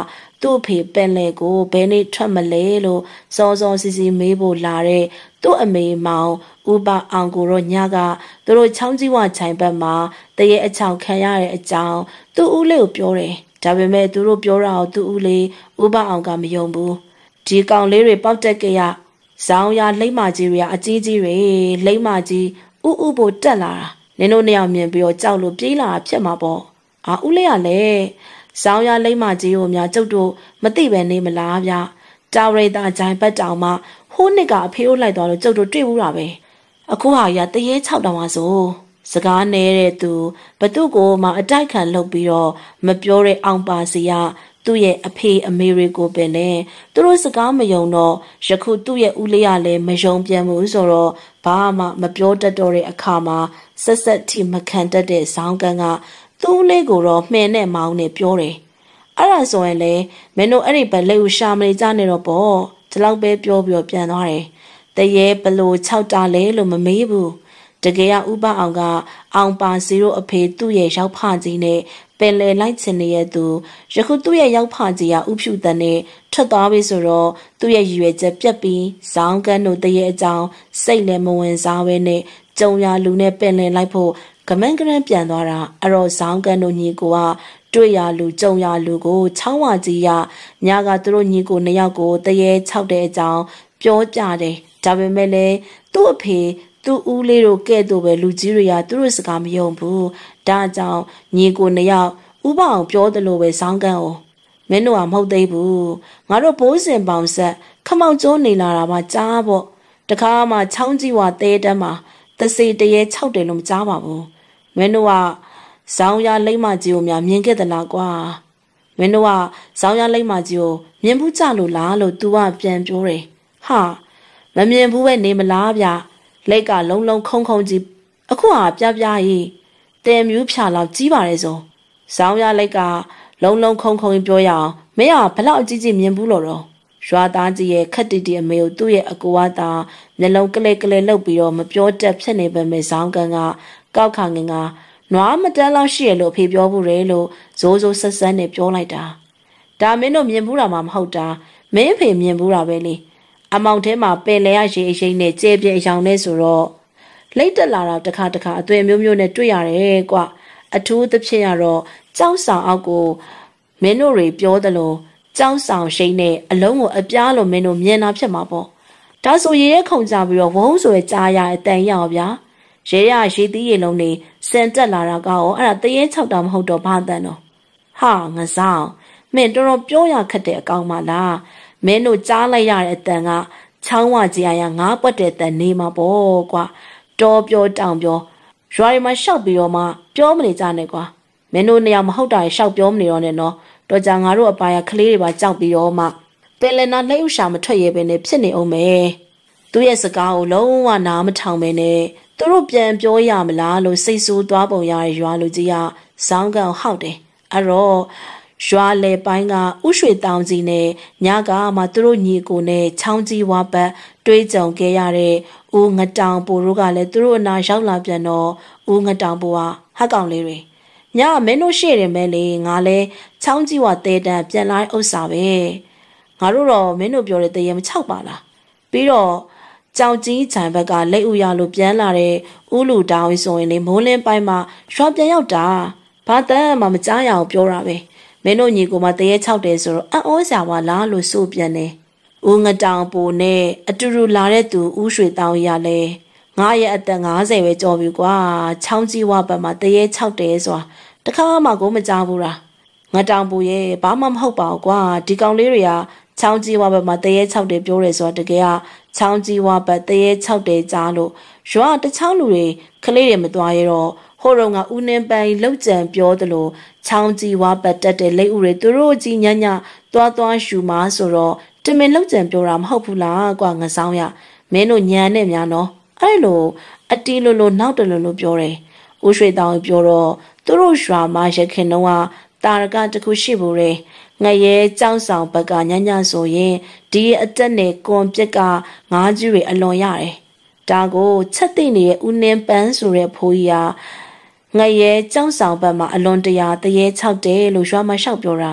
Speaker 1: သူ့ဖေပင်လေကိုဘယ်နေ့ထွက်မလဲလို့စောစောစီစီမေးဖို့လာတဲ့သူ့အမေမောင်ဥပအောင်ကိုတော့ညကသူတို့ချောင်းကြီးဝချိုင်ဘက်မှာတရေအချောင်ခံရတဲ့အကြောင်းသူ့ဦးလေးကိုပြောတယ်ဒါပေမဲ့သူတို့ပြောတာကိုသူ့ဦးလေးဥပအောင်ကမယုံဘူးဒီကောင်လေးတွေပေါက်တက်ကြရဇောင်းရလိမ့်မကြီးတွေကအကြီးကြီးတွေလိမ့်မကြီးဥဥပို့တက်လာတာနင်တို့နှစ်ယောက်မြင်ပြီးတော့ကြောက်လို့ပြေးလာဖြစ်မှာပေါ့အာဦးလေးကလည်းဇောင်းရလိမ့်မကြီးကိုများကျုပ်တို့မသိပဲနေမလားဗျတာဝရိတာဂျိုင်ဘတ်တောင်မှဟိုးနှစ်ကအဖေးကိုလိုက်သွားလို့ကျုပ်တို့တွေ့ဘူးတာပဲအခုဟာရတရေ၆တောင်ပါဆိုစကားနေတဲ့သူဘသူ့ကိုမှအတိုက်ခံလုပ်ပြီးတော့မပြောတဲ့အောင်ပါစီကသူ့ရဲ့အဖေအမေတွေကိုပင်နဲ့သူတို့စကားမယုံတော့ယခုသူ့ရဲ့ဦးလေးကလည်းမယုံပြန်ဘူးဆိုတော့ဘာမှမပြောတတ်တော့တဲ့အခါမှာဆက်ဆက်ထိမခံတတ်တဲ့ဇောင်းကန်ကသူ့လေးကိုတော့မှင်နဲ့မောင်းနဲ့ပြောတယ်အဲ့ဒါဆိုရင်လေမင်းတို့အဲ့ဒီဘက်လက်ကိုရှာမနေကြနဲ့တော့ပေါ့ဒီလောက်ပဲပြောပြီးပြန်သွားတယ်တရေဘလို့၆တာလဲလို့မမေးဘူးတကယ်ကဥပအောင်ကအောင်ပါစီတို့အဖေသူ့ရဲ့ရောက်ဖကြီးနဲ့ပင်လေလိုက်ချင်နေတဲ့သူယခုသူ့ရဲ့ရောက်ဖကြီးကဥဖြူတန်နဲ့ထွက်သွားပြီဆိုတော့သူ့ရဲ့ရည်ရွယ်ချက်ပြတ်ပြီးဇောင်းကန်းတို့တရေအကြောင်းစိတ်လည်းမဝင်စားပဲနဲ့ကြုံရလူနဲ့ပင်လေလိုက်ဖို့ကမန်းကရန်ပြန်သွားတာအဲ့တော့ဇောင်းကန်းတို့ညီကိုကတွေ့ရလူကြုံရလူကိုချောင်းဝကြီးရညကသူတို့ညီကိုနှစ်ယောက်ကိုတရေ၆တဲ့အကြောင်းပြောကြတယ်ဒါပေမဲ့လည်းသူ့အဖေသူ့ဦးလေးတို့ကဲ့သို့ပဲလူကြီးတွေကသူတို့စကားမယုံဘူးဒါကြောင့်ညီကိုနှစ်ယောက်ဥပအောင်ပြောသလိုပဲဇောင်းကန်းကိုမင်းတို့ကမဟုတ်သေးဘူးငါတို့ဘိုးစင်ပေါင်ဆက်ခမောက်ကျိုးနေလာတာမှကြားပေါ့တခါမှချောင်းကြီးဝတဲတန်းမှာတစေတရေ၆တယ်လို့မကြားပါဘူးမင်းတို့ကဇောင်းရလိမ့်မကြီးကိုများမြင်ခဲ့သလားကွာမင်းတို့ကဇောင်းရလိမ့်မကြီးကိုမြင်ဘူးကြလို့လားလို့ तू ကပြန်ပြောတယ်ဟာမမြင်ဘူးပဲနေမလားဗျလက်ကလုံးလုံးခုံခုံကြီးအခုဟာပြပြကြီးတဲမြူးဖြာလောက်ကြီးပါတယ်ဆိုဇောင်းရလက်ကလုံးလုံးခုံခုံပြောရအောင်မင်းကဘလောက်အကြီးကြီးမြင်ဘူးလို့တော့ရွာသားကြီးရဲ့ခက်တီတီအမေကိုသူ့ရဲ့အကူဝါသားမျက်လုံးကလေးကလေးလှုပ်ပြီးတော့မပြောတတ်ဖြစ်နေပေမဲ့ဇောင်းကန်ကကောက်ခါငင်ကနွားမတန်းလောက်ရှိရလို့ဖေပြောဘူးလေလို့ဇိုးဇိုးဆက်ဆက်နဲ့ပြောလိုက်တာဒါမင်းတို့မြင်ဘူးတာမှမဟုတ်တာမင်းဖေမြင်ဘူးတာပဲလေအမောင်ထဲမှာပင်လဲရရေအရင်နဲ့ကျဲပြဲအယောင်နဲ့ဆိုတော့လိတ်တက်လာတာတစ်ခါတစ်ခါအသွင်မျိုးမျိုးနဲ့တွေ့ရတယ်ကွာအထူးသဖြင့်ကတော့ကြောက်ဆောင်အောက်ကိုမင်းတို့တွေပြောသလိုကြောက်ဆောင်ရှိနဲ့အလုံးကိုအပြားလို့မင်းတို့မြင်တာဖြစ်မှာပေါ့ဒါဆိုရေရဲခုန်ကြပြီးတော့ဝုန်းဆိုရကြားရအတန်ရအောင်ဗျာရေရရေသီးရေလုံးနေစင်တက်လာတာကောအဲ့ဒါတရေ၆တာမဟုတ်တော့ဘာတန်တော့ဟာငဆောင်မင်းတော်တော်ပြောရခက်တဲ့အကောင်မလားမင်းတို့ကြားလိုက်ရတဲ့အတန်ကချောင်းဝကြီးအရာငါးပွက်တဲ့တန်နေမှာပေါ့ကွာတော်ပြောတောင်ပြောရွာရီမှာရှောက်ပြီးတော့မှပြောမနေကြနဲ့ကွာမင်းတို့နေရာမဟုတ်တာရှောက်ပြောမနေတော့နဲ့နော်တော်ကြငါတို့အပါရကလေးတွေပါကြောက်ပြီးတော့မှပင်လနာလှိုပ်ရှာမထွက်ရပဲနဲ့ဖြစ်နေအောင်မယ်သူ့ရဲ့စကားကိုလုံးဝနားမထောင်ပဲနဲ့သူတို့ပြန်ပြောရမလားလို့စိတ်ဆိုးသွားပုံရတဲ့ရွာလူကြီးကဇောင်းကန်ဟောက်တယ်အဲ့တော့ရွာလေပိုင်းကဥရွှေတောင်ကြီးနဲ့ညကမှသူတို့ညီကိုနဲ့ချောင်းကြီးဝါပတ်တွေးကြုံခဲ့ရတဲ့ဦးငတောင်ပိုတို့ကလည်းသူတို့အနာရောက်လာပြန်တော့ဦးငတောင်ပိုကဟက်ကောင်လေးတွေညမင်းတို့ရှေ့တယ်မဲလေငါလဲချောင်းကြီးဝါတဲတန်ပြန်လာဥစ္စာပဲငါတို့တော့မင်းတို့ပြောတဲ့တရေမချောက်ပါလားပြီးတော့ကြောင်ကြီးခြံဘက်ကလက်ဥရလို့ပြန်လာတဲ့ဥလူတောင်ဆိုရင်လေမိုးလင်းပိုင်းမှာရွှေပြန်ရောက်တာဘာတမ်းမှမကြားရအောင်ပြောတာပဲမင်းတို့ညီကိုမတရေ၆တယ်ဆိုတော့အံ့ဩစရာပါလားလို့ဆိုပြန်တယ်ဦးငတောင်ပိုနဲ့အတူတူလာတဲ့သူဦးရွှေတောင်ရလဲငါရဲ့အသက်၅၀ပဲကြော်ပြီကွာချောင်းကြီးဝဘက်မှာတရေ၆တယ်ဆိုတာတခါမှကိုမကြားဘူးလားငတောင်ပိုရဲ့ဘာမှမဟုတ်ပါဘူးကွာဒီကောင်လေးတွေကချောင်းကြီးဝဘက်မှာတရေ၆တယ်ပြောတယ်ဆိုတာတကယ်ကချောင်းကြီးဝဘက်တရေ၆တယ်ကြားလို့ရွာတချောင်းလူတွေကလေးတွေမသွားရတော့ဟိုတော့ကဦးနှင်းပန်းလောက်ကြံပြောသလိုချောင်းကြီးဝါပတ်တက်တဲ့လက်ဥတွေသူတို့ကြီးညညသွားသွားရှူမာဆိုတော့တမင်လောက်ကြံပြောတာမဟုတ်ဘူးလားကွာငဆောင်ရမင်းတို့ညံနဲ့များနော်အဲ့လိုအတီးလိုလိုနောက်တလိုလိုပြောတယ်ဦးရွှေတောင်ပြောတော့သူတို့ရွာမှာရခင်တော့တာရကတခုရှိဘူးလေငရဲကြောင်းဆောင်ဘက်ကညညဆိုရင်ဒီအတက်နဲ့ကွန်ပြက်ကငါးကြီးတွေအလွန်ရတယ်ဒါကိုချက်သိနေတဲ့ဦးနှင်းပန်းဆိုတဲ့ဖိုးကြီးကငရဲကြောင်းဆောင်ဘက်မှာအလွန်တရာတရေ၆တယ်လို့ရွာမှာလျှောက်ပြောတာ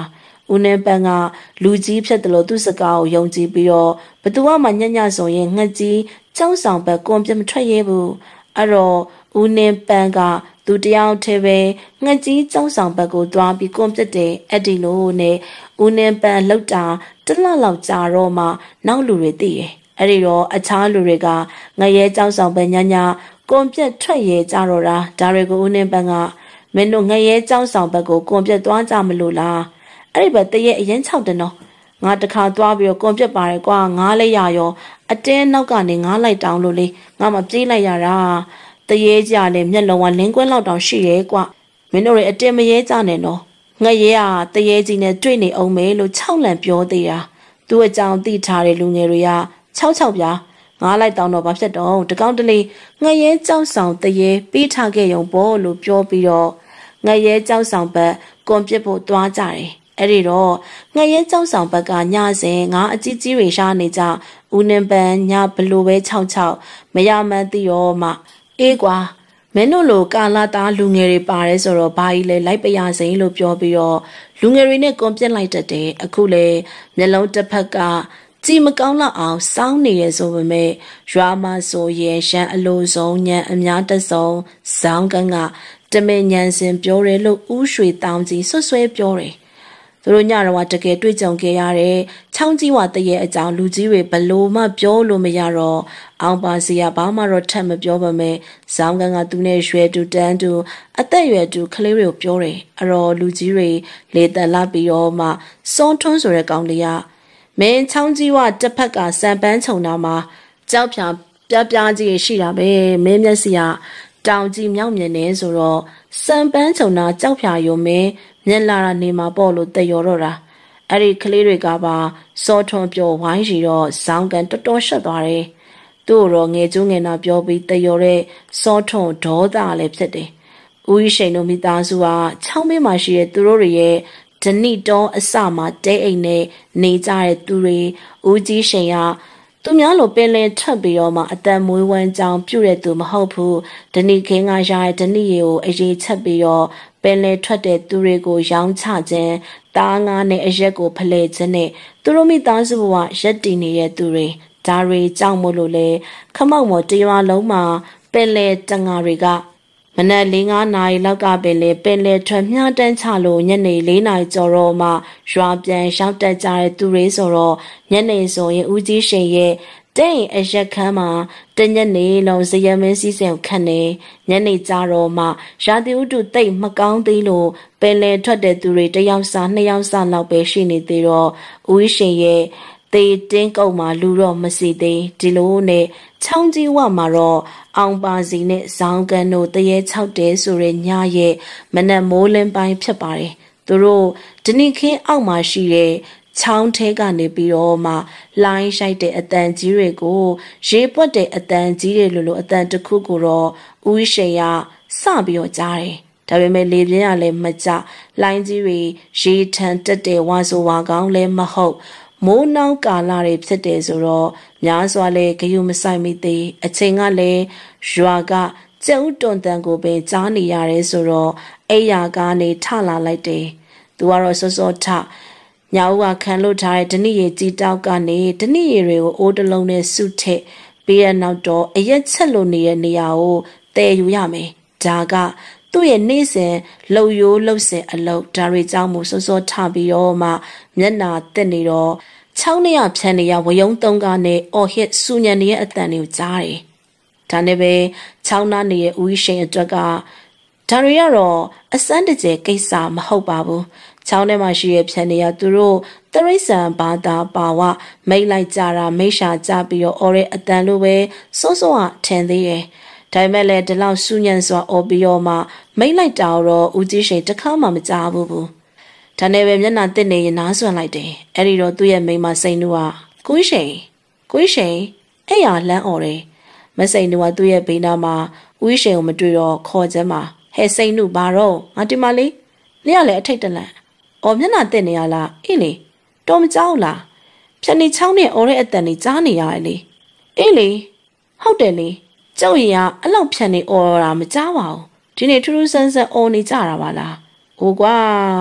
Speaker 1: ဦးနေပန်းကလူကြီးဖြစ်တယ်လို့သူ့စကားကိုယုံကြည်ပြီးတော့ဘသူမှညံ့ညံ့ဆိုရင်ငှက်ကြီးကျောင်းဆောင်ဘက်ကွန်ပြမထွက်ရဲဘူးအဲ့တော့ဦးနေပန်းကသူတယောက်တည်းပဲငှက်ကြီးကျောင်းဆောင်ဘက်ကိုသွားပြီးကွန်ပြတယ်အဲ့ဒီလိုနဲ့ဦးနေပန်းလောက်တာတလလောက်ကြာတော့မှနောက်လူတွေသိတယ်အဲ့ဒီတော့အခြားလူတွေကငရဲကျောင်းဆောင်ဘက်ညံ့ညံ့ကွန်ပြထွက်ရဲကြတော့တာဒါတွေကိုဦးနေပန်းကမင်းတို့ငရဲကျောင်းဆောင်ဘက်ကိုကွန်ပြသွားကြမလို့လားအဲ့ဒီဘက်တရက်အရင်၆တနော်ငါတခါသွားပြီးတော့ကွန်ပြပါရဲကွာငါလည်းရရောအတင်းနောက်ကနေငါလိုက်တောင်းလို့လေငါမပြေးလိုက်ရတာတရေကြလည်းမျက်လုံးကလင်းကွင်းလောက်တောင်ရှိရဲကွာမင်းတို့တွေအတင်းမရဲကြနဲ့နော်ငရဲကတရေကြီးနဲ့တွေ့နေအောင်မယ်လို့၆လံပြောသေးတာသူ့အကြောင်းသိထားတဲ့လူငယ်တွေက၆၆ပြားငါလိုက်တောင်းတော့ဘာဖြစ်တော့တကောင်းတလေငရဲကြောက်ဆောင်တရေပေးထားခဲ့ရုံပေါ့လို့ပြောပြီးတော့ငရဲကြောက်ဆောင်ဘက်ကွန်ပြစ်ဖို့သွားကြတယ်အဲ့ဒီတော့ငရဲကြောက်ဆောင်ဘက်ကညစဉ်ငါအကြီးကြီးတွေရှားနေကြဦးနှင်းပန်းညဘလို့ပဲ၆၆မရမှန်းသိရောမှအေးကွာမင်းတို့လိုကာလာသားလူငယ်တွေပါတယ်ဆိုတော့ဘာကြီးလဲလိုက်ပရစိန်လို့ပြောပြီးတော့လူငယ်တွေနဲ့ကွန်ပြစ်လိုက်တတ်တယ်အခုလေမျက်လုံးတစ်ဖက်ကကြည်မကောင်းလောက်အောင်စောင်းနေရဆိုပေမဲ့ရွာမှာဆိုရင်ရှမ်းအလိုဆုံးညံအများတဆုံးဇောင်းကန်းကတမင်ညံစင်ပြောတယ်လို့ဥရွှေတောင်ကြီးဆွဆွဲပြောတယ်သူတို့ညတော့တကယ်တွေ့ကြုံခဲ့ရတဲ့ချောင်းကြီးဝတရဲ့အကြောင်းလူကြီးတွေဘလို့မှပြောလို့မရတော့အောင်ပါစီကဘာမှတော့ထပ်မပြောပါမဲ့ဇောင်းကန်းကသူနဲ့ရွှဲတူတန်းတူအသက်ရွယ်တူကလေးတွေကိုပြောတယ်အတော်လူကြီးတွေလေတန်လာပြီးတော့မှစောထွန်းဆိုတဲ့ကောင်လေးကမင်းချောင်းကြီးဝတစ်ဖက်ကစံပန်းခြုံတာမှာကြောက်ဖြာပြပြကြီးရှိတာပဲမင်းမျက်စိကတောင်ကြီးမြောက်မြင်နေဆိုတော့စံပန်းခြုံတာကြောက်ဖြာယုံမင်းမျက်လာတာနေမှာပေါ့လို့တယောတော့တာအဲ့ဒီကလေးတွေကပါစောထွန်းပြောဝိုင်းစီတော့ဇောင်းကန်တော်တော်ရှက်သွားတယ်သူ့တော့ငယ်ကျိုးငယ်နာပြောပြီးတယောတဲ့စောထွန်းဒေါသလည်းဖြစ်တယ်ဦးရှိန်တို့မိသားစုကချောင်းမေးမှရှိတဲ့သူတို့တွေရဲ့ဒဏိတောအစမှာတဲအိမ်နဲ့နေကြတဲ့သူတွေဦးကြီးရှင်ကသူများလိုပင်လယ်ထပ်ပြီးတော့မှအတန်မွေးဝမ်းကြောင်းပြုတ်တဲ့သူမဟုတ်ဘူးဒဏိခင်းကရတဲ့ဒဏိရီကိုအရေးချက်ပြီးတော့ပင်လယ်ထွက်တဲ့သူတွေကိုရောင်းချခြင်းတားငါးနဲ့အရက်ကိုဖလှယ်ခြင်းနဲ့သူတို့မိသားစုဘဝရက်တည်နေတဲ့သူတွေဒါတွေကြောင့်မို့လို့လေခမောက်မော်တရွာလုံးမှာပင်လယ်တငါတွေကမနက်၄-၅နာရီလောက်ကပင်လေပင်လေထွက်မြတန်းချလို့ညနေ၄နာရီကျော်တော့မှရွာပြန်ရောက်တက်ကြတဲ့သူတွေဆိုတော့ညနေဆိုရင်ဦးကြီးရှင်ရဲ့တဲ့ရင်အရက်ခမ်းမှာတညနေလုံးဇယမင်းစီးစင်ခန့်နေညနေကြတော့မှရာသီဥတုတိတ်မကောင်းသေးလို့ပင်လေထွက်တဲ့သူတွေတယောက်စာနှစ်ယောက်စာလောက်ပဲရှိနေသေးတော့ဦးရှင်ရဲ့တေတင်းကုတ်မှာလူတော့မစီသေးဒီလိုနဲ့ချောင်းကြီးဝမှာတော့အောင်ပါစီနဲ့ဇောင်းကန်တို့တရေ၆တဲဆိုတဲ့ညရဲ့မနက်မိုးလင်းပိုင်းဖြစ်ပါတယ်သူတို့ဒဏိခင်းအောက်မှာရှိတဲ့ချောင်းထဲကနေပြီးတော့မှလိုင်းရှိုက်တဲ့အတန်ကြီးတွေကိုရေပွက်တဲ့အတန်ကြီးတွေလိုလိုအတန်တစ်ခုကိုတော့ဦးရှိန်ကစပြီးတော့ကြားတယ်ဒါပေမဲ့လေပြင်းကလည်းမကြလိုင်းကြီးတွေရေထန်တက်တဲ့ဝါဆိုဝါကောင်းလည်းမဟုတ်မိုးနှောင်းကာလတွေဖြစ်တယ်ဆိုတော့များစွာလဲဂယုမဆိုင်မိသေးအချိန်ကလည်းရွာကကျုပ်တွန်တန်ကိုပင်ကြားနေရတယ်ဆိုတော့အိယာကနေထလာလိုက်တယ်သူကတော့စောစောထညာဦးကခံလို့ထားတဲ့ဒဏိရီကြည်တောက်ကနေဒဏိရီတွေကိုအိုးတလုံးနဲ့စုထည့်ပြီးရနောက်တော့အရက်ချက်လို့နေတဲ့နေရာကိုတည်ယူရမယ်ဒါကသူ့ရဲ့နေ့စဉ်လှုပ်ရိုးလှုပ်စင်အလုပ်ဒါတွေကြောင့်မို့စောစောထပြီးတော့မှမျက်နာတက်နေတော့ချောင်းနေရဖြန်းနေရဝယုံသုံးကားနဲ့အော်ဟစ်စူညံနေရဲ့အတန်တွေကိုကြားတယ်။ဒါနဲ့ပဲချောင်းနာနေရဲ့ဦးရှိန်အတွက်ကဒါတွေကတော့အစမ်းတကျကိစ္စမဟုတ်ပါဘူး။ချောင်းထဲမှာရှိရဲ့ဖြန်းနေရသူတို့တရိษံဘာသာပါဝမိတ်လိုက်ကြတာမိတ်ရှာကြပြီးတော့အော်ရဲ့အတန်လိုပဲစိုးစိုးကထင်သေးရဲ့။ဒါပေမဲ့လည်းဒီလောက်စူညံစွာအော်ပြီးတော့မှမိတ်လိုက်တာတော့ဦးကြီးရှိန်တစ်ခါမှမကြားဘူးဘူး။ဒါနဲ့ပဲမျက်နှာတစ်နေရင်နားဆွန့်လိုက်တယ်အဲ့ဒီတော့သူ့ရဲ့မိန်းမစိန်နူကကိုရှိန်ကိုရှိန်အဲ့ရလန်းអော်တယ်မစိန်နူကသူ့ရဲ့ဘေးနားမှာဦးရှိန်ကိုမတွေ့တော့ခေါ်ချင်မှာဟဲ့စိန်နူဘာတော့ငါဒီမလေးနေရလေအထိတ်တလန့်အော်မျက်နှာတစ်နေရလားအေးလေတော်မကြောက်လားဖြန်နေချောင်းနဲ့អော်တဲ့အတန်နေကြားနေရတယ်လေအေးလေဟုတ်တယ်လေကျုပ်ရင်ကအလောက်ဖြန်နေអော်တာမကြားပါဘူးဒီနေ့ထူးထူးဆန်းဆန်းអော်နေကြတာပါလားဟိုကွာသူ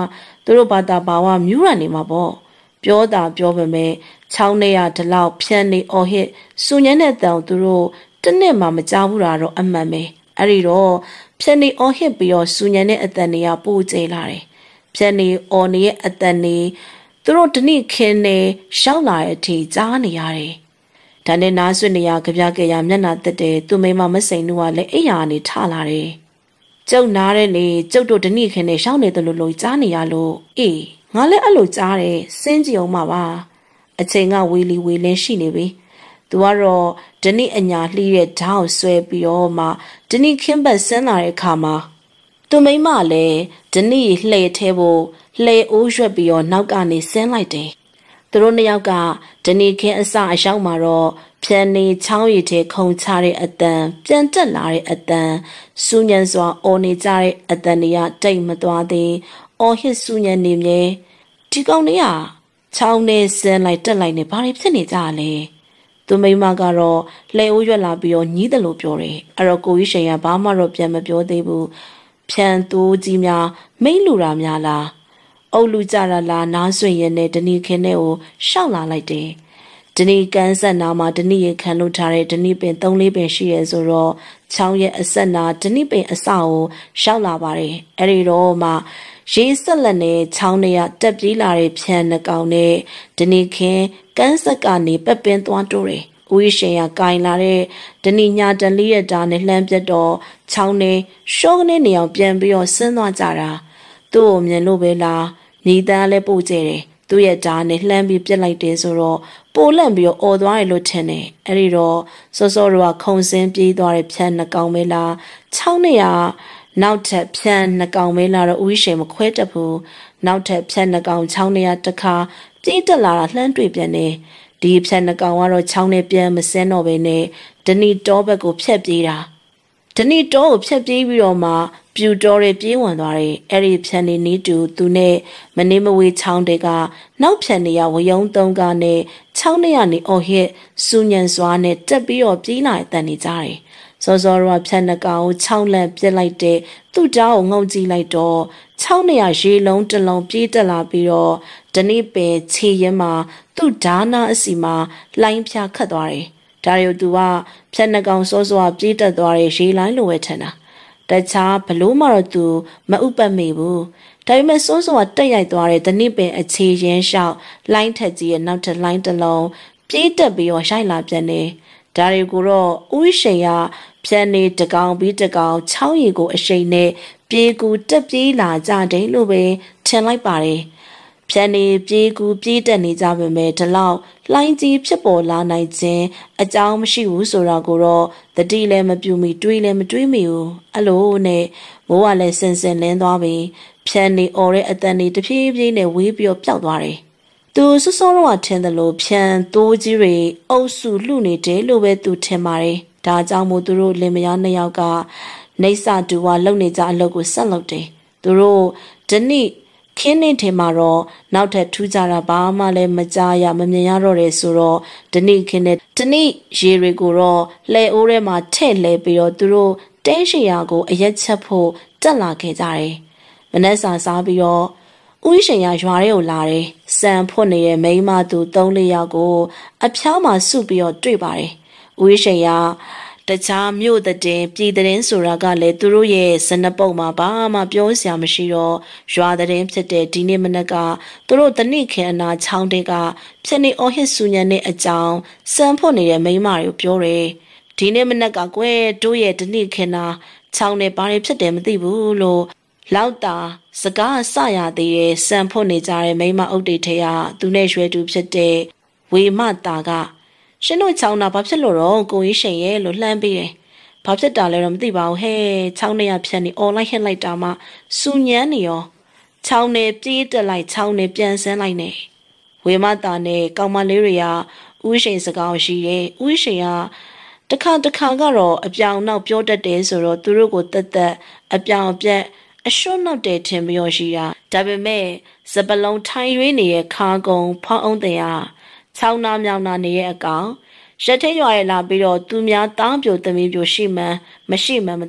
Speaker 1: သူတို့ဘာသာဘာဝမြူးရနေမှာပေါ့ပြောတာပြောပေမဲ့ချောင်းနေရဒီလောက်ဖြန်းနေအော်ဟစ်စူညံတဲ့တောင်သူတို့တနစ်မှမကြောက်ဘူးတာတော့အမှန်ပဲအဲ့ဒီတော့ဖြန်းနေအော်ဟစ်ပြီးတော့စူညံတဲ့အတန်တွေကပို့ကျဲလာတယ်ဖြန်းနေအော်နေရဲ့အတန်တွေသူတို့တနစ်ခင်းနေရှောက်လာတဲ့အထိကြားနေရတယ်ဒါနဲ့နားဆွနေရကြပြကြရမျက်နှာတက်တယ်သူမိမမစိန်နူကလည်းအိယာနေထလာတယ်ကျုပ်နားတဲ့လေကျုပ်တို့တနစ်ခင်းနေရှောက်နေတယ်လို့လို့ကြားနေရလို့အေးငါလည်းအဲ့လိုကြားတယ်စင်းကြည့်အောင်ပါပါအချိန်ကဝေလီဝေလင်းရှိနေပြီသူကတော့ဒနိအညာလှီးတဲ့ဓာတ်ဆွဲပြီးတော့မှဒနိခင်းပတ်ဆင်းလာတဲ့အခါမှာသူမိမလည်းဒနိလှဲ့ထဲဖို့လှဲ့အိုးရွက်ပြီးတော့နောက်ကနေဆင်းလိုက်တယ်သူတို့နှစ်ယောက်ကဒနိခင်းအစအရောက်မှာတော့ဖြန်နေချောင်းရည်ထဲခုံချတဲ့အတန်ပြန်တက်လာတဲ့အတန်စူညံစွာအော်နေကြတဲ့အတန်တွေကတိတ်မသွားသေးအော်ဟစ်စူညံနေမြဲဒီကောင်တွေကချောင်းနဲ့ဆင်းလိုက်တက်လိုက်နေဘာတွေဖြစ်နေကြလဲသူမိမကတော့လှဲအိုးရွက်လာပြီးတော့ညီးတယ်လို့ပြောတယ်အဲ့တော့ကိုကြီးရှင်ကဘာမှတော့ပြန်မပြောသေးဘူးဖြန်သူကြီးများမိတ်လူတာများလားအုပ်လူကြတာလားနားဆွင့်ရင်နဲ့ဒနီခင်းနဲ့ကိုရှောက်လာလိုက်တယ်ဒနီကန်းဆက်နာမှာဒနီရခံလို့ထားတဲ့ဒနီပင်သုံးလေးပင်ရှိရဲဆိုတော့ချောင်းရဲ့အဆက်နာဒနီပင်အစကိုရှောက်လာပါတယ်အဲ့ဒီတော့မှရေးဆက်လက်နဲ့ချောင်းနဲ့တက်ပြေးလာတဲ့ဖြန်နှကောင်နဲ့ဒနီခင်းကန်းဆက်ကနေပက်ပင်းသွားတိုးတယ်။ဦးရှင်ရကင်လာတဲ့ဒနီညာတန်လေးရတာနဲ့လှမ်းပြတ်တော့ချောင်းနဲ့ရှောကနေနေအောင်ပြန်ပြီးတော့ဆင်းသွားကြတာ။သူ့ကိုမြင်လို့ပဲလားညီတန်းလည်းပို့ကျဲတယ်။သူ့ရဲ့ဓာတ်နဲ့လှမ်းပြီးပြစ်လိုက်တယ်ဆိုတော့ပိုလန့်ပြီးတော့អော်သွားတယ်လို့ထင်တယ်။အဲ့ဒီတော့စောစောတော့ခုံစင်းပြေးသွားတဲ့ဖြန်နှကောင်ပဲလားချောင်းနဲ့ရနောက်ထပ်ဖြန်နှကောင်မဲလာတော့ဦးရှင်မခွဲတတ်ဘူးနောက်ထပ်ဖြန်နှကောင်ချောင်းနေရတခါပြေးတက်လာတာလှမ်းတွေ့ပြန်နေဒီဖြန်နှကောင်ကတော့ချောင်းနဲ့ပြန်မစင်းတော့ဘဲနဲ့ဒနီတောဘက်ကိုဖြတ်ပြေးတာဒနီတောကိုဖြတ်ပြေးပြီးတော့မှပြူတော်တွေပြေးဝင်သွားတယ်အဲ့ဒီဖြန်နေနီးတူသူနဲ့မနေမဝေးချောင်းတွေကနောက်ဖြန်နေရဝယုံသုံးကားနဲ့ချောင်းနေရနေအော်ဟစ်စူညံစွာနဲ့တက်ပြီးတော့ပြေးလာတဲ့တန်နေကြတယ်စောစောတော့ဖြန်နှကောင်ကိုချောင်းလန့်ပြစ်လိုက်တဲ့သူ့တောင်းကိုငုံကြည့်လိုက်တော့ချောင်းနေရရေလုံးတစ်လုံးပြေးတက်လာပြီးတော့ဒနိပင်ခြေရင်မှာသူ့ဓာနာအစီမှာလိုင်းဖြာခတ်သွားတယ်။ဒါရီသူကဖြန်နှကောင်စောစောပြေးတက်သွားတဲ့ရေလိုင်းလိုပဲထင်တာ။တခြားဘလို့မှတော့သူမဥပတ်မိဘူး။ဒါပေမဲ့စောစောကတက်ရိုက်သွားတဲ့ဒနိပင်အခြေရင်လျှောက်လိုင်းထက်ကြီးရဲ့နောက်ထပ်လိုင်းတစ်လုံးပြေးတက်ပြီးတော့ရိုက်လာပြန်တယ်။ဒါရီကိုတော့ဦးရှင်ရဖြန်နေတကောင်ပြီးတကောင်ချောင်းရီကိုအရှိန်နဲ့ပြေးကူတက်ပြေးလာကြတယ်လို့ပဲထင်လိုက်ပါတယ်ဖြန်နေပြေးကူပြေးတက်နေကြပါမယ်ဒီလောက်လှိုင်းကြီးဖြစ်ပေါ်လာနိုင်ခြင်းအကြောင်းမရှိဘူးဆိုတာကိုတော့တတိလည်းမပြူမီတွေးလည်းမတွေးမိဘူးအဲ့လိုနဲ့မိုးကလည်းစင်စင်လင်းသွားပြီးဖြန်နေអော်တဲ့အတန်တွေတဖြည်းဖြည်းနဲ့ဝေးပြီးပျောက်သွားတယ်သူစောစောတော့ထင်တယ်လို့ဖြန်တိုးကြီးတွေအုပ်စုလှနေတယ်လို့ပဲသူထင်ပါတယ်ဒါကြောင့်မို့သူတို့လင်မယားနှစ်ယောက်ကနေဆာတူဝါလုံနေကြအလုပ်ကိုဆက်လုပ်တယ်သူတို့ဒနိခင်းနေတယ်မှာတော့နောက်ထပ်ထူးကြတာဘာမှလည်းမကြားရမမြင်ရတော့တယ်ဆိုတော့ဒနိခင်းနဲ့ဒနိရေတွေကိုတော့လှဲအိုးထဲမှာထည့်လဲပြီးတော့သူတို့တဲရှိရာကိုအရက်ချက်ဖို့တက်လာခဲ့ကြတယ်မနက်စာစားပြီးတော့ဦးရှင်ရရွာထဲကိုလာတယ်စံဖွတ်နေတဲ့မိန်းမသူသုံးလေးယောက်ကိုအဖျားမှာစုပြီးတော့တွေ့ပါတယ်ဦးရှင်ရတခြားမြို့တဲ့ပြည်တဲ့ဆိုတာကလည်းသူတို့ရဲ့စနပုတ်မှာဘာမှပြောစရာမရှိတော့ရွာတဲ့ဖြစ်တဲ့ဒီနေ့မနက်ကသူတို့တနစ်ခင်အနာချောင်းတွေကဖြစ်နေအော်ဟစ်ဆူညံတဲ့အကြောင်းစံဖွတ်နေတဲ့မိန်းမတွေကိုပြောတယ်ဒီနေ့မနက်ကကွယ်တို့ရဲ့တနစ်ခင်နာချောင်းတွေဘာတွေဖြစ်တယ်မသိဘူးလို့လောက်တာစကားဆရသေးရဲ့စံဖွတ်နေကြတဲ့မိန်းမအုပ်တွေထဲကသူနဲ့ရွှဲတူဖြစ်တဲ့ဝေမတာကရှင်တို့ချောင်းနာဘာဖြစ်လို့တော့ကိုကြီးရှင်ရဲ့လို့လှမ်းပေးတယ်။ဘာဖြစ်တာလဲတော့မသိပါဘူးဟဲ့ချောင်းနေရဖြတ်နေអော်လိုက်ဟစ်လိုက်တာမှစူညံနေရောချောင်းနေပြေးတက်လိုက်ချောင်းနေပြန်ဆန်းလိုက်နေဝေမတာနဲ့ကောင်မလေးတွေကဥရှင်စကားရှိရဲ့ဥရှင်ကတခါတခါကတော့အပြောင်နောက်ပြောတတ်တယ်ဆိုတော့သူတို့ကိုတက်တက်အပြောင်အပြက်အရှုံးနောက်တယ်ထင်ပြီးရှိတာဒါပေမဲ့စပလုံးထိုင်ရွေးနေတဲ့ခါကုံဖောင်းအောင်တဲ့ချောင်းနာမြောင်နာနေရဲ့အကောင်ရထရွာရလာပြီးတော့သူများတောင်းပြိုသမီးပြိုရှိမှန်းမရှိမှန်းမသိ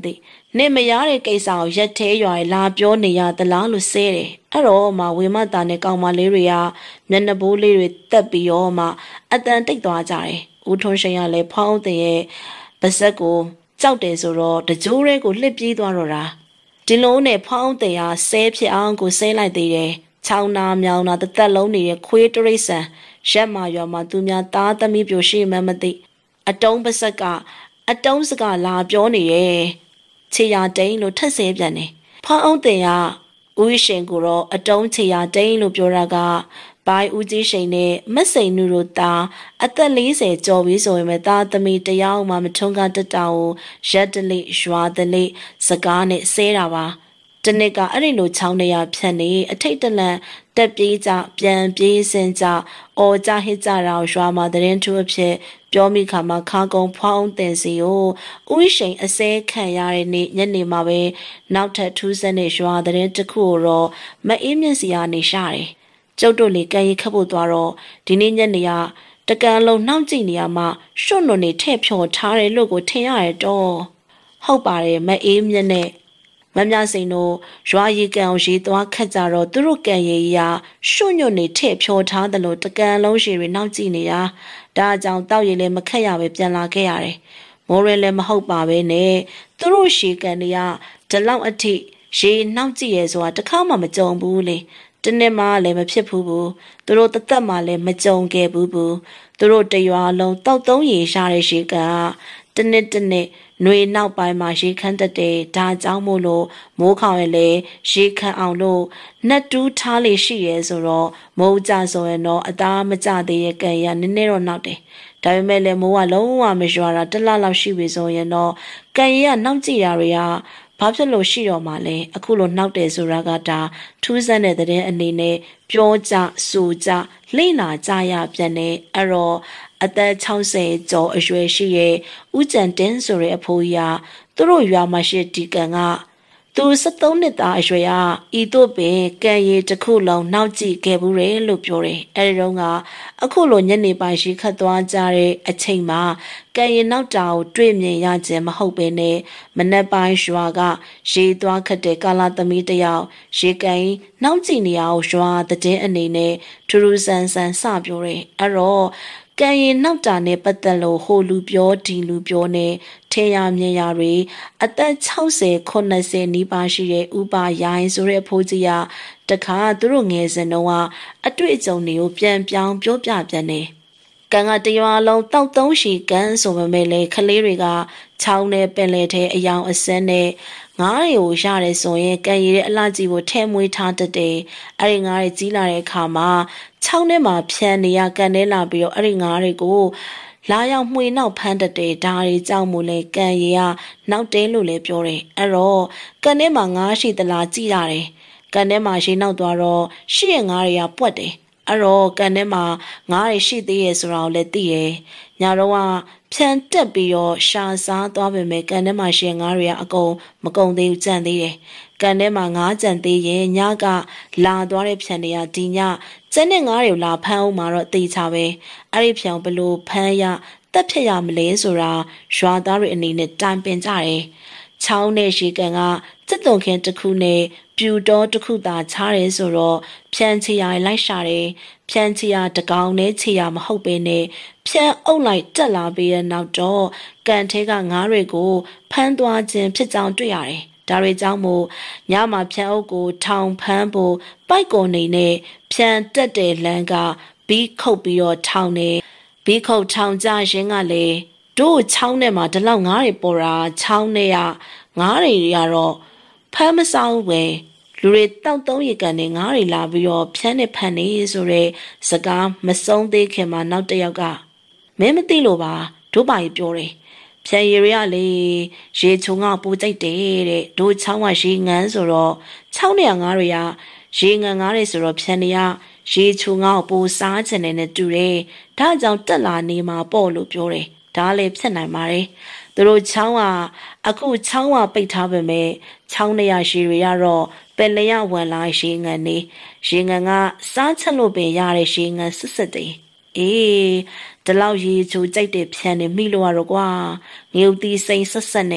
Speaker 1: နေမရတဲ့ကိစ္စကိုရက်သေးရွာလာပြောနေရသလားလို့ဆဲတယ်အဲ့တော့မှဝေမတာနဲ့ကောင်မလေးတွေကမျက်နှာပိုးလေးတွေတက်ပြီးတော့မှအတန်တိတ်သွားကြတယ်ဦးထွန်းရှိန်ကလည်းဖောင်းတဲ့ရဲ့ပါဇက်ကိုကြောက်တယ်ဆိုတော့တကြိုးလေးကိုလှစ်ပြေးသွားတော့တာဒီလုံးနဲ့ဖောင်းတဲ့ဟာဆဲဖြစ်အောင်ကိုဆဲလိုက်သေးတယ်ချောင်းနာမြောင်းနာတသက်လုံးနေတဲ့ခွေးတရိတ်ဆန်ရက်မာရွာမှာသူများသားသမီးပြိုရှိမှမသိအတုံးပါဇက်ကအတုံးစကလာပြောနေရဲ့ခြေရတိန်လို့ထက်ဆဲပြန်နေဖောင်းအောင်တဲ့ကဦးရှင်ကိုတော့အတုံးခြေရတိန်လို့ပြောတာကဘိုင်ဦးကြီးရှင်နဲ့မက်စိန်နူတို့သားအသက်၄၀ကျော်ပြီဆိုရင်မဲ့သားသမီးတယောက်မှမထုံးကားတတ်တာကိုရက်တလိရွာတလိစကားနဲ့ဆဲတာပါတနစ်ကအဲ့ဒီလိုချောင်းနေရဖြတ်နေအထိတ်တလန့်တက်ပြေးကြပြန်ပြေးစင်ကြအော်ကြဟစ်ကြတာရွာမှာတရင်ထူအဖြစ်ပြောမိခါမှာခါကုံဖောင်းတင်စီကိုဥရှိန်အစဲခံရတဲ့နေ့ညနေမှာပဲနောက်ထပ်ထူးဆန်းတဲ့ရွာတရင်တစ်ခုတော့မအေးမြင့်စီကနေရှာတယ်ကျုပ်တို့လေကန်ရီခတ်ဖို့သွားတော့ဒီနေ့ညနေကတကန်လုံးနှောင့်ကြည့်နေရမှရွှွတ်နုံနေထဲ့ဖြော်ထားတယ်လို့ကိုထင်ရရတော့ဟုတ်ပါတယ်မအေးမြင့်နဲ့မမြစိန်တို့ရွာရီကန်ကိုရေးသွားခတ်ကြတော့သူတို့ကန်ရီရာရွှွညွတ်နေထဲ့ဖြော်ထားတယ်လို့တကန်လုံးရှည်တွေနောက်ကြည့်နေရဒါအကြောင်းတောက်ရီလည်းမခက်ရပဲပြန်လာခဲ့ရတယ်မိုးရဲလည်းမဟုတ်ပါပဲနဲ့သူတို့ရှည်ကန်တွေကဒီလောက်အထိရေနောက်ကြည့်ရဲဆိုတာတခါမှမကြုံဘူးလေတနေ့မှလည်းမဖြစ်ဘူးဘူးသူတို့တသက်မှလည်းမကြုံခဲ့ဘူးဘူးသူတို့တရွာလုံးတောက်သုံးရေရှာတဲ့ရှည်ကန်ကတနေ့တနေ့ຫນွေနောက်ပိုင်းမှာရေခမ်းတတ်တယ်ဒါကြောင့်မို့လို့မိုးခေါင်ရလေရေခမ်းအောင်လို့နှက်တူးထားလေရှိရဲဆိုတော့မိုးကြဆိုရင်တော့အသားမကြသေးရဲ့ကန်ရနည်းနည်းတော့နောက်တယ်ဒါပေမဲ့လည်းမိုးကလုံးဝမရွာတာတစ်လလောက်ရှိပြီဆိုရင်တော့ကန်ရကနောက်ကြည့်ရတွေကဘာဖြစ်လို့ရှိတော့မှလဲအခုလိုနှောက်တယ်ဆိုတာကဒါထူးဆန်းတဲ့တဲ့အနေနဲ့ပြောကြဆိုကြလိမ့်လာကြရပြန်နေအဲ့တော့အသက်၆၀ကျော်အရွယ်ရှိရဲ့ဦးကျန်တင်းဆိုတဲ့အဖိုးကြီးကသူတို့ရွာမှာရှိဒီကန်ကသူ၁၃နှစ်သားအရွယ်ကဤတို့ပင်ကန်ရီတစ်ခုလုံးနောက်ကြည့်ခဲ့ဘူးတယ်လို့ပြောတယ်အဲဒီတော့ကအခုလိုညနေပိုင်းရှိခတ်သွားကြတဲ့အချိန်မှာကန်ရီနောက်တာကိုတွေ့မြင်ရခြင်းမဟုတ်ပဲနဲ့မနက်ပိုင်းရွာကရေသွားခတ်တဲ့ကာလာသမီးတယောက်ရေကန်နောက်ကြည့်နေအောင်ရွာတဲ့အနေနဲ့ထူးထူးဆန်းဆန်းစပြောတယ်အဲ့တော့ကန်ရီနောက်တာနဲ့ပတ်သက်လို့ဟိုလူပြောဒီလူပြောနဲ့ထေရမြင်ရတွေအသက်၆၀ ၇၀နီးပါးရှိတဲ့ဥပရိုင်းဆိုတဲ့အဖိုးကြီးကတခါသူတို့ငယ်စဉ်တုန်းကအတွေ့အကြုံတွေကိုပြန်ပြောင်းပြောပြပြန်နေကန်ကတရွာလုံးတောက်သုံးရှီကန်ဆိုပေမဲ့လေခလေးတွေကချောင်းနဲ့ပင်လယ်ထဲအယောင်အစင်းနဲ့ငါးတွေကိုရတယ်ဆိုရင်ကန်ရည်တဲ့အလှကြီးကိုထဲမွေးထားတတ်တယ်အဲ့ဒီငါးတွေကြီးလာတဲ့အခါမှာချောင်းထဲမှာဖြန်နေရကန်ထဲလာပြီးတော့အဲ့ဒီငါးတွေကိုလာရောက်မှွေနောက်ဖမ်းတတ်တယ်ဒါတွေကြောင့်မို့လဲကန်ရည်ကနောက်တဲလို့လည်းပြောတယ်အဲ့တော့ကန်ထဲမှာငါးရှိသလားကြည့်ရတယ်ကန်ထဲမှာရှိနောက်သွားတော့ရှိရဲ့ငါးတွေကပွက်တယ်အဲ့တော့ကန်ထဲမှာငါးတွေရှိသေးရဲ့ဆိုတာကိုလည်းသိရညတော့ကဖြန်တက်ပြီးတော့ရှာစားသွားပေမဲ့ကန်ထဲမှာရှိငါးတွေကအကုန်မကုန်သေးဘူးကြံသေးတယ်ကန်ထဲမှာငါးကြံသေးရင်ညကလာသွားတဲ့ဖြန်တွေကဒီညကျန်တဲ့ငါးတွေကိုလာဖမ်းအောင်မှာတော့တေချာပဲအဲ့ဒီဖြန်ဘလို့ဖမ်းရတက်ဖြစ်ရမလဲဆိုတာရွာသားတွေအနေနဲ့တိုင်ပင်ကြတယ်ချောင်းနဲ့ရေကန်ကစက်တုံခင်းတစ်ခုနဲ့ပြူတော်တစ်ခုသာချားတယ်ဆိုတော့ဖြန်ချီရလိုက်ရှာတယ်ဖြန်ချီရတကောင်နဲ့ချီရမဟုတ်ပဲနဲ့ဖြန်အုပ်လိုက်တက်လာပြီးတဲ့နောက်တော့ကန်ထဲကငါးတွေကိုဖမ်းသွားခြင်းဖြစ်ကြောင်းတွေ့ရတယ်ဒါတွေကြောင့်မို့ညမှာဖြန်အုပ်ကိုထောင်ဖမ်းဖို့ပိုက်ကုန်နေနဲ့ဖြန်တက်တဲ့လမ်းကဘီးခုတ်ပြီးတော့ထောင်နေဘီးခုတ်ထောင်ကြရင်ကလေတို့ချောင်းထဲမှာဒီလောက်ငါးတွေပေါ်တာချောင်းထဲကငါးတွေကတော့ဖမ်းမဆောင်ပဲလူတွေတောက်သုံးရေကန်နဲ့ငါးတွေလာပြီးတော့ဖြန်းနဲ့ဖန်နေဆိုတဲ့စကားမဆုံးသေးခင်မှာနောက်တစ်ယောက်ကမင်းမသိလို့ပါတို့ပါကြီးပြောတယ်ဖြန်ရည်ရလေရေချုံကပူကြိုက်တယ်တဲ့တို့ချောင်းကရေငန်းဆိုတော့ချောင်းနေငါးတွေကရေငန်းငါးတွေဆိုတော့ဖြန်နေရရေချုံကပူစားချင်တယ်နဲ့တူတယ်ဒါကြောင့်တက်လာနေမှာပေါ့လို့ပြောတယ်ဒါလည်းဖြစ်နိုင်ပါတယ်သူတို့ချောင်းကအခုချောင်းကပိတ်ထားပေမဲ့ချောင်းနေရရေတွေကတော့ပင်လျက်ဝင်လာရေငန်းနေရေငန်းကစားချက်လို့ပင်ရတဲ့ရေငန်းစစ်စစ်တည်းအေးဒီလောက်ရေချိုကြိုက်တဲ့ဖြန်နေမိလို့ရတော့ကွာငရုတ်သီးစိမ့်ဆက်ဆက်နဲ့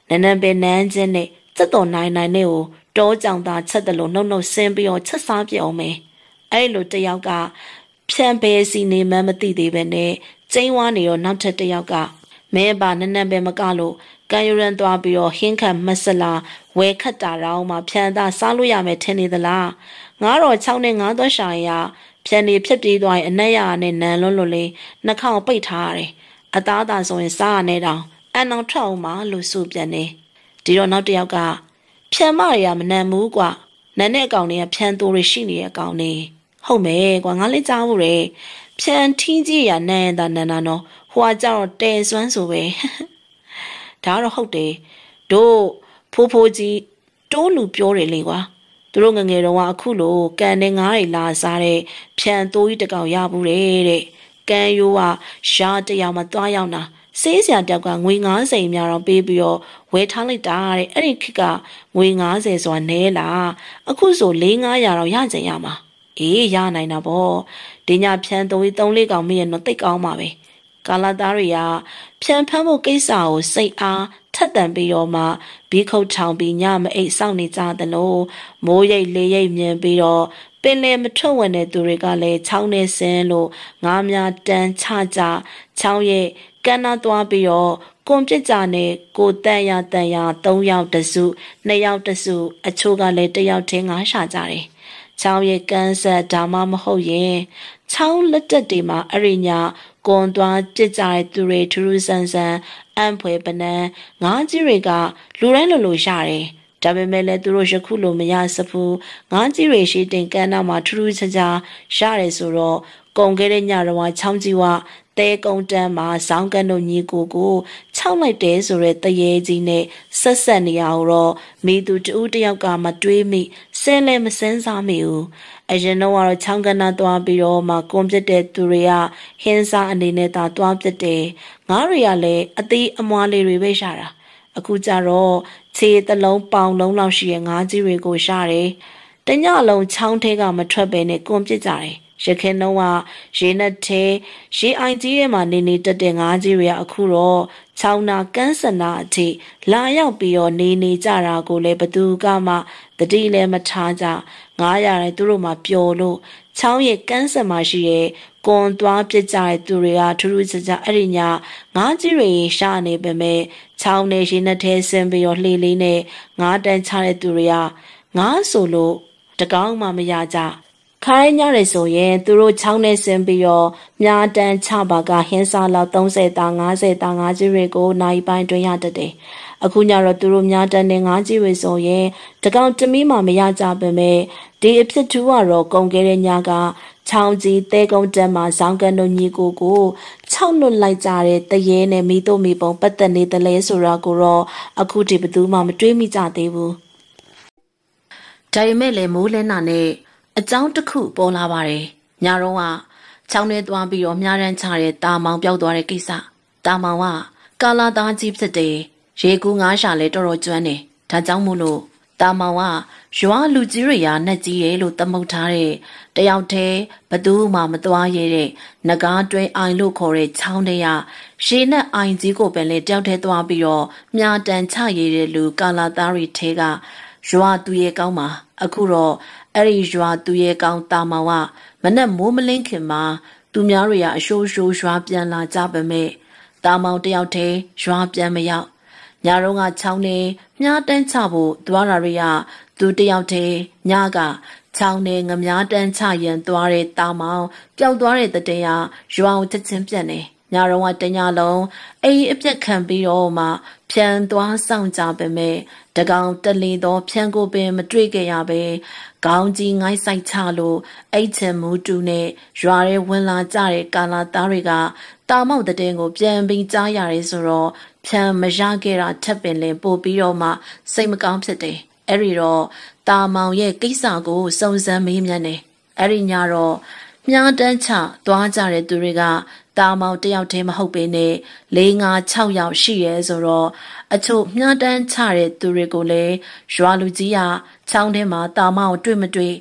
Speaker 1: နနပဲနန်းချင်းနဲ့စက်တော်နိုင်နိုင်နဲ့ကိုတောကြောင်သားချက်တယ်လို့နှုတ်နှုတ်ဆင်းပြီးတော့ချက်စားပြအောင်မယ်အဲ့လိုတယောက်ကဖြန့်ပဲစီနေမှမသိသေးပဲနဲ့ကျင်းဝါနေတော့နောက်ထပ်တယောက်ကမဲပါနနပဲမကလို့ကန်ယူရန်သွားပြီးတော့ဟင်းခတ်မဆလာဝဲခတ်တာတော့မှဖြန်သားစားလို့ရမယ်ထင်နေသလားငါတော့ချောင်းနဲ့ငါတော့ရှာရဖြန်နေဖြစ်ပြေးသွားရင်အနက်ရနဲ့နန်လွန်းလွန်းလေးနှာခေါင်းပိတ်ထားရတယ်အသားသာဆိုရင်စားရနေတောင်အန်အောင်ထွက်အောင်မလို့ဆိုပြန်နေဒီတော့နောက်တယောက်ကဖြန်မရမနန်ဘူးကွာနန်တဲ့အကောင်တွေကဖြန်သူတွေရှိနေတဲ့အကောင်တွေဟုတ်မယ်ကွာငါလည်းကြားဖို့ရဖြန်ထင်းကြီးရနန်တာနန်တာနော်ဟိုကကြတော့တဲစွမ်းဆိုပဲဒါတော့ဟုတ်တယ်တို့ဖိုးဖိုးကြီးတိုးလူပြောတယ်လေကွာသူတို့ငငယ်တုန်းကအခုလိုကန်နဲ့ငားတွေလာစားတဲ့ဖြန်တိုးကြီးတကောင်ရဘူးတဲ့ကန်ယိုးကရှားတယောက်မှသွားရောက်တာစေးစရာတောက်ကငွေ၅၀များတော့ပေးပြီးတော့ဝယ်ထားလိုက်တာတဲ့အဲ့ဒီခေတ်ကငွေ၅၀ဆိုတာနဲလားအခုဆို၄၅ရာတော့ရကြရမှာအေးရနိုင်တာပေါ့ဒီညဖြန်တိုးကြီး၃လေးကောင်မရဲ့တော့တိတ်ကောင်းပါပဲကာလာသားတွေကဖြန်ဖမ်းဖို့ကိစ္စကိုစိတ်အားထက်တန်ပြီးတော့မှဘီခုတ်ထောင်ပြီးညမအိတ်စောင့်နေကြသလိုမိုးရိပ်လေးရိပ်မြင်ပြီးတော့ပင်လယ်မထွက်ဝင်တဲ့သူတွေကလည်းချောင်းနဲ့ဆင်းလို့ငါးများတန်းချကြချောင်းရဲ့ကန်းနာသွားပြီးတော့ကွန်ပြစ်ကြနဲ့ကိုတန်ရတန်ရ၃ယောက်တစု၂ယောက်တစုအချို့ကလည်းတစ်ယောက်ချင်းငါးရှာကြတယ်ချောင်းရဲ့ကန်းဆက်ဒါမှမဟုတ်ရင်ချောင်းလက်တက်တွေမှာအရိညာကွန်သွားကြစ်ကြတဲ့သူတွေထူးထူးဆန်းဆန်းအံဖွယ်ပနန်းငါးကြီးတွေကလူတိုင်းလိုလိုရတယ်ဒါပေမဲ့လည်းသူတို့ယခုလိုမရစဘူးငါးကြီးတွေရှိတင်ကန်းနာမှာထူးထူးခြားခြားရတယ်ဆိုတော့ကုံခဲ့တဲ့ညတော်ချောင်းကြီးဝတဲကုံတန်းမှာဇောင်းကန်တို့ညီကိုကိုခြောက်လိုက်တယ်ဆိုတဲ့တရေကြီးနဲ့ဆက်ဆက်နေရတော့မိသူတူတယောက်ကမတွေးမိဆင်းလဲမစင်းစားမိဘူးအရင်တော့ကတော့ချောင်းကနာသွားပြီးတော့မှကွန်ပြစ်တဲ့သူတွေကဟင်းစားအနေနဲ့သာသွားပြစ်တယ်ငါးတွေကလည်းအသေးအမွားလေးတွေပဲရှာတာအခုကျတော့ခြေတလုံးပေါင်လုံးလောက်ရှိရဲ့ငါးကြီးတွေကိုရှာတယ်တညလုံးချောင်းထဲကမထွက်ပဲနဲ့ကွန်ပြစ်ကြတယ်ရခင်တော့ရေနဲ့ထဲရေအိုင်ကြီးထဲမှာနေနေတက်တဲ့ငါးကြီးတွေကအခုတော့ချောင်းနာကန်းစနာအထိလာရောက်ပြီးတော့နေနေကြတာကိုလည်းဘသူကမှတတိလည်းမထားကြငားရတယ်သူတို့မှပျော်လို့ချောင်းရဲ့ကန်းစမှာရှိရဲ့ကွန်သွားပြစ်ကြတဲ့သူတွေကထူးထူးခြားခြားအဲ့ဒီညငါးကြီးတွေရှာနေပေမဲ့ချောင်းနဲ့ရေနဲ့ထဲဆင်းပြီးတော့လှေလေးနဲ့ငါးတန်းချတဲ့သူတွေကငါးဆိုလို့တကောင်းမှမရကြခိုင်းညရဆိုရင်သူတို့ချောင်းနဲ့ဆင်းပြီးတော့မြားတန်းချပါကဟင်းစားလောက်၃၀တာ၅၀တာငါးကြီးတွေကိုနိုင်ပိုင်းတွင်ရတတ်တယ်အခုညတော့သူတို့မြားတန်းနဲ့ငါးကြီးတွေဆိုရင်တကောင်တမီးမှမရကြပါမဲ့ဒီအဖြစ်ထူးကတော့ကုန်ခဲ့တဲ့ညကချောင်းကြီးတဲကုန်းတန်းမှာဇောင်းကန်တို့ညီကိုကိုခြောက်လွတ်လိုက်ကြတဲ့တရေနဲ့မိတို့မိပုံပတ်သက်နေတယ်လဲဆိုတာကိုတော့အခုဒီဘသူမှမတွေးမိကြသေးဘူးဒါပေမဲ့လည်းမိုးလင်းတာနဲ့အကြောင်းတစ်ခုပေါ်လာပါတယ်။ညတော့ကချောင်းထဲသွားပြီးတော့မြားရန်ချတဲ့တာမောင်ပြောက်သွားတဲ့ကိစ္စ။တာမောင်ကကာလာသားကြီးဖြစ်တယ်။ရေကူးငါးရှာလဲတော်တော်ကျွမ်းတယ်။ဒါကြောင့်မို့လို့တာမောင်ကရွာလူကြီးတွေရာနှက်ကြီးတယ်လို့သမုတ်ထားတဲ့တယောက်တည်းဘသူမှမသွားရတဲ့နဂါးတွင်းအိုင်လို့ခေါ်တဲ့ချောင်းထဲကရေနဲ့အိုင်ကြီးကိုပင်လေတယောက်တည်းသွားပြီးတော့မြားတန်ချရတဲ့လူကာလာသားတွေထဲကရွာသူရဲ့ကောင်းမှာအခုတော့အဲ့ဒီရွာသူရဲ့ကောင်းတာမောင်ကမနဲ့မိုးမလင်းခင်မှာသူများတွေကအရှိုးရှိုးရွာပြန်လာကြပါမဲ့တာမောင်တယောက်တည်းရွာပြန်မရောက်ညတော့ကချောင်းနေမြားတန်းချဖို့သွားတာတွေကသူတယောက်တည်းညကချောင်းနေငမြားတန်းချရင်သွားတဲ့တာမောင်ပျောက်သွားတဲ့တည်းကရွာကိုချက်ချင်းပြတ်နေညတော့ကတညလုံးအိမ်အပြက်ခံပြီးတော့မှဖြန်သွားဆောင်ကြပါမဲ့တကောင်တလီတော့ဖြန်ကိုပင်မတွေ့ခဲ့ရပဲခေါင်းကြီးငိုင်းဆိုင်ချလို့အိတ်ချင်မူတူနဲ့ရွာရဲဝင်လာကြတဲ့ကာလာသားတွေကတာမောက်တဲ့ကိုပြန်ပြီးကြားရတယ်ဆိုတော့ဖြန်မရခဲ့တာထပ်ပင်လင်ပို့ပြီးတော့မှစိတ်မကောင်းဖြစ်တယ်အဲ့ဒီတော့တာမောင်ရဲ့ကိစ္စကိုစုံစမ်းမေးမြန်းတယ်အဲ့ဒီညတော့မြားတန်းချသွားကြတဲ့သူတွေကတာမောင်တယောက်တည်းမဟုတ်ပေနဲ့၄၅၆ယောက်ရှိရဲဆိုတော့အချို့မြားတန်းချတဲ့သူတွေကိုလည်းရွာလူကြီးကချောင်းထဲမှာတာမောင်တွေ့မတွေ့ည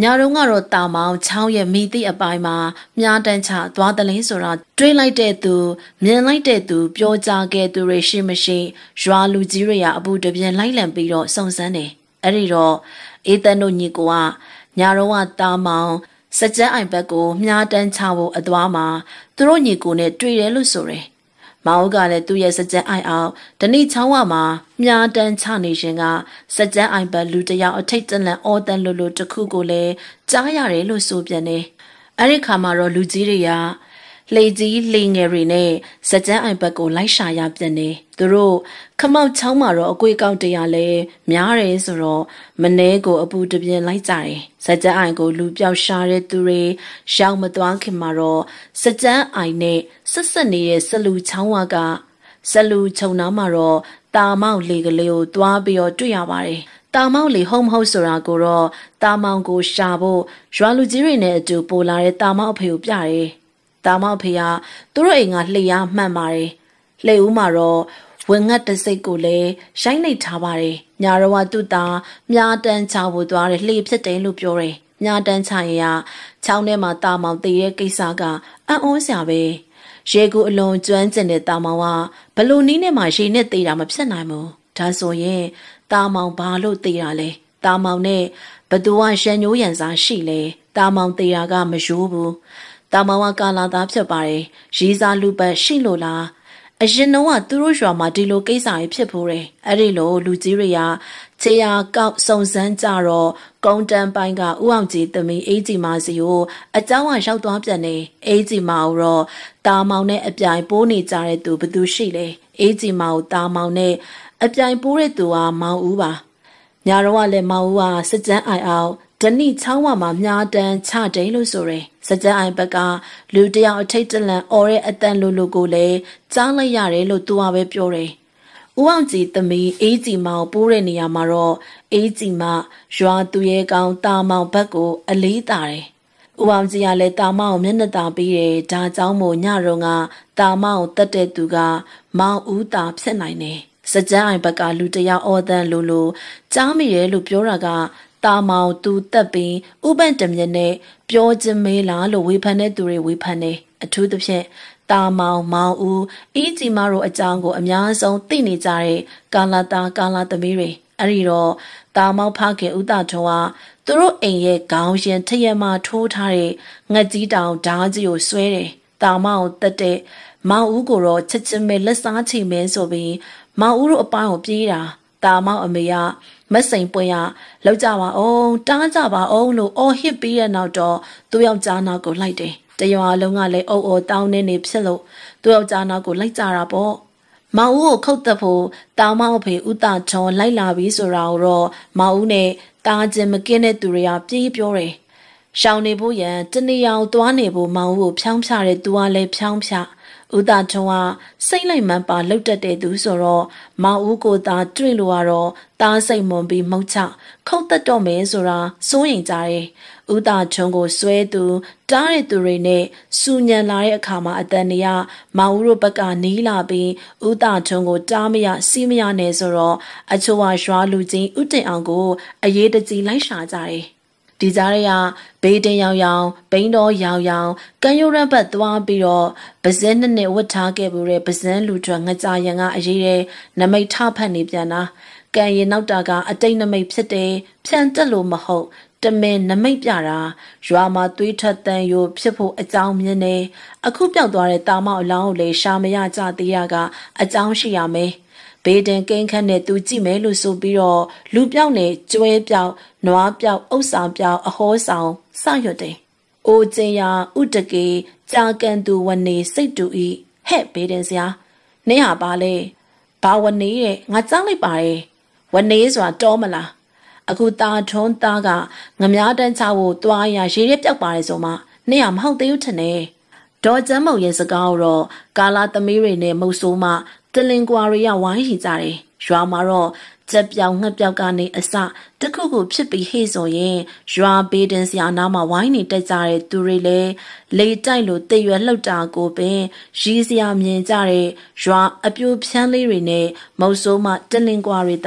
Speaker 1: ညာတော့ကတော့တာမောင်ချောင်းရဲ့မိသည့်အပိုင်းမှာမြားတန်းချသွားတယ်လို့ဆိုတာတွေးလိုက်တဲ့သူမြင်လိုက်တဲ့သူပြောကြားခဲ့သူတွေရှိမရှိရွာလူကြီးတွေကအပူတပြင်းလိုက်လံပြီးတော့စုံစမ်းတယ်အဲ့ဒီတော့အေးတန်းတို့ညီကိုကညာတော့ကတာမောင်စကြက်အိုင်ဘက်ကိုမြားတန်းချဖို့အသွားမှာသူတို့ညီကိုနဲ့တွေ့တယ်လို့ဆိုတယ်မောင်ကလည်းသူ့ရဲ့စကြက်အိုင်အောင်တနေ့ချောင်းဝမှာမြားတန်းချနေရှင်ကစကြက်အိုင်ဘက်လူတယောက်အထိတ်တလန့်အော်တန်လို့လို့တခုကိုလည်းကြားရတယ်လို့ဆိုပြန်တယ်အဲ့ဒီခါမှာတော့လူကြီးတွေကလေကြီးလေငယ်တွေနဲ့စကြက်အိုင်ဘက်ကိုလိုက်ရှာရပြန်တယ်သူတို့ခမောက်ချောင်းမှာတော့အကွေကောက်တရားလဲများတယ်ဆိုတော့မနှဲကိုအပူတပြင်းလိုက်ကြတယ်စကြက်အိုင်ကိုလူပြောက်ရှာတဲ့သူတွေရောက်မသွားခင်မှာတော့စကြက်အိုင်နဲ့ဆက်ဆက်နေတဲ့ဆလူချောင်းဝကဆလူခြုံနားမှာတော့တာမောက်လေကလေးကိုတွားပြီးတော့တွေ့ရပါတယ်တာမောက်လေဟုတ်မဟုတ်ဆိုတာကိုတော့တာမောင်ကိုရှာဖို့ရွာလူကြီးတွေနဲ့အတူပို့လာတဲ့တာမောက်အဖေကိုပြတယ်တာမောက်ဖေကသူတို့အိမ်ကလှေရမှန်ပါတယ်လှေဦးမှာတော့ဝင်ငတ်တစိတ်ကိုလည်းရိုက်နှိပ်ထားပါတယ်ညာတော့သူ့သားမြားတန်းချဖို့သွားတယ်လှေဖြစ်တယ်လို့ပြောတယ်မြားတန်းချရင်ကချောင်းထဲမှာတာမောင်တည်တဲ့ကိစ္စကအံ့ဩစရာပဲရေကူအလွန်ကျွမ်းကျင်တဲ့တာမောင်ကဘလို့နီးနဲ့မှရေနဲ့တည်တာမဖြစ်နိုင်ဘူးဒါဆိုရင်တာမောင်ဘာလို့တည်တာလဲတာမောင်နဲ့ဘသူကရန်ညိုးရန်စားရှိလဲတာမောင်တည်တာကမရိုးဘူးတာမောင်ကကာလာသားဖြစ်ပါတယ်ရီးစားလူပတ်ရှိလို့လားအရင်တော့သူတို့ရွာမှာဒီလိုကိစ္စတွေဖြစ်ဖို့တယ်အဲ့ဒီလိုလူကြီးတွေကခြေရာကောက်စုံစမ်းကြတော့ကုန်းတန်းပိုင်းကဥအောင်ကြီးသမီးအေးကြီးမစီကိုအเจ้าကရောက်သွားပြန်နေအေးကြီးမကိုတော့တာမောင်နဲ့အပြိုင်ပိုးနေကြတဲ့သူဘသူရှိလဲအေးကြီးမကိုတာမောင်နဲ့အပြိုင်ပိုးတဲ့သူကမောင်ဦးပါညာတော့ကလည်းမောင်ဦးကစကြမ်းအိုင်အောင်ဒဏိချောင်းဝမှာမြားတန်းချတယ်လို့ဆိုရယ်စကြအိုင်ဘက်ကလူတယောက်အထိတ်တလန့်အော်တဲ့အတန်လိုလိုကိုလည်းကြားလိုက်ရတယ်လို့သူကပဲပြောတယ်။ဦးအောင်ကြည်သမီးအေးကြည်မောင်ပိုးတဲ့နေရာမှာတော့အေးကြည်မရွာသူရဲကောင်းတာမောင်ဘက်ကိုအလေးတာတယ်။ဦးအောင်ကြည်ကလည်းတာမောင်မျက်နှာတာပြီးတယ်ဒါကြောင့်မို့ညရုံကတာမောင်တက်တဲ့သူကမောင်ဦးတာဖြစ်နိုင်တယ်။စကြအိုင်ဘက်ကလူတယောက်အော်တန်လိုလိုကြားမိတယ်လို့ပြောတာကတာမောင်သူတက်ပြီးဥပန့်တမြင်နဲ့ပြောခြင်းမေးလားလို့ဝေဖန်တဲ့သူတွေဝေဖန်နေအထူးသဖြင့်တာမောင်မောင်ဦးအေးကြီးမတို့အကြောင်းကိုအများဆုံးသိနေကြတဲ့ကာလာတာကာလာသမီးတွေအဲ့ဒီတော့တာမောင်ဖခင်ဦးတာထွန်းကသူတို့အိမ်ရဲ့ခေါင်းရှင်ထရက်မှထိုးထားတဲ့ငှက်ကြီးတောင်ဓားကြီးကိုဆွဲတယ်တာမောင်တက်တဲ့မောင်ဦးကိုတော့ချက်ချင်းပဲလက်စားချီမဲဆိုပြီးမောင်ဦးတို့အပိုင်းကိုပြေးတာတာမောင်အမေကမစိန်ပွင့်ရလောက်ကြပါအောင်တားကြပါအောင်လို့အော်ဟစ်ပြီးတဲ့နောက်တော့သူ့ယောက်ျားနောက်ကိုလိုက်တယ်တရွာလုံးကလည်းအုပ်အော်တောင်းနေနေဖြစ်လို့သူ့ယောက်ျားနောက်ကိုလိုက်ကြတာပေါ့မောင်ဦးကိုခုတ်တက်ဖို့တာမောင်အဖေဦးတာချောလိုက်လာပြီးဆိုတာကိုတော့မောင်ဦးနဲ့တားခြင်းမကင်းတဲ့သူတွေကပြေးပြောတယ်ရှောင်းနေဖို့ရန်တနေအောင်သွားနေဖို့မောင်ဦးကိုဖြောင်းဖြတဲ့သူကလည်းဖြောင်းဖြဦးတာထွန်းကစိတ်လိုက်မှန်ပါလှုပ်တတ်တဲ့သူဆိုတော့မောင်ဦးကိုသာတွေ့လို့ကတော့တားစိတ်မွန်ပြီးမှုတ်ချခုတ်တက်တော့မယ်ဆိုတာစိုးရင်ကြတယ်ဦးတာထွန်းကိုဆွဲသူတားတဲ့သူတွေနဲ့စူညံလာတဲ့အခါမှာအတန်နေရမောင်ဦးတို့ဘက်ကနီးလာပြီးဦးတာထွန်းကိုတားမရစီးမရနဲ့ဆိုတော့အချို့ကရွာလူချင်းဥတင်အောင်ကိုအရေးတကြီးလိုက်ရှာကြတယ်ဒီကြားရဘေးတင်ရောင်ရောင်ဘိန်းတော်ရောင်ရောင်ကံရိုးရဘတ်သွားပြီးတော့ပဇင်းနှစ်နှစ်ဝတ်ထားခဲ့ပြီးတဲ့ပဇင်းလူထွက်ငကြရံကအရေးတဲ့နမိတ်ထဖတ်နေပြန်တာကံရင်နောက်တာကအတိတ်နမိတ်ဖြစ်တယ်ဖြန်တက်လို့မဟုတ်တမင်နမိတ်ပြတာရွာမှာသွေးထွက်တန်ရိုဖြစ်ဖို့အကြောင်းမြင်နေအခုပြောက်သွားတဲ့တာမောက်အလောင်းကိုလေရှာမရကြသေးရကအကြောင်းရှိရမယ်ဘေးတင်ကိန်းခန့်နဲ့သူကြည့်မယ်လို့ဆိုပြီးတော့လူပြောက်နဲ့ကျွဲပြောက်နွားပြောက်ဥစ္စာပြောက်အဟောဆောင်စရွတ်တယ်။အိုကျင်ယာဥတကေကြာကန်သူဝနေစိတ်တူဤဟဲ့ဘေးတင်စရာနင်းဟာပါလေဘာဝနေရဲ့ငါကြားလိုက်ပါရဲ့ဝနေဆိုတာတောမလားအခုတာထွန်းသားကငမားတန်းချဖို့တွားရရေရဲပြောက်ပါတယ်ဆိုမှနင်းဟာမဟုတ်သေးဘူးထင်တယ်။ဒေါ်ကျမ်းမုံရဲ့စကားကိုတော့ကာလာသမီးတွေနဲ့မုတ်ဆိုးမှတလင်ကွာတွေကဝိုင်းရှိကြတယ်ရွာမှာတော့ကြက်ပြောင်ငှက်ပြောက်ကနေအစတခုခုဖြစ်ပြီးဟေ့ဆိုရင်ရွာဘေးတင်စရာနားမှာဝိုင်းနေတက်ကြတဲ့သူတွေလည်းလေတိုက်လို့တရွယ်လှုပ်တာကိုပင်ရီးစရာမြင်ကြတဲ့ရွာအပြိုဖြန်းလေးတွေနဲ့မုတ်ဆိုးမှတလင်ကွာတွေသာ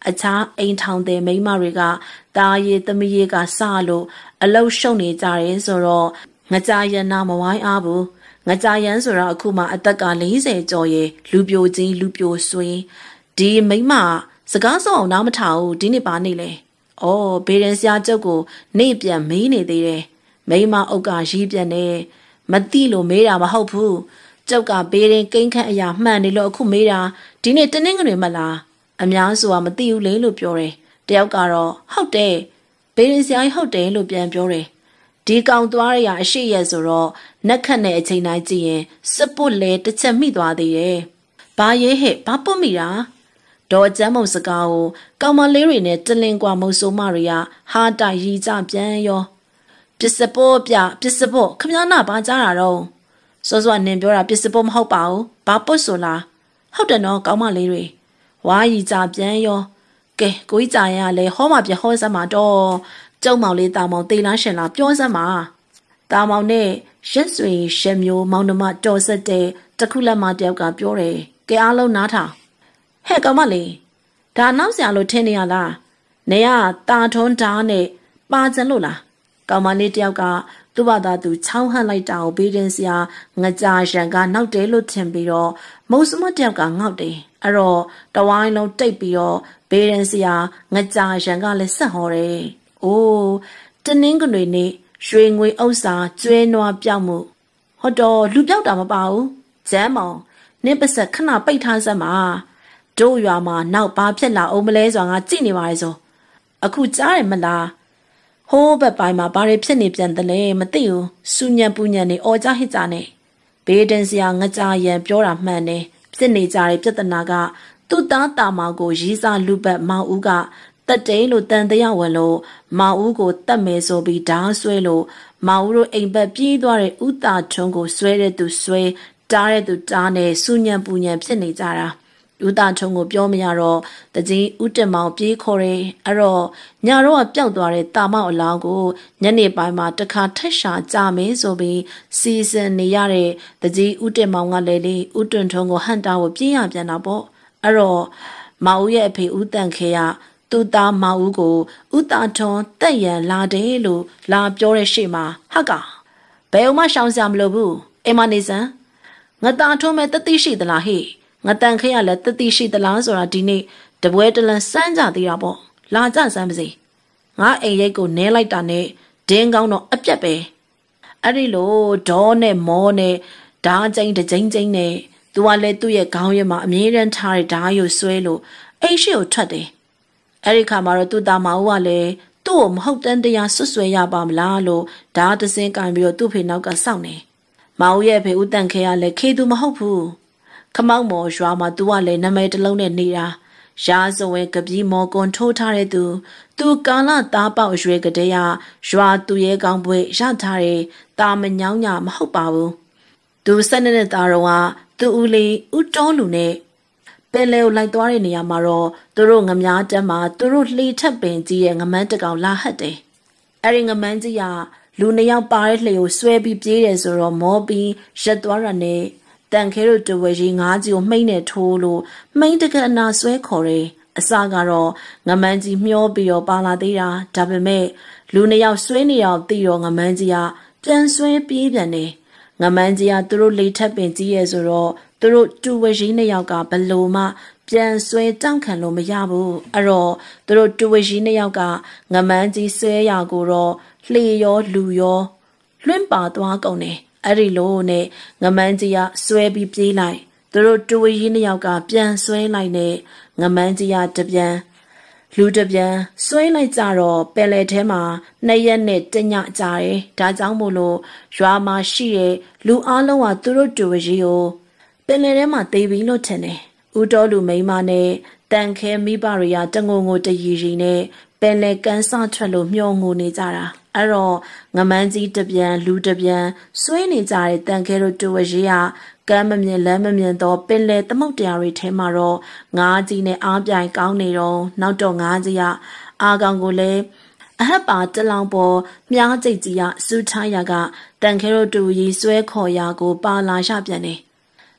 Speaker 1: အခြားအိမ်ထောင်တဲ့မိန်းမတွေကတာရည်သမီးရကစလို့အလောက်ရှုံနေကြတယ်ဆိုတော့ငကြရန်နာမဝိုင်းအားဘူးငကြရန်ဆိုတာအခုမှအသက်က၄၀ကျော်ရဲ့လူပြိုကြီးလူပြိုဆွေးဒီမိန်းမစကားစောအောင်နားမထောင်ဘူးဒီနေ့ပါနေလေဩဘေရင်ဆရာကျုပ်ကိုနေပြန်မေးနေသေးတယ်မိန်းမအုပ်ကရီးပြန်နေမသိလို့မေးတာမဟုတ်ဘူးကျုပ်ကဘေရင်ကိန်းခန့်အရာမှန်နေလို့အခုမေးတာဒီနေ့တနင်္ဂနွေမလားအများဆိုတာမသိဘူးလေလို့ပြောတယ်တယောက်ကတော့ဟုတ်တယ်ဘေရင်ဆရာကြီးဟုတ်တယ်လို့ပြန်ပြောတယ်ဒီကောင်သွားရအရှိရဲ့ဆိုတော့နက်ခတ်နဲ့အချိန်တိုင်းကြည့်ရင်စစ်ပုတ်လဲတစ်ချက်မိသွားသေးတယ်ဘာရေးဟဲ့ဘာပုတ်မိတာဒေါ်ကျမ်းမုံစကားကိုကောင်မလေးတွေနဲ့တလင်ကွာမုံဆိုးမတွေကဟာတိုက်ရီကြပြန်ရောပစ္စပို့ပြပစ္စပို့ခမရနာဘာကြားတာတော့စောစောနင်ပြောတာပစ္စပို့မဟုတ်ပါဘူးဘာပုတ်ဆိုလားဟုတ်တယ်နော်ကောင်မလေးတွေဝါရီကြပြန်ရောကဲကိုကြီးကြာရလဲဟောမှာပြဟောစမ်းမှာတော့ကျုံမောင်လေးတာမောင်တေးလားရှင်လားပြောစမ်းမှာတာမောင်နဲ့ရက်ဆွေရှက်မျိုးမောင်နှမတော်ဆက်တဲ့တခုလက်မတယောက်ကပြောတယ်ကဲအားလုံးနားထောင်ဟဲ့ကောင်မလေးဒါနောက်ဆရာလို့ထင်နေရလားနေရတာထွန်းဓားနဲ့ပါကြလို့လားကောင်မလေးတယောက်ကသူ့ဘာသာသူချောင်းဟန့်လိုက်တာကိုဘေးတင်ဆရာငကြရန်ကနောက်တယ်လို့ထင်ပြီးတော့မုံစမတယောက်ကငေါက်တယ်အဲ့တော့တဝိုင်းလုံးတိတ်ပြီးတော့ဘေးတင်ဆရာငကြရန်ကလည်းဆက်ဟောတယ်အိုးတနင်္ဂနွေနေ့ရွှေငွေဥစ္စာကျွဲနွားပြောက်မှုဟောတော့လူပြောက်တာမပါဘူးကျမ်းမောင်နင့်ပါဆက်ခဏပိတ်ထားစမ်းပါတို့ရွာမှာနောက်ဘာဖြစ်လာအောင်မလဲဆိုတာငါကြည့်နေပါလေဆိုအခုကြားတယ်မလားဟိုးဘက်ပိုင်းမှာဘာတွေဖြစ်နေပြန်တယ်လဲမသိဘူးစူညံပူညံနေအော်ကြဟစ်ကြနေဘေးတင်စရာငကြရန်ပြောတာမှန်တယ်ဖြစ်နေကြတဲ့ပြဿနာကသူ့သားတာမောင်ကိုရီးစားလူပတ်မောင်ဦးကတက်တိန်လို့တန်တရားဝင်လို့မောင်ဦးကိုတတ်မယ်ဆိုပြီးဓာဆွဲလို့မောင်ဦးတို့အိမ်ဘက်ပြေးသွားတဲ့ဥတာထုံးကိုဆွဲတဲ့သူဆွဲတားတဲ့သူတားနဲ့စူညံပူညံဖြစ်နေကြတာဥတာထုံးကိုပြောမရတော့တကြီးဥတမောင်ပြေးခေါ်တယ်အဲ့တော့ညတော့ပျောက်သွားတဲ့တာမောင်အလောင်းကိုညနေပိုင်းမှာတခါထက်ရှာကြမယ်ဆိုပြီးစီစဉ်နေရတဲ့တကြီးဥတမောင်ကလည်းလေဥတွန်ထုံးကိုဟန်တာကိုပြေးရပြန်တာပေါ့အဲ့တော့မောင်ဦးရဲ့အဖေဥတန်ခေကသူ့သားမောင်ဦးကိုဥတာထွန်းတက်ရန်လာတယ်လို့လာပြောတဲ့ရှေ့မှာဟာကဘယ်မှရှောင်စရာမလိုဘူးအိမ်မနေစမ်းငါတာထွန်းမဲ့တတိရှိသလားဟေ့ငါတန်ခေရလည်းတတိရှိသလားဆိုတာဒီနေ့တပွဲတလန်စမ်းကြသေးတာပေါ့လာကြစမ်းပါစေငါအိမ်ရိတ်ကိုနဲလိုက်တာနဲ့ဒင်းကောင်းတော့အပြက်ပဲအဲ့ဒီလိုဒေါ်နဲ့မောနဲ့ဓာကျိန်တကျိန်ကျိန်နဲ့သူကလည်းသူ့ရဲ့ခေါင်းရဲမှာအမြဲတမ်းထားတဲ့ဓာရုပ်ဆွဲလို့အိမ်ရှိကိုထွက်တယ်အဲ့ဒီခါမှာတော့သူ့သားမဦးကလည်းသူ့ကိုမဟုတ်တန်းတရားဆွဆွဲရပါမလားလို့ဓာတစင်းကန်ပြီးတော့သူ့ဖေနောက်ကစောင့်နေမဦးရဲ့ဖေဦးတန်ခဲကလည်းခေသူမဟုတ်ဘူးခမောက်မော်ရွာမှာသူကလည်းနာမည်တစ်လုံးနဲ့နေတာရာဇဝဲကပီးမော်ကွန်ထိုးထားတဲ့သူသူကာလသားပေါက်ရွှေကတဲ့ရရွာသူရဲကောင်းပွဲရထားတဲ့တာမညောင်းညာမဟုတ်ပါဘူးသူဆက်နေတဲ့သားတော်ကသူဦးလေးဦးတောလူနဲ့ပင်လေကိုလိုက်သွားတဲ့နေရာမှာတော့သူတို့ငမားတက်မှာသူတို့လှေထက်ပင်ကြီးရဲ့ငမန်းတကောင်လာဟတ်တယ်အဲ့ဒီငမန်းကြီးကလူနှစ်ယောက်ပါတဲ့လှေကိုဆွဲပြီးပြေးတယ်ဆိုတော့မောပြီးရက်သွားတာနဲ့တန်ခဲတို့တဝဲကြီးငါးကြီးကိုမှိတ်နဲ့ထိုးလို့မှိတ်တကအနာဆွဲခေါ်တယ်အစကတော့ငမန်းကြီးမျောပြီးတော့ပါလာသေးတာဒါပေမဲ့လူနှစ်ယောက်ဆွဲနေတော့တီတော့ငမန်းကြီးကပြန်ဆွဲပြေးပြန်တယ်ငမန်းကြီးကသူတို့လေထက်ပင်ကြီးရဲ့ဆိုတော့သူတို့တူဝဲကြီးနှစ်ယောက်ကဘလို့မှပြန်ဆွဲတောင့်ခံလို့မရဘူးအဲ့တော့သူတို့တူဝဲကြီးနှစ်ယောက်ကငမန်းကြီးဆွဲရကိုတော့လှေရောလူရောလွင့်ပါသွားကုန်တယ်အဲ့ဒီလိုနဲ့ငမန်းကြီးကဆွဲပြီးပြေးလိုက်သူတို့တူဝဲကြီးနှစ်ယောက်ကပြန်ဆွဲလိုက်နဲ့ငမန်းကြီးကတပြန်လူတပြန်ဆွဲလိုက်ကြတော့ပယ်လေထဲမှာနှစ်ရက်နဲ့တညကြတယ်ဒါကြောင့်မို့လို့ရွာမှာရှိတဲ့လူအလုံးကသူတို့တူဝဲကြီးကိုပင်လယ်ထဲမှာတေးပြီးလို့ထင်တယ်။ဦးတော်လူမိန်းမနဲ့တန်ခဲမိဘတွေကတငုံငိုတရီရီနဲ့ပင်လယ်ကန်းစထွက်လို့မျောငိုနေကြတာ။အဲ့တော့ငမန်းကြီးတပြန်လူတပြန်ဆွေးနေကြတဲ့တန်ခဲတို့တူဝရီကကမ်းမမြင်လမ်းမမြင်တော့ပင်လယ်သမုတ်တရားတွေထဲမှာတော့ငါးကြီးနဲ့အားပြိုင်ကောင်းနေတော့နောက်တော့ငါးကြီးကအာကောင်ကိုလည်းအဟပ်ပါတလောင်ပေါ်မြားကြိတ်ကြီးကစူးထားရကတန်ခဲတို့တူရီဆွဲခေါ်ရာကိုပါလာရပြန်တယ်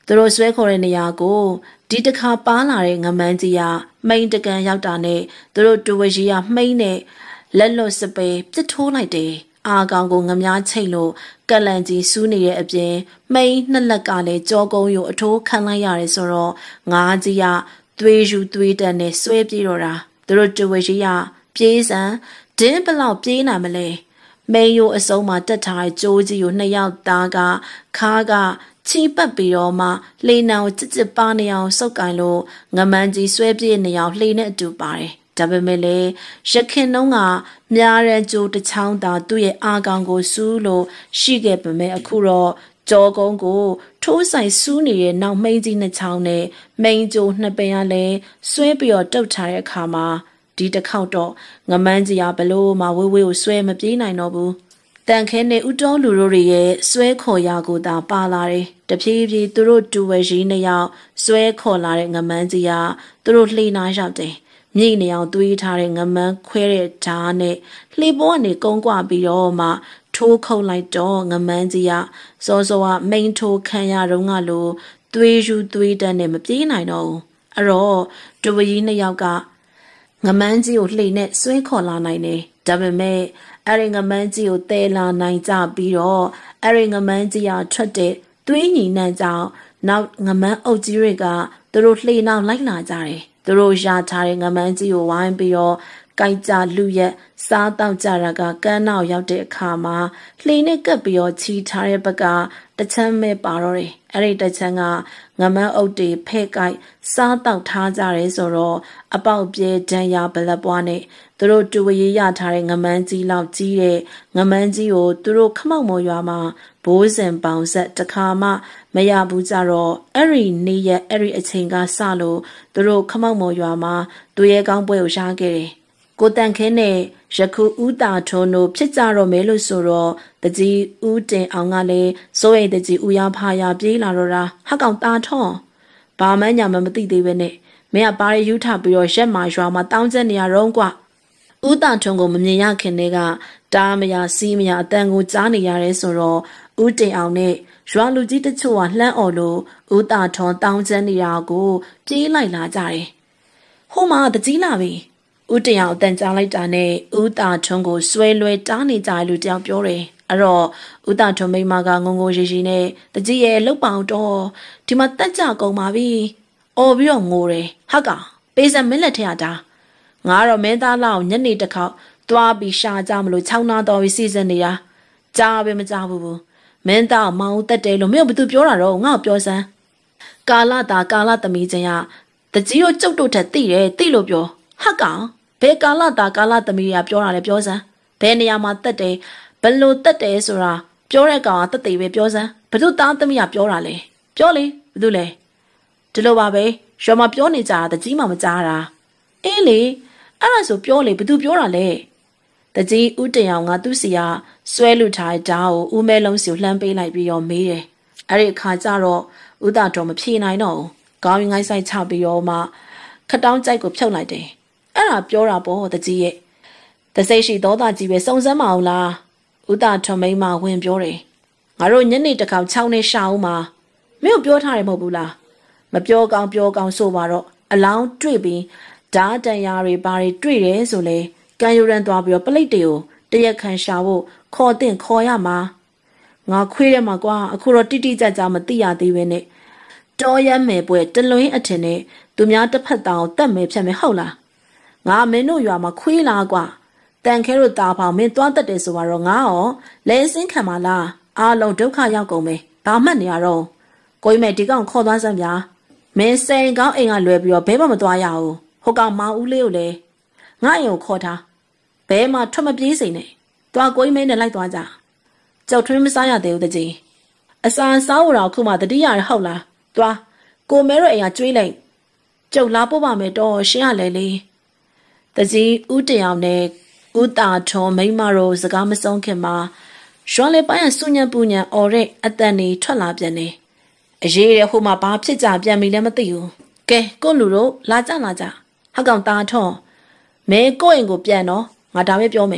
Speaker 1: သူတို့ဆွဲခေါ်တဲ့နေရာကိုဒီတစ်ခါပါလာတဲ့ငမန်းကြီးကမိန်တကန်ရောက်တာနဲ့သူတို့တူဝရီကမှိန်းနဲ့လက်လွတ်စပယ်ပြစ်ထိုးလိုက်တယ်အာကောင်ကိုငမားချိတ်လို့ကလန်ကြီးစူးနေတဲ့အပြင်မိန်နှစ်လက်ကလည်းကြောကုန်းကိုအထိုးခံလိုက်ရတယ်ဆိုတော့ငါးကြီးကသွေးယူသွေးတန်နဲ့ဆွဲပြေးတော့တာသူတို့တူဝရီကပြေးစံဒင်းဘလောက်ပြေးနိုင်မလဲမိန်ရိုးအစုံမှာတက်ထားတဲ့ကြိုးကြီးကိုနှစ်ယောက်သားကခါကချီပတ်ပြီးတော့မှလှေနောင်ကြစ်ကြစ်ပါနေအောင်စုပ်ကင်လို့ငမန်းကြီးဆွဲပြေးနေအောင်လှေနဲ့အတူပါတယ်ဒါပေမဲ့လေရခင်နှုံးကမြားရန်ကြိုးတစ်ချောင်းသာသူ့ရဲ့အာကောင်ကိုစူးလို့ရှိခဲ့ပေမဲ့အခုတော့ကြောကုန်းကိုထိုးဆိုင်စူးနေတဲ့နောက်မိန်ကြီးနှစ်ချောင်းနဲ့မိန်ကြိုးနှစ်ပင်ကလည်းဆွဲပြီးတော့တုတ်ထားတဲ့အခါမှာဒီတစ်ခေါက်တော့ငမန်းကြီးကဘလို့မှဝေးဝေးကိုဆွဲမပြေးနိုင်တော့ဘူးတန်ခဲနဲ့ဦးတော်လူတို့ရဲ့ဆွဲခေါ်ရာကိုသာပါလာတယ်တဖြည်းဖြည်းသူတို့တူဝဲရီနှစ်ယောက်ဆွဲခေါ်လာတဲ့ငမန်းကြီးကသူတို့လှေနာရောက်တယ်မြိတ်နေအောင်သွေးထားတဲ့ငမန်းခွဲတဲ့ဓာတ်နဲ့လှေပေါ်ကနေကုန်းကွာပြီးတော့မှထိုးခုတ်လိုက်တော့ငမန်းကြီးကစောစောကမိန်ထိုးခံရတော့ငါလိုသွေးယူသွေးတန်းနဲ့မပြေးနိုင်တော့ဘူးအဲ့တော့တူဝရီနှစ်ယောက်ကငမန်းကြီးကိုလှေနဲ့ဆွဲခေါ်လာနိုင်တယ်ဒါပေမဲ့အဲ့ဒီငမန်းကြီးကိုတဲလာနိုင်ကြပြီးတော့အဲ့ဒီငမန်းကြီးကထွက်တဲ့သွေးညီနှံကြောင့်နောက်ငမန်းအုပ်ကြီးတွေကသူတို့လှေနောက်လိုက်လာကြတယ်သူတို့ရထားတဲ့ငမန်းကြီးကိုဝိုင်းပြီးတော့ကြိုက်ကြလူရက်စားတောက်ကြတာကကန်းနောက်ရောက်တဲ့အခါမှာလှေနဲ့ကပ်ပြီးတော့ချီထားတဲ့ဘက်ကတချမ်းမဲ့ပါတော့တယ်အဲ့ဒီတချမ်းကငမန်းအုပ်တွေဖဲ့ကြိုက်စားတောက်ထားကြတယ်ဆိုတော့အပေါက်ပြဲဒဏ်ရာဘလက်ပွားနဲ့သူတို့တူဝရီရထားတဲ့ငမန်းကြီးလောက်ကြီးတဲ့ငမန်းကြီးကိုသူတို့ခမောက်မော်ရွာမှာဘိုးစင်ပေါင်ဆက်တခါမှမရဘူးကြတော့အဲ့ဒီနေ့ရက်အဲ့ဒီအချိန်ကစလို့သူတို့ခမောက်မော်ရွာမှာသူရဲကောင်းပွဲကိုရှားခဲ့တယ်ကိုတန်ခဲနဲ့ရခုဦးတာထုံးတို့ဖြစ်ကြတော့မဲလို့ဆိုတော့တကြီးဦးတင်အောင်ကလည်းစိုးရိမ်တကြီးဦးရဖာရပြေးလာတော့တာဟက်ကောင်တာထုံးဘာမှညာမမသိသေးပဲနဲ့မင်းကပါရယူထပြီးတော့ရက်မာရွာမှာတောင်းချက်နေရတော့ကွာဦးတာထုံးကိုမမြင်ရခင်တည်းကတားမရစီးမရအတန်ကိုကြားနေရတယ်ဆိုတော့ဦးတင်အောင်နဲ့ရွာလူကြီးတချို့ကလှမ်းអော်လို့ဦးတာထုံးတောင်းချက်နေတာကိုပြေးလိုက်လာကြတယ်ဟိုမှာတကြီးလာပြီဦးတင်အောင်အတန်ကြားလိုက်တာနဲ့ဦးတာထွန်းကိုဆွဲလွဲတားနေကြလို့တယောက်ပြောတယ်အဲ့တော့ဦးတာထွန်းမိမကငုံငိုရီရီနဲ့တကြီးရဲ့လှုပ်ပေါအောင်တော့ဒီမှာတက်ကြကုန်ပါပြီအော်ပြီးတော့ငိုတယ်ဟာကပေးစံမင်းလက်ထက်တာငါတော့မင်းသားလောက်ညနေတစ်ခေါက်သွားပြီးရှာကြမလို့ချောင်းနာတော်ပြီးစီစဉ်နေတာကြားပဲမကြားဘူးဘူးမင်းသားမောင်တက်တယ်လို့မင်းဘသူပြောတာတော့ငါ့ကိုပြောစမ်းကာလတာကာလသမီးချင်းကတကြီးတို့ကျုပ်တို့ထက်သိတယ်သိလို့ပြောဟာကောင်ဘယ်ကာလတာကာလသမီးရပြောတာလဲပြောစမ်းဘယ်နေရာမှာတက်တယ်ဘလို့တက်တယ်ဆိုတာပြောတဲ့ကောင်ကတက်တယ်ပဲပြောစမ်းဘသူသားသမီးရပြောတာလဲပြောလေဘသူလဲဒီလိုပါပဲရွာမှာပြောနေကြတာတကြီးမှမကြားတာအေးလေအဲ့ဒါဆိုပြောလေဘသူပြောတာလဲတကြီးဦးတင်အောင်ကသူ့စီကဆွဲလူထားတဲ့ဓာတ်ကိုဦးမဲလုံးစီကိုလှမ်းပေးလိုက်ပြီးတော့မေးတယ်အဲ့ဒီအခါကျတော့ဦးတာတော်မဖြေနိုင်တော့ဘူးခေါင်းငိုင်းဆိုင်ချပြီးတော့မှခတောင်းကြိုက်ကိုဖြုတ်လိုက်တယ်အဲ့ဒါပြောတာပေါ့တကြီးရဲ့တစိတ်ရှိသောသားကြီးပဲစုံစမ်းမအောင်လားဦးတာထွန်မိန်မဝင်ပြောတယ်ငါတို့ညနေတစ်ခေါက်ချောင်းနဲ့ရှာအောင်မှာမင်းပြောထားတယ်မဟုတ်ဘူးလားမပြောကောင်းပြောကောင်းဆိုပါတော့အလောင်းတွေ့ပြီးဓာတ်တန်ရာတွေဘာတွေတွေ့တယ်ဆိုလေကန်ယူရန်သွားပြီးတော့ပလိတ်တွေကိုတရက်ခံရှာဖို့ခေါ်တင်ခေါ်ရမှာငါခွေးတယ်မှာကွာအခုတော့တိတိကျကျမသိရသေးပဲနဲ့တော်ရမ်းမယ်ပွဲတလွင်းအထင်နဲ့သူများတစ်ဖက်တောင်တတ်မယ်ဖြတ်မယ်ဟုတ်လားငါမင်းတို့ရွာမှာခွေးလားကွာတန်ခဲတို့တာဖောင်မင်းသွားတတ်တယ်ဆိုတော့ငါရောလဲစင်းခံပါလားအားလုံးဒုက္ခရောက်ကုန်မယ်ဘာမှတ်နေရတော့ကိုကြီးမဲဒီကောင်ခေါ်သွားစမ်းဗျာမင်းစိန်ကောင်းအိမ်ကလွယ်ပြီးတော့ဘဲမှမသွားရဘူးဟိုကောင်မောင်ဦးလေးကိုလေငါအိမ်ကိုခေါ်ထားဘဲမှထွက်မပြေးစိန်နဲ့သွားကိုကြီးမဲနဲ့လိုက်သွားကြကြောက်ထွင်းမစားရသေးဘူးတကြီးအစာစားဝတော်ခုမှတတိယရဟုတ်လားသွားကိုမဲတို့အိမ်ကကျွေးလိုက်ကျုပ်လာပို့ပါမယ်တော့ရှင်းရလေလေတကြီးဦးတင်အောင်နဲ့ဦးတာထွန်မိမတို့စကားမဆုံးခင်မှာရွှန်လေးပိုင်းဆူညံပူညံအော်တဲ့အတန်နေထွက်လာပြန်နေအရေးရဟိုမှာဘာဖြစ်ကြပြန်ပြီလဲမသိဘူးကဲကိုလူတို့လာကြလာကြဟောက်ကောင်တာထွန်မဲကိုအိမ်ကိုပြန်တော့ငါဒါပဲပြောမယ်ပြ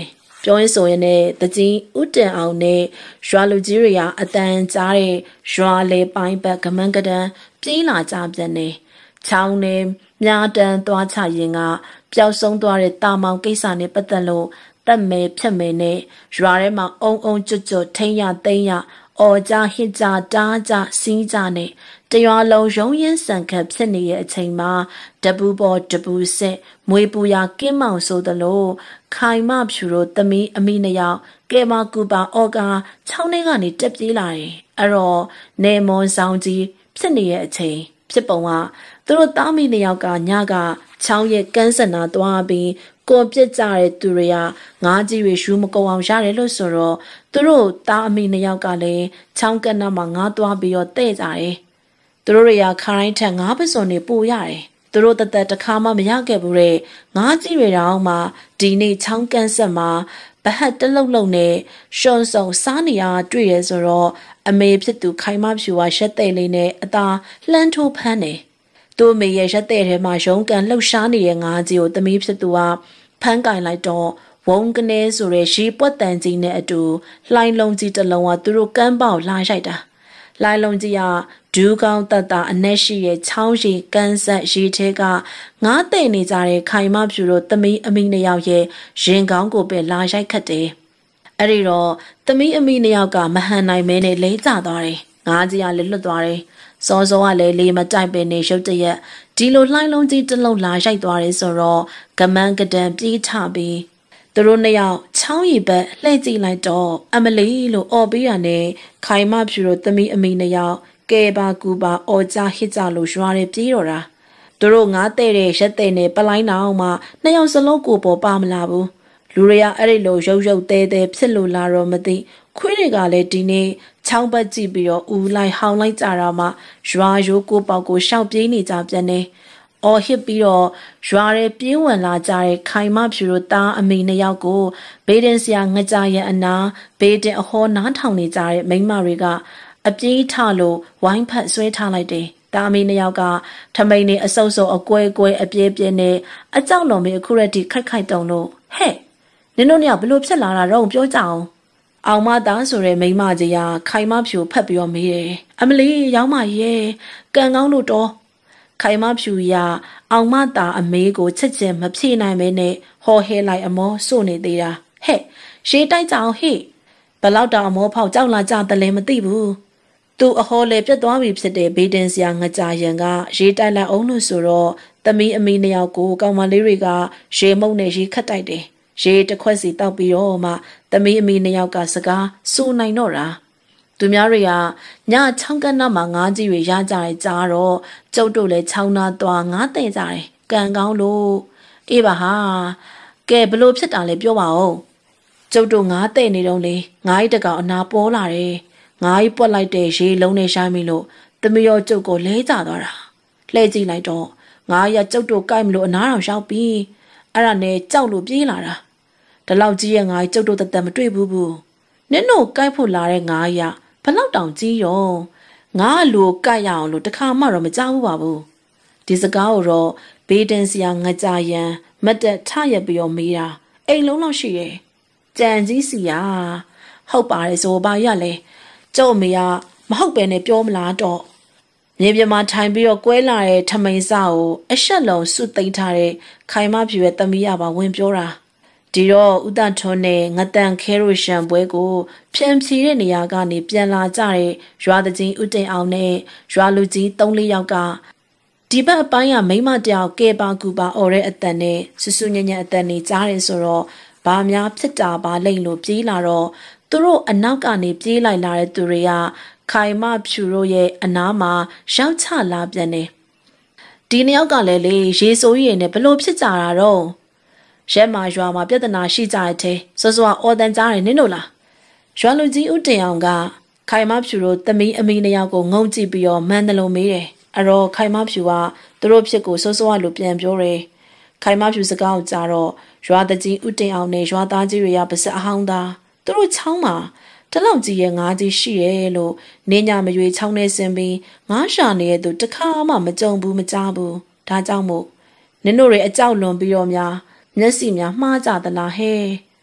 Speaker 1: ပြောရင်းဆိုရင်လည်းတကြီးဥတန်အောင်နဲ့ရွာလူကြီးတွေကအတန်ကြားတဲ့ရွာလေပိုင်းဘက်ကမန်းကတန်းပြေးလာကြပြန်နေချောင်းနဲ့မြားတန်းသွားချရင်ကပျောက်ဆုံးသွားတဲ့တာမောင်ကိစ္စနဲ့ပတ်သက်လို့တက်မဲဖြတ်မဲနဲ့ရွာထဲမှာအုံအုံကျွတ်ကျွတ်ထိမ့်ရသိမ့်ရအော်ကြဟစ်ကြတားကြစီးကြနဲ့တရွာလုံးရုံရင်းဆန်ခတ်ဖြစ်နေတဲ့အချိန်မှာတပူပေါ်တပူစစ်မွေပူရာကင်းမောင်ဆိုသလိုခိုင်မဖြူတို့သမီးအမိနှစ်ယောက်ကဲမကူပါအော်ကာချောင်းထဲကနေတက်ပြေးလာတယ်အဲ့တော့နေမွန်ဆောင်ကြီးဖြစ်နေတဲ့အချိန်ဖြစ်ပုံကသူတို့သားမိနှစ်ယောက်ကညကချောင်းရဲ့ကန်းစနာသွားပြီးကိုပြစ်ကြတဲ့သူတွေကငါးကြီးတွေရှူးမကုံအောင်ရတယ်လို့ဆိုတော့သူတို့သားအမိနှစ်ယောက်ကလည်းချောင်းကန်းနာမှာငါးသွားပြီးတော့တဲ့ကြတယ်သူတို့တွေကခါတိုင်းထက်ငါးပစုံနေပို့ရတယ်သူတို့တသက်တစ်ခါမှမရခဲ့ဘူးတဲ့ငါးကြီးတွေတောင်မှဒီနေ့ချောင်းကန်းဆက်မှာဘဟတ်တလုတ်လုံးနဲ့ရှုံစုံစားနေရတွေ့ရဆိုတော့အမေဖြစ်သူခိုင်မဖြူကရက်တဲ့လေးနဲ့အသာလှမ်းထိုးဖမ်းတယ်သူ့မေရဲ့ရက်တဲ့ထဲမှာရုံးကန်လှုပ်ရှားနေတဲ့ငါးကြီးကိုသမီးဖြစ်သူကဖမ်းကင်လိုက်တော့ဝုံကနေဆိုတဲ့ရေပွက်တန်ကြီးနဲ့အတူလှိုင်းလုံးကြီးတစ်လုံးကသူတို့ကမ်းပေါက်လာရိုက်တာလှိုင်းလုံးကြီးကဒူးကောင်းတတ်တာအနက်ရှိရဲ့ချောင်းရီကန်းဆက်ရေထဲကငားတဲ့နေကြတဲ့ခိုင်မဖြူတို့သမီးအမိနှစ်ယောက်ရဲ့ရင်ကောင်းကိုပဲလာရိုက်ခတ်တယ်အဲ့ဒီတော့သမီးအမိနှစ်ယောက်ကမဟန်နိုင်မဲနဲ့လဲကျသွားတယ်ငါးကြီးကလည်းလွတ်သွားတယ်စောစောကလည်းလေမတိုက်ပင်နေရုတ်တရက်ဒီလိုလှိုင်းလုံးကြီးတစ်လုံးလာရိုက်သွားတယ်ဆိုတော့ကမန်းကတန်ပြေးထပြီးသူတို့နှစ်ယောက်ချောင်းရီဘက်လှည့်ကြည့်လိုက်တော့အမလီလို့အော်ပေးရနဲ့ခိုင်မဖြူတို့သမီးအမိနှစ်ယောက်ကဲပါကူပါအော်ကြဟစ်ကြလို့ရွာတွေပြေးတော့တာသူတို့ငါးတဲ့တဲ့ရက်တဲ့နဲ့ပလိုင်းနောင်မှနှစ်ယောက်စလုံးကိုပေါ်ပါမလာဘူးလူတွေကအဲ့ဒီလိုရုပ်ရုပ်တဲတဲဖြစ်လို့လာတော့မသိခွေးတွေကလည်းဒီနေ့ချောင်းပတ်ကြည့်ပြီးတော့ဦးလိုက်ဟောင်းလိုက်ကြတာမှရွာရိုးကိုပေါက်ကိုရှောက်ပြေးနေကြပြန်နေအော်ဟစ်ပြီးတော့ရွာရဲပြေးဝင်လာကြတဲ့ခိုင်မဖြူတို့သားအမိနှစ်ယောက်ကိုဘေးတင်စရာငကြရံအနာဘေးတင်အဟောနားထောင်နေကြတဲ့မိန်းမတွေကအပြေးထလို့ဝိုင်းဖက်ဆွဲထားလိုက်တယ်တာမီနှစ်ယောက်ကထမိန်နေအဆုပ်ဆုပ်အကွဲကွဲအပြဲပြဲနဲ့အကြောက်လွန်ပြီးအခုရက်ထိခိုက်ခိုက်တုံလို့ဟဲ့နင်တို့ညဘလို့ဖြစ်လာတာတော့ပြောကြအောင်အောင်မသားဆိုတဲ့မိန်းမကြီးကခိုင်မဖြူဖက်ပြီးတော့မေးတယ်အမလီရောင်းမရဲ့ကန်ကောင်းလို့တော့ခိုင်မဖြူရအောင်မသားအမေကိုချက်ချင်းမဖြေနိုင်မဲနဲ့ဟော်ဟဲလိုက်အမောစို့နေသေးတာဟဲ့ရှေးတိုက်ကြအောင်ဟေ့ဘလောက်တောင်အမောဖောက်ကြောက်လာကြတယ်လည်းမသိဘူးသူအဟော်လေပြတ်သွားပြီဖြစ်တဲ့ဘေးတင်စရာငကြရံကရေးတိုက်လိုက်အောင်လို့ဆိုတော့သမီးအမိနှစ်ယောက်ကိုကောင်မလေးတွေကရေမုံနဲ့ရေခတ်တိုက်တယ်ရေတစ်ခွက်စီတောက်ပြီးတော့မှသမီးအမိနှစ်ယောက်ကစကားစိုးနိုင်တော့တာသူများတွေကညချောင်းကန်းနာမှာငါးကြီးတွေရကြတယ်ကြားတော့ကျုပ်တို့လည်းချောင်းသားသွားငါးတဲ့ကြတယ်ကန်ကောင်းလို့အေးပါဟာကဲဘလို့ဖြစ်တာလဲပြောပါဦးကျုပ်တို့ငါးတဲ့နေတော့လေငါးကြီးတကောင်အနာပေါ်လာတယ်ငါးကြီးပွက်လိုက်တဲ့ရေလုံးနဲ့ရှိုင်းပြီလို့သမီးရောကျုပ်ကိုလဲကျသွားတာလှဲကြည့်လိုက်တော့ငါးရကျုပ်တို့ကြိုက်မလို့အနာတော်ရောက်ပြီးအဲ့ဒါနဲ့ကြောက်လို့ပြေးလာတာဒီလောက်ကြီးရဲ့ငါးကျုပ်တို့တသက်မတွေ့ဘူးဘူးနင်တို့ကြိုက်ဖို့လာတဲ့ငါးရဘလောက်တောင်ကြီးရောငါလူကြိုက်ရအောင်လို့တခါမှတော့မကြောက်ဘူးပါဘူးဒီစကားကိုတော့ဘေးတင်စရာငကြရန်မတ်တက်ထရပြီးတော့မေးတာအိမ်လုံးလောက်ရှိရဲ့ကြံကြီးစီရဟုတ်ပါတယ်ဆိုပါရလဲကျုပ်မေကမဟုတ်ပဲနဲ့ပြောမလားတော့မြေပြမှာထိုင်ပြီးတော့ကွဲလာတဲ့ထမိန်စကိုအရှက်လုံးစွတ်သိမ်းထားတဲ့ခိုင်မဖြူရဲ့သမီးရပါဝင်ပြောတာဒီတော့ဥဒထွန်းနဲ့ငတန်ခဲရိုရှံပွဲကိုဖြန့်ဖြီးတဲ့နေရာကနေပြန်လာကြတဲ့ရွာတကြီးဥတင်အောင်နဲ့ရွာလူကြီးသုံးလေးယောက်ကဒီဘက်အပိုင်းကမိမတယောက်ကဲပါကူပါအော်တဲ့အတန်နဲ့ဆူဆူညံ့ညံ့အတန်နေကြားတယ်ဆိုတော့ဘာများဖြစ်တာပါလိမ့်လို့ပြေးလာတော့သူတို့အနောက်ကနေပြေးလိုက်လာတဲ့သူတွေကခိုင်မဖြူတို့ရဲ့အနားမှာရောက်ချလာပြန်တယ်ဒီနှစ်ယောက်ကလည်းလေရေဆိုးရည်နဲ့ဘလို့ဖြစ်ကြတာတော့ရဲမာရွာမှာပြဿနာရှိကြတဲ့ထဲစောစောအော်တန်ကြားတယ်နင်တို့လားရွာလူကြီးဦးတင်အောင်ကခိုင်မဖြူတို့သမီးအမိနှစ်ယောက်ကိုငုံကြည့်ပြီးတော့မန်းတလုံးမေးတယ်အဲ့တော့ခိုင်မဖြူကသူတို့ဖြစ်ကိုစောစောလိုပြန်ပြောတယ်ခိုင်မဖြူစကားကိုကြားတော့ရွာတကြီးဦးတင်အောင်နဲ့ရွာသားကြီးတွေကပါစအဟောင်းသားသူတို့ချောင်းမှာတလောက်ကြီးရဲ့ငါးကြီးရှိရဲ့လို့နေညာမရွေချောင်းနဲ့ဆင်းပြီးငါးရှာနေတဲ့သူတခါမှမကြုံဘူးမကြားဘူးဒါကြောင့်မို့နင်တို့တွေအကြောက်လွန်ပြီးတော့များမျက်စိများမှားကြသလားဟဲ့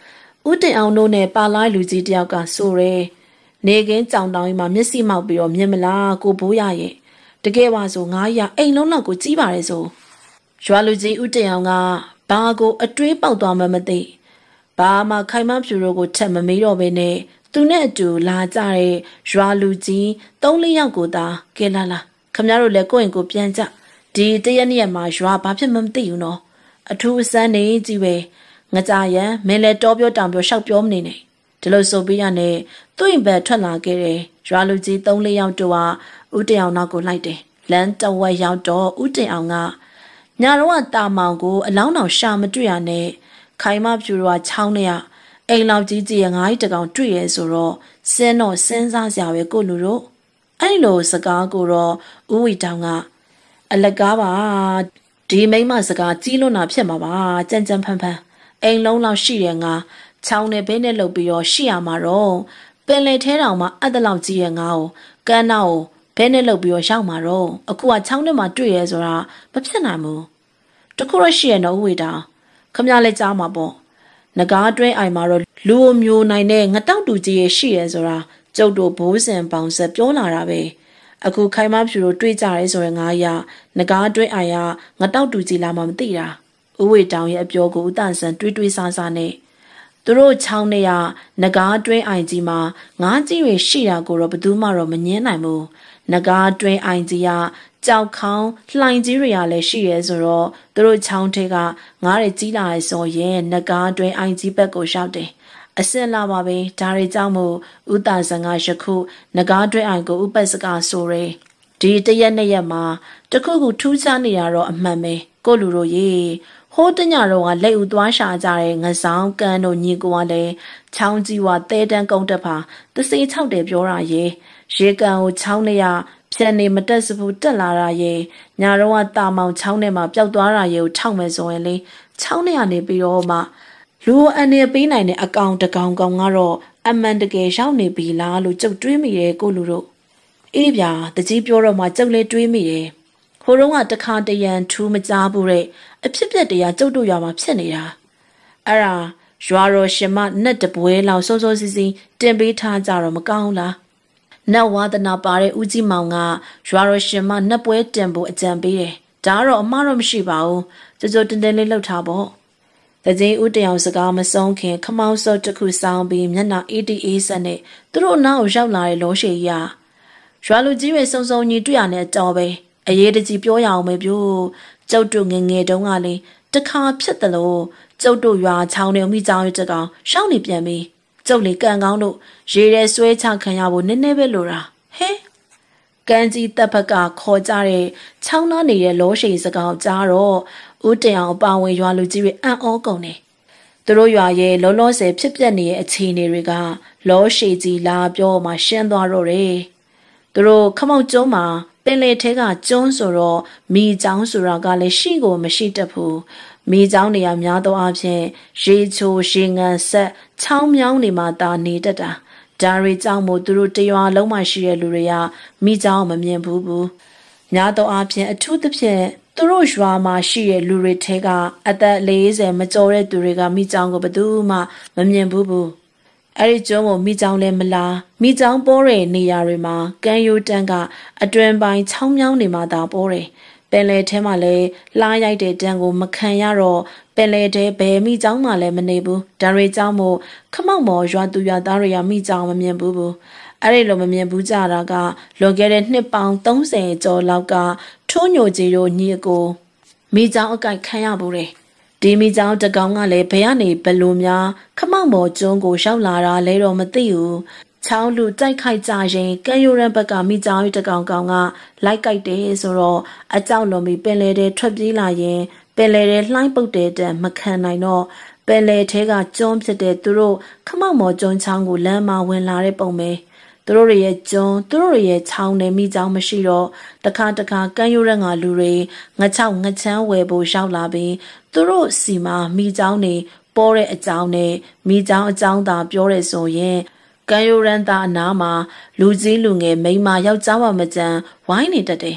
Speaker 1: ဦးတင်အောင်တို့နဲ့ပါလိုက်လူကြီးတယောက်ကဆိုရဲနေကင်းကြောင်တောင်ကြီးမှာမျက်စိမောက်ပြီးတော့မြင်မလားကိုဘိုးရရဲ့တကယ်ပါဆိုငါရအိမ်လုံးလောက်ကိုကြီးပါတယ်ဆိုရွာလူကြီးဦးတင်အောင်ကဘာကိုအတွေးပေါက်သွားမှမသိဘာမှခိုင်မဖြူတို့ကိုချက်မမေးတော့ဘဲနဲ့သူနဲ့အတူလာကြတဲ့ရွာလူကြီးသုံးလေးယောက်ကိုသာကဲလာလာခမရတို့လည်းကိုယ့်ရင်ကိုပြန်ကြဒီတရက်နေ့မှာရွာဘာဖြစ်မှမသိဘူးနော်အထူးအစမ်းနေကြီးပဲငကြရန်မင်းလည်းတောပြောတောင်ပြောရှောက်ပြောမနေနဲ့ဒီလိုဆိုပြီးရနဲ့သူ့ရင်ဘက်ထွက်လာခဲ့တယ်ရွာလူကြီးသုံးလေးယောက်တို့ဟာဦးတင်အောင်နောက်ကိုလိုက်တယ်လမ်းတဝက်ရောက်တော့ဦးတင်အောင်ကညာတော့ကတာမောင်ကိုအလောင်းတော်ရှာမတွေ့ရနဲ့ခိုင်မဖြူတော့ချောင်းနဲ့အိမ်လောက်ကြီးကြီးရငါးကြီးတကောင်တွေ့ရဲဆိုတော့စင်းတော့စဉ်းစားစရာပဲကိုလူတို့အဲ့လိုစကားကိုတော့ဦးဝီတောင်ကအလကားပါဒီမိမစကားကြီးလွန်းတာဖြစ်မှာပါကြမ်းကြမ်းဖန်ဖန်အိမ်လုံးလောက်ရှိတယ်ငါချောင်းနဲ့ဘဲနဲ့လှုပ်ပြီးတော့ရှိရမှာတော့ပင်လေထဲတောင်မှအဲ့တလောက်ကြီးရဲ့ငါ့ကိုကန်းတော့ဘဲနဲ့လှုပ်ပြီးတော့ရောက်မှာတော့အခုကချောင်းထဲမှာတွေ့ရဲဆိုတာမဖြစ်နိုင်ဘူးတခုတော့ရှိရတော့ဦးဝီတောင်ခမရလဲကြားမှာပေါ့နဂါးတွင်းအိုင်မှာတော့လူအမျိုးနိုင်တဲ့ငတောက်တူကြီးရဲ့ရှိရဲဆိုတာကျုပ်တို့ဘိုးစင်ပေါင်ဆက်ပြောလာတာပဲအခုခိုင်မဖြူတို့တွေ့ကြရဲဆိုရင်ငါရနဂါးတွင်းအိုင်ကငတောက်တူကြီးလာမှမသိတာဦးဝေတောင်ရဲ့အပြောကိုဦးတန်ဆန်တွေးတွေးဆဆနဲ့သူတို့ချောင်းနဲ့ရနဂါးတွင်းအိုင်ကြီးမှာငါးကြီးတွေရှိတာကိုတော့ဘယ်သူမှတော့မငင်းနိုင်ဘူးနဂါးတွင်းအိုင်ကြီးကကြောက်ခေါင်းလှိုင်ကြီးတွေကလည်းရှိရဲဆိုတော့သူတို့ချောင်းထဲကငါးတွေကြီးလာရဲဆိုရင်နဂါးတွင်းအိုင်ကြီးဘက်ကိုရှောက်တယ်အစင်လာပါပဲဒါတွေကြောင့်မို့ဦးတာဆန်ကယခုနဂါးတွင်းအိုင်ကိုဥပတ်စကားဆိုရဲဒီတရက်နှစ်ရက်မှာတခုခုထူးခြားနေရတော့အမှန်ပဲကိုလူတို့ရေဟိုးတညတော့ကလက်ဦးသွားရှာကြတဲ့ငဆောင်ကန်တို့ညီကိုကလည်းချောင်းကြီးဝသဲတန်းကုန်းတက်ပါတစေး၆တယ်ပြောတာရေရေကန်ကိုချောင်းနဲ့ရဖြန်နေမတက်စဘူးတက်လာတာရေညာတော့ကတာမောင်ချောင်းထဲမှာပျောက်သွားတာရေကိုထောက်မယ်ဆိုရင်လေချောင်းထဲကနေပြီးတော့မှလူအနေပေးနိုင်တဲ့အကောင်တကောင်ကောင်ကတော့အမှန်တကယ်ရောက်နေပြီလားလို့ကြုတ်တွေးမိတယ်ကိုလူတို့အေးဗျာတကြီးပြောတော့မှကြုတ်လဲတွေးမိတယ်ဟိုတုန်းကတခါတရံထူးမကြားဘူးတဲ့အဖြစ်ပြက်တရားကျုပ်တို့ရွာမှာဖြစ်နေတာအဲ့ဒါရွာတော်ရှင်မနတ်တပွဲလောက်စိုးစိုးစီစီတင်ပေးထားကြတော့မကောင်းလားနတ်ဝါဒနာပါတဲ့ဦးကြီးမောင်ကရွာတော်ရှင်မနတ်ပွဲတင်ဖို့အကြံပေးတယ်ဒါကတော့အမှားတော့မရှိပါဘူးကြိုကြိုတင်တင်လေးလှုပ်ထားပေါ့တကြီးဦးတယောင်စကားမဆုံးခင်ခမောင်းစောတစ်ခုစောင်းပြီးမျက်နှာအေးတီအေးဆက်နဲ့သူတို့နောက်ကိုရောက်လာတဲ့လောရှိကြီးကရွာလူကြီးတွေစုံစုံညီတွေ့ရတဲ့အတော်ပဲအရေးတကြီးပြောရအောင်ပဲပြို့ကျုပ်တို့ငငယ်တုန်းကလေတခါဖြစ်တယ်လို့ကျုပ်တို့ရွာချောင်းတွေမိကြောင်ရတဲ့ကောင်ရှောင်းနေပြန်ပြီကျုပ်လေကန်ကောင်းတို့ရေထဲဆွဲချခံရဖို့နည်းနည်းပဲလိုတာဟဲကန်ကြီးတပ်ဖက်ကခေါ်ကြတဲ့ချောင်းသားနေတဲ့လောရှိစကောင်ကြားတော့ဦးတင်အောင်အပါဝင်ရွာလူကြီးတွေအံ့ဩကုန်တယ်သူတို့ရွာရဲ့လောလောဆယ်ဖြစ်ပျက်နေတဲ့အခြေအနေတွေကလောရှိကြီးလာပြောမှရှင်းသွားတော့တယ်သူတို့ခမောက်ကျုံးမှာပင်လေထဲကကျွန်းဆိုတော့မိချောင်းဆိုတာကလည်းရှိကိုမရှိတတ်ဘူးမိချောင်းတွေကများသောအားဖြင့်ရေချိုရေငန်ဆက်ချောင်းမြောင်းတွေမှာတာနေတတ်တာဒါတွေကြောင့်မို့သူတို့တရွာလုံးမှာရှိတဲ့လူတွေကမိချောင်းမမြင်ဘူးဘူးများသောအားဖြင့်အထူးသဖြင့်သူတို့ရွာမှာရှိတဲ့လူတွေထဲကအသက်၄၀မကျော်တဲ့သူတွေကမိချောင်းကိုဘယ်သူမှမမြင်ဘူးဘူးအဲ့ဒီကျွန်းကိုမိချောင်းလည်းမလားမိချောင်းပေါ်တဲ့နေရာတွေမှာကမ်းရိုးတန်းကအတွင်ပိုင်းချောင်းမြောင်းတွေမှာသာပေါ်တယ်ပင်လယ်ထဲမှာလည်းလှားရိုက်တဲ့တန်းကိုမခံရတော့ပင်လယ်ထဲဘယ်မိချောင်းမှလည်းမနေဘူးဒါတွေကြောင့်မို့ခမောက်မော်ရွာသူရွာသားတွေကမိချောင်းမမြင်ဘူးဘူးအဲ့ဒီလိုမမြင်ဘူးကြတာကလွန်ခဲ့တဲ့နှစ်ပေါင်း၃၀ကျော်လောက်ကထိုးညိုကြီးတို့ညီကိုမိချောင်းအကြိုက်ခံရဘူးတယ်ဒီမိချောင်းတကောင်ကလည်းဘယ်ကနေဘလို့များခမောက်မော်ကျွန်းကိုရောက်လာတာလဲတော့မသိဘူးချောင်းလူတိုက်ခိုက်ကြရင်ကံရိုးရန်ဘက်ကမိချောင်းတကောင်ကောင်ကလိုက်ကြိုက်တယ်ဆိုတော့အကြောက်လွန်ပြီးပင်လေထဲထွက်ပြေးလာရင်ပင်လေထဲလှိုင်းပုတ်တဲ့တန်မခံနိုင်တော့ပင်လေထဲကကျွန်းဖြစ်တဲ့သူတို့ခမောက်မော်ကျွန်းချောင်းကိုလမ်းမှာဝင်လာတဲ့ပုံပဲသူတို့ရဲ့ကျွန်းသူတို့ရဲ့ချောင်းနဲ့မိချောင်းမရှိတော့တခါတခါကမ်းရိုးရန်ကလူတွေငချောက်ငချမ်းဝယ်ဖို့ရောက်လာပြီးသူတို့စီမှာမိချောင်းနေပေါ်တဲ့အကြောင်းနဲ့မိချောင်းအကြောင်းသာပြောရဲဆိုရင်ကံရိုရန်သားအနားမှာလူကြီးလူငယ်မိန်းမယောက်ျားမမကြမ်းဝိုင်းနေတတ်တယ်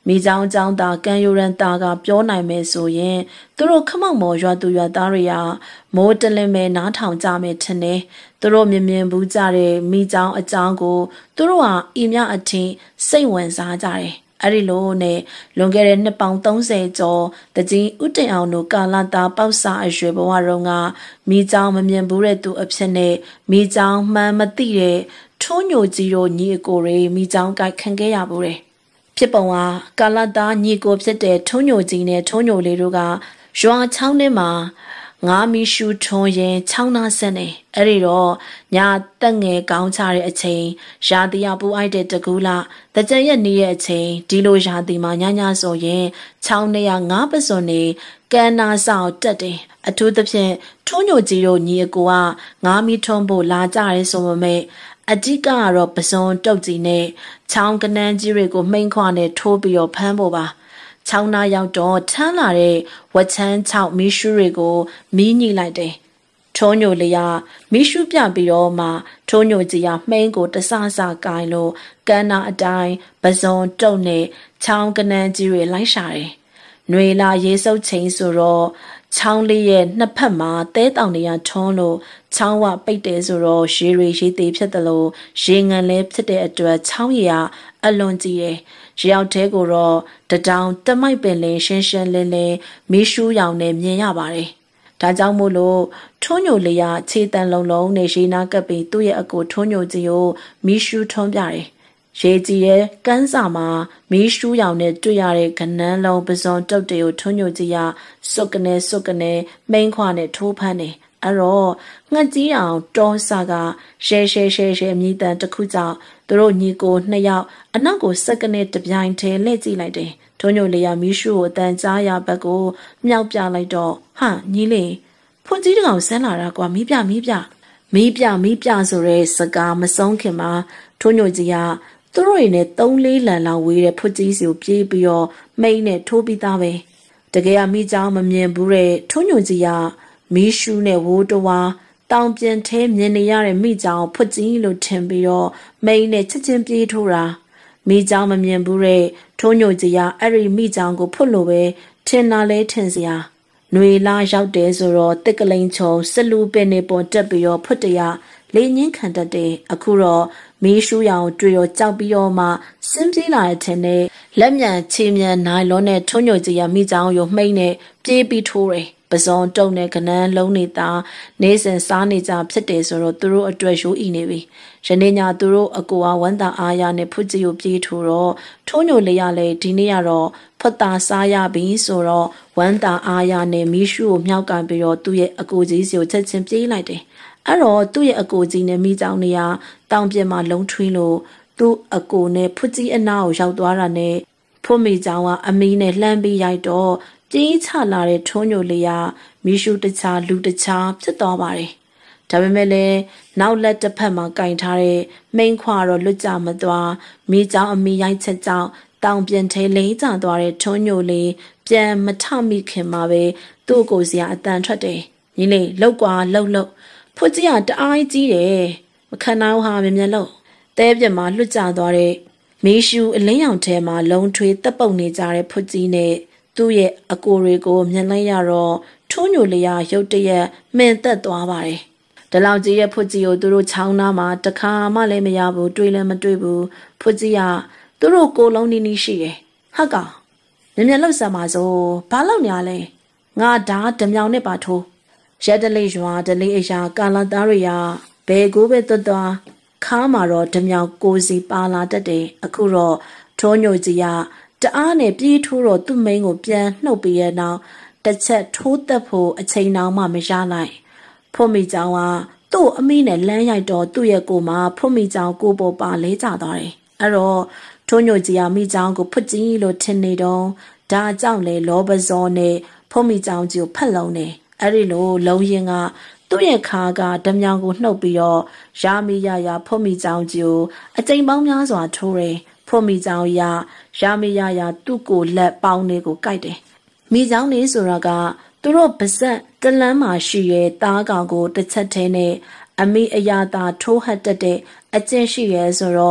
Speaker 1: မိเจ้าเจ้าသားကံယူရန်သားကပြောနိုင်မယ်ဆိုရင်သူတို့ခမောက်မော်ရွာသူရွာသားတွေကမိုးတလင်းမဲ့နားထောင်ကြမယ်ထင်တယ်သူတို့မြင်မြင်ဘူးကြတဲ့မိเจ้าအကြောင်းကိုသူတို့ဟာအီမြအထင်စိတ်ဝင်စားကြတယ်အဲ့ဒီလိုနဲ့လွန်ခဲ့တဲ့နှစ်ပေါင်းသုံးဆယ်ကျော်တကြီးဥတင်အောင်တို့ကာလတာပေါက်စာအရွယ်ဘဝတုန်းကမိเจ้าမမြင်ဘူးတဲ့သူအဖြစ်နဲ့မိเจ้าမှန်မသိတဲ့ထုံးညိုကြီးတို့ညီအကိုတွေမိเจ้าကြိုက်ခံခဲ့ရဘူးတဲ့ဖြစ်ပုံကကာလတာညီကိုဖြစ်တဲ့ထုံးညိုကြီးနဲ့ထုံးညိုလေးတို့ကရွာချောင်းထဲမှာငါမီရှူထွန်ရင်ချောင်းနာဆက်နေအဲ့ဒီတော့ညာတက်ငယ်ကောင်းချတဲ့အချိန်ရာသီရပူအိုက်တဲ့တကူလာတကြရက်နေရဲ့အချိန်ဒီလိုရာသီမှာညညဆိုရင်ချောင်းထဲကငါးပစွန်နေကန်နာဆောင်တက်တယ်အထူးသဖြင့်ထုံးညိုကြီးတို့ညီအကိုကငါမီထွန်ဖို့လာကြရဲဆိုပေမဲ့အဓိကကတော့ပစွန်တုတ်ကြီးနဲ့ချောင်းကနန်းကြီးတွေကိုမှိန်ခွာနဲ့ထိုးပြီးတော့ဖမ်းဖို့ပါချောင်းနာရောက်တော့ထမ်းလာတဲ့ဝချမ်းချောက်မီးရှူးတွေကိုမီးညှိလိုက်တယ်။ထုံးညိုလေးကမီးရှူးပြပြီးတော့မှထုံးညိုကြီးကမှိန်ကိုတဆဆကိုင်းလို့ကန်းနာအတိုင်းပဇွန်တုတ်နဲ့ချောင်းကနန်းကြီးတွေလိုက်ရှာတယ်။ຫນွေလာရေစုပ်ချိန်ဆိုတော့ချောင်းလေးရဲ့နှစ်ဖက်မှာတဲတောင်တွေကထွန်းလို့ချောင်းဝပိတ်တယ်ဆိုတော့ရေတွေရေသေးဖြစ်တယ်လို့ရေငန်လဲဖြစ်တဲ့အတွက်ချောင်းရည်ကအလွန်ကြီးရဲ့ရောက်တဲ့ကိုတော့တတောင်တမိုက်ပင်လင်းရှင်းရှင်းလင်းလင်းမီးရှူးရောင်နဲ့မြင်ရပါတယ်။ဒါကြောင့်မို့လို့ထွန်းညိုလေးကခြေတန်လုံးလုံးနဲ့ရေနာကပ်ပြီးသူ့ရဲ့အကိုထွန်းညိုကြီးကိုမီးရှူးထွန်းပြတယ်။ရေကြီးရဲ့ကန်းစာမှာမီးရှူးရောင်နဲ့တွေ့ရတဲ့ကနန်းလုံးပဇွန်တုတ်တွေကိုထွန်းညိုကြီးကစွတ်ကနေစွတ်ကနေမိန်ခွာနဲ့ထိုးဖမ်းတယ်။အဲ့တော့ငှက်ကြီးအောင်တောစာကရှဲရှဲရှဲရှဲမြည်တန်တစ်ခုကြောင့်သူတို့ညီကိုနှစ်ယောက်အနောက်ကိုစက္ကနဲ့တပြိုင်တည်းလှည့်ကြည့်လိုက်တယ်။ထုံညိုလေးကမီးရှူကိုအတန်ကြားရဘက်ကိုမြောက်ပြလိုက်တော့ဟာညီလေးဖွန်ကြီးတကောင်ဆန်းလာတာကွာမီးပြမီးပြမီးပြမီးပြဆိုတဲ့စကားမဆုံးခင်မှာထုံညိုကြီးကသူတို့ရင်းနဲ့သုံးလေးလန်လောက်ဝေးတဲ့ဖွန်ကြီးစီကိုပြေးပြီးတော့မိန်နဲ့ထိုးပြီးသားပဲတကယ်ကမီးကြောင်မမြင်ဘူးတဲ့ထုံညိုကြီးကမီးရှူနဲ့ဝိုးတဝါတောင်ပြန်ထဲမြင်နေရတဲ့မိကြောင်ဖွတ်ကြီးလို့ထင်ပြီးတော့မိန်နဲ့ချက်ချင်းပြေးထိုးတာမိကြောင်မမြင်ဘူးတဲ့ထုံးညိုကြီးကအဲ့ဒီမိကြောင်ကိုဖွတ်လို့ပဲထင်တာလဲထင်စရာຫນွေလာရောက်တယ်ဆိုတော့တစ်ကလိန်ချုံစလူပင်နေပေါ်တက်ပြီးတော့ဖွတ်တရလေငင်းခံတတ်တယ်အခုတော့မီးရှူးရောင်တွေ့ရောကြောက်ပြီးတော့မှစင်းပြေးလာတဲ့ထင်နဲ့လက်မြန်ချေမြန်နိုင်လုံးနဲ့ထုံးညိုကြီးကမိကြောင်ကိုမှိတ်နဲ့ပြေးပြီးထိုးတယ်ပဇွန်တုံနဲ့ကနန်းလုံးနေတာနေစဉ်စားနေကြဖြစ်တယ်ဆိုတော့သူတို့အတွက်ရိုးအီနေပြီယနေ့ညသူတို့အကူအဝမ်းသာအားရနဲ့ဖုကြီးကိုပြေးထိုးတော့ထုံးညိုလေးရလဲဒီနေ့ကတော့ဖွတ်တာစားရပြီဆိုတော့ဝမ်းသာအားရနဲ့မီးရှူကိုမြောက်ကန်ပြီးတော့သူ့ရဲ့အကူကြီးစီကိုချက်ချင်းပြေးလိုက်တယ်အဲ့တော့သူ့ရဲ့အကူကြီးနဲ့မိကြောင်နေရတောင်ပြင်းမှာလုံးထွင်းလို့သူ့အကူနဲ့ဖုကြီးအနားကိုရောက်သွားတာနဲ့ဖွမိကြောင်ကအမီးနဲ့လှမ်းပြီးရိုက်တော့ပြေးချလာတဲ့ထုံးညိုလေးကမီးရှူတခြားလူတခြားဖြစ်သွားပါတယ်။ဒါပေမဲ့လည်းနောက်လက်တစ်ဖက်မှာကင်ထားတဲ့မိန်ခွာတော့လွတ်ကြမသွားမိကြောင်အမီရိုက်ချက်ကြောင့်တောင်ပြန်ထဲလိမ့်ကျသွားတဲ့ထုံးညိုလေးပြန်မထမိခင်မှာပဲသူ့ကိုယ်စီကအတန်ထွက်တယ်။ညီလေးလှုပ်ကွာလှုပ်လှုပ်ဖွကြီးကတအားကြီးတယ်မခံနိုင်ဟာမြင်မြင်လို့တဲပြက်မှာလွတ်ကြသွားတဲ့မီးရှူအလင်းရောင်ထဲမှာလုံထွေးတက်ပုတ်နေကြတဲ့ဖွကြီးနဲ့သူ့ရဲ့အကိုတွေကိုမြင်လိုက်ရတော့ထုံးညိုလေးရရုတ်တရက်မင်သက်သွားပါတယ်။ဒီလောက်ကြီးရဲ့ဖွကြီးကိုသူတို့ချောင်းနာမှာတခါမှလည်းမရဘူးတွေ့လည်းမတွေ့ဘူးဖွကြီးကသူတို့ကိုလုံးနီးနီးရှိတယ်။ဟုတ်ကောင်မြင်မြင်လှုပ်ဆံပါစို့ဘာလို့ညာလဲငါဓာတ်ဓမြောင်နဲ့ပါထိုးရက်တလေးရွာတလေးအရာကာလာသားတွေရဘယ်ကိုပဲသွတ်သွားခါမှာတော့ဓမြောင်ကိုစီပါလာတတ်တယ်အခုတော့ထုံးညိုကြီးကတအားနဲ့ပြေးထိုးတော့သူ့မိန်းကိုပြန်နှုတ်ပြီးရနောက်တစ်ချက်ထိုးသက်ဖို့အချိန်တောင်မှမရလိုက်ဖွမိကြောင်ကသူ့အမိနဲ့လမ်းရိုက်တော့သူ့ရဲ့ကိုမှာဖွမိကြောင်ကိုပေါ်ပါလဲကျသွားတယ်အဲ့တော့ထုံးညိုကြီးကမိကြောင်ကိုဖွကြီးလို့ထင်နေတော့ဒါကြောင့်လေလောဘဇောနဲ့ဖွမိကြောင်ကြီးကိုဖက်လုံးနေအဲ့ဒီလိုလုံးရင်ကသူ့ရဲ့ခါကဓမြောင်ကိုနှုတ်ပြီးတော့ရာမီရရဖွမိကြောင်ကြီးကိုအချိန်ပေါင်းများစွာထိုးတယ်ဖွမိကြောင်ရရာမီရရသူ့ကိုလက်ပေါင်းလေးကိုကိုက်တယ်မိကြောင်လေးဆိုတာကသူတို့ပါဇက်တလန်းမှာရှိရဲ့သားကောင်ကိုတစ်ချက်ထဲနဲ့အမိအရာသာထိုးဟတ်တတ်တဲ့အကျင့်ရှိရဲဆိုတော့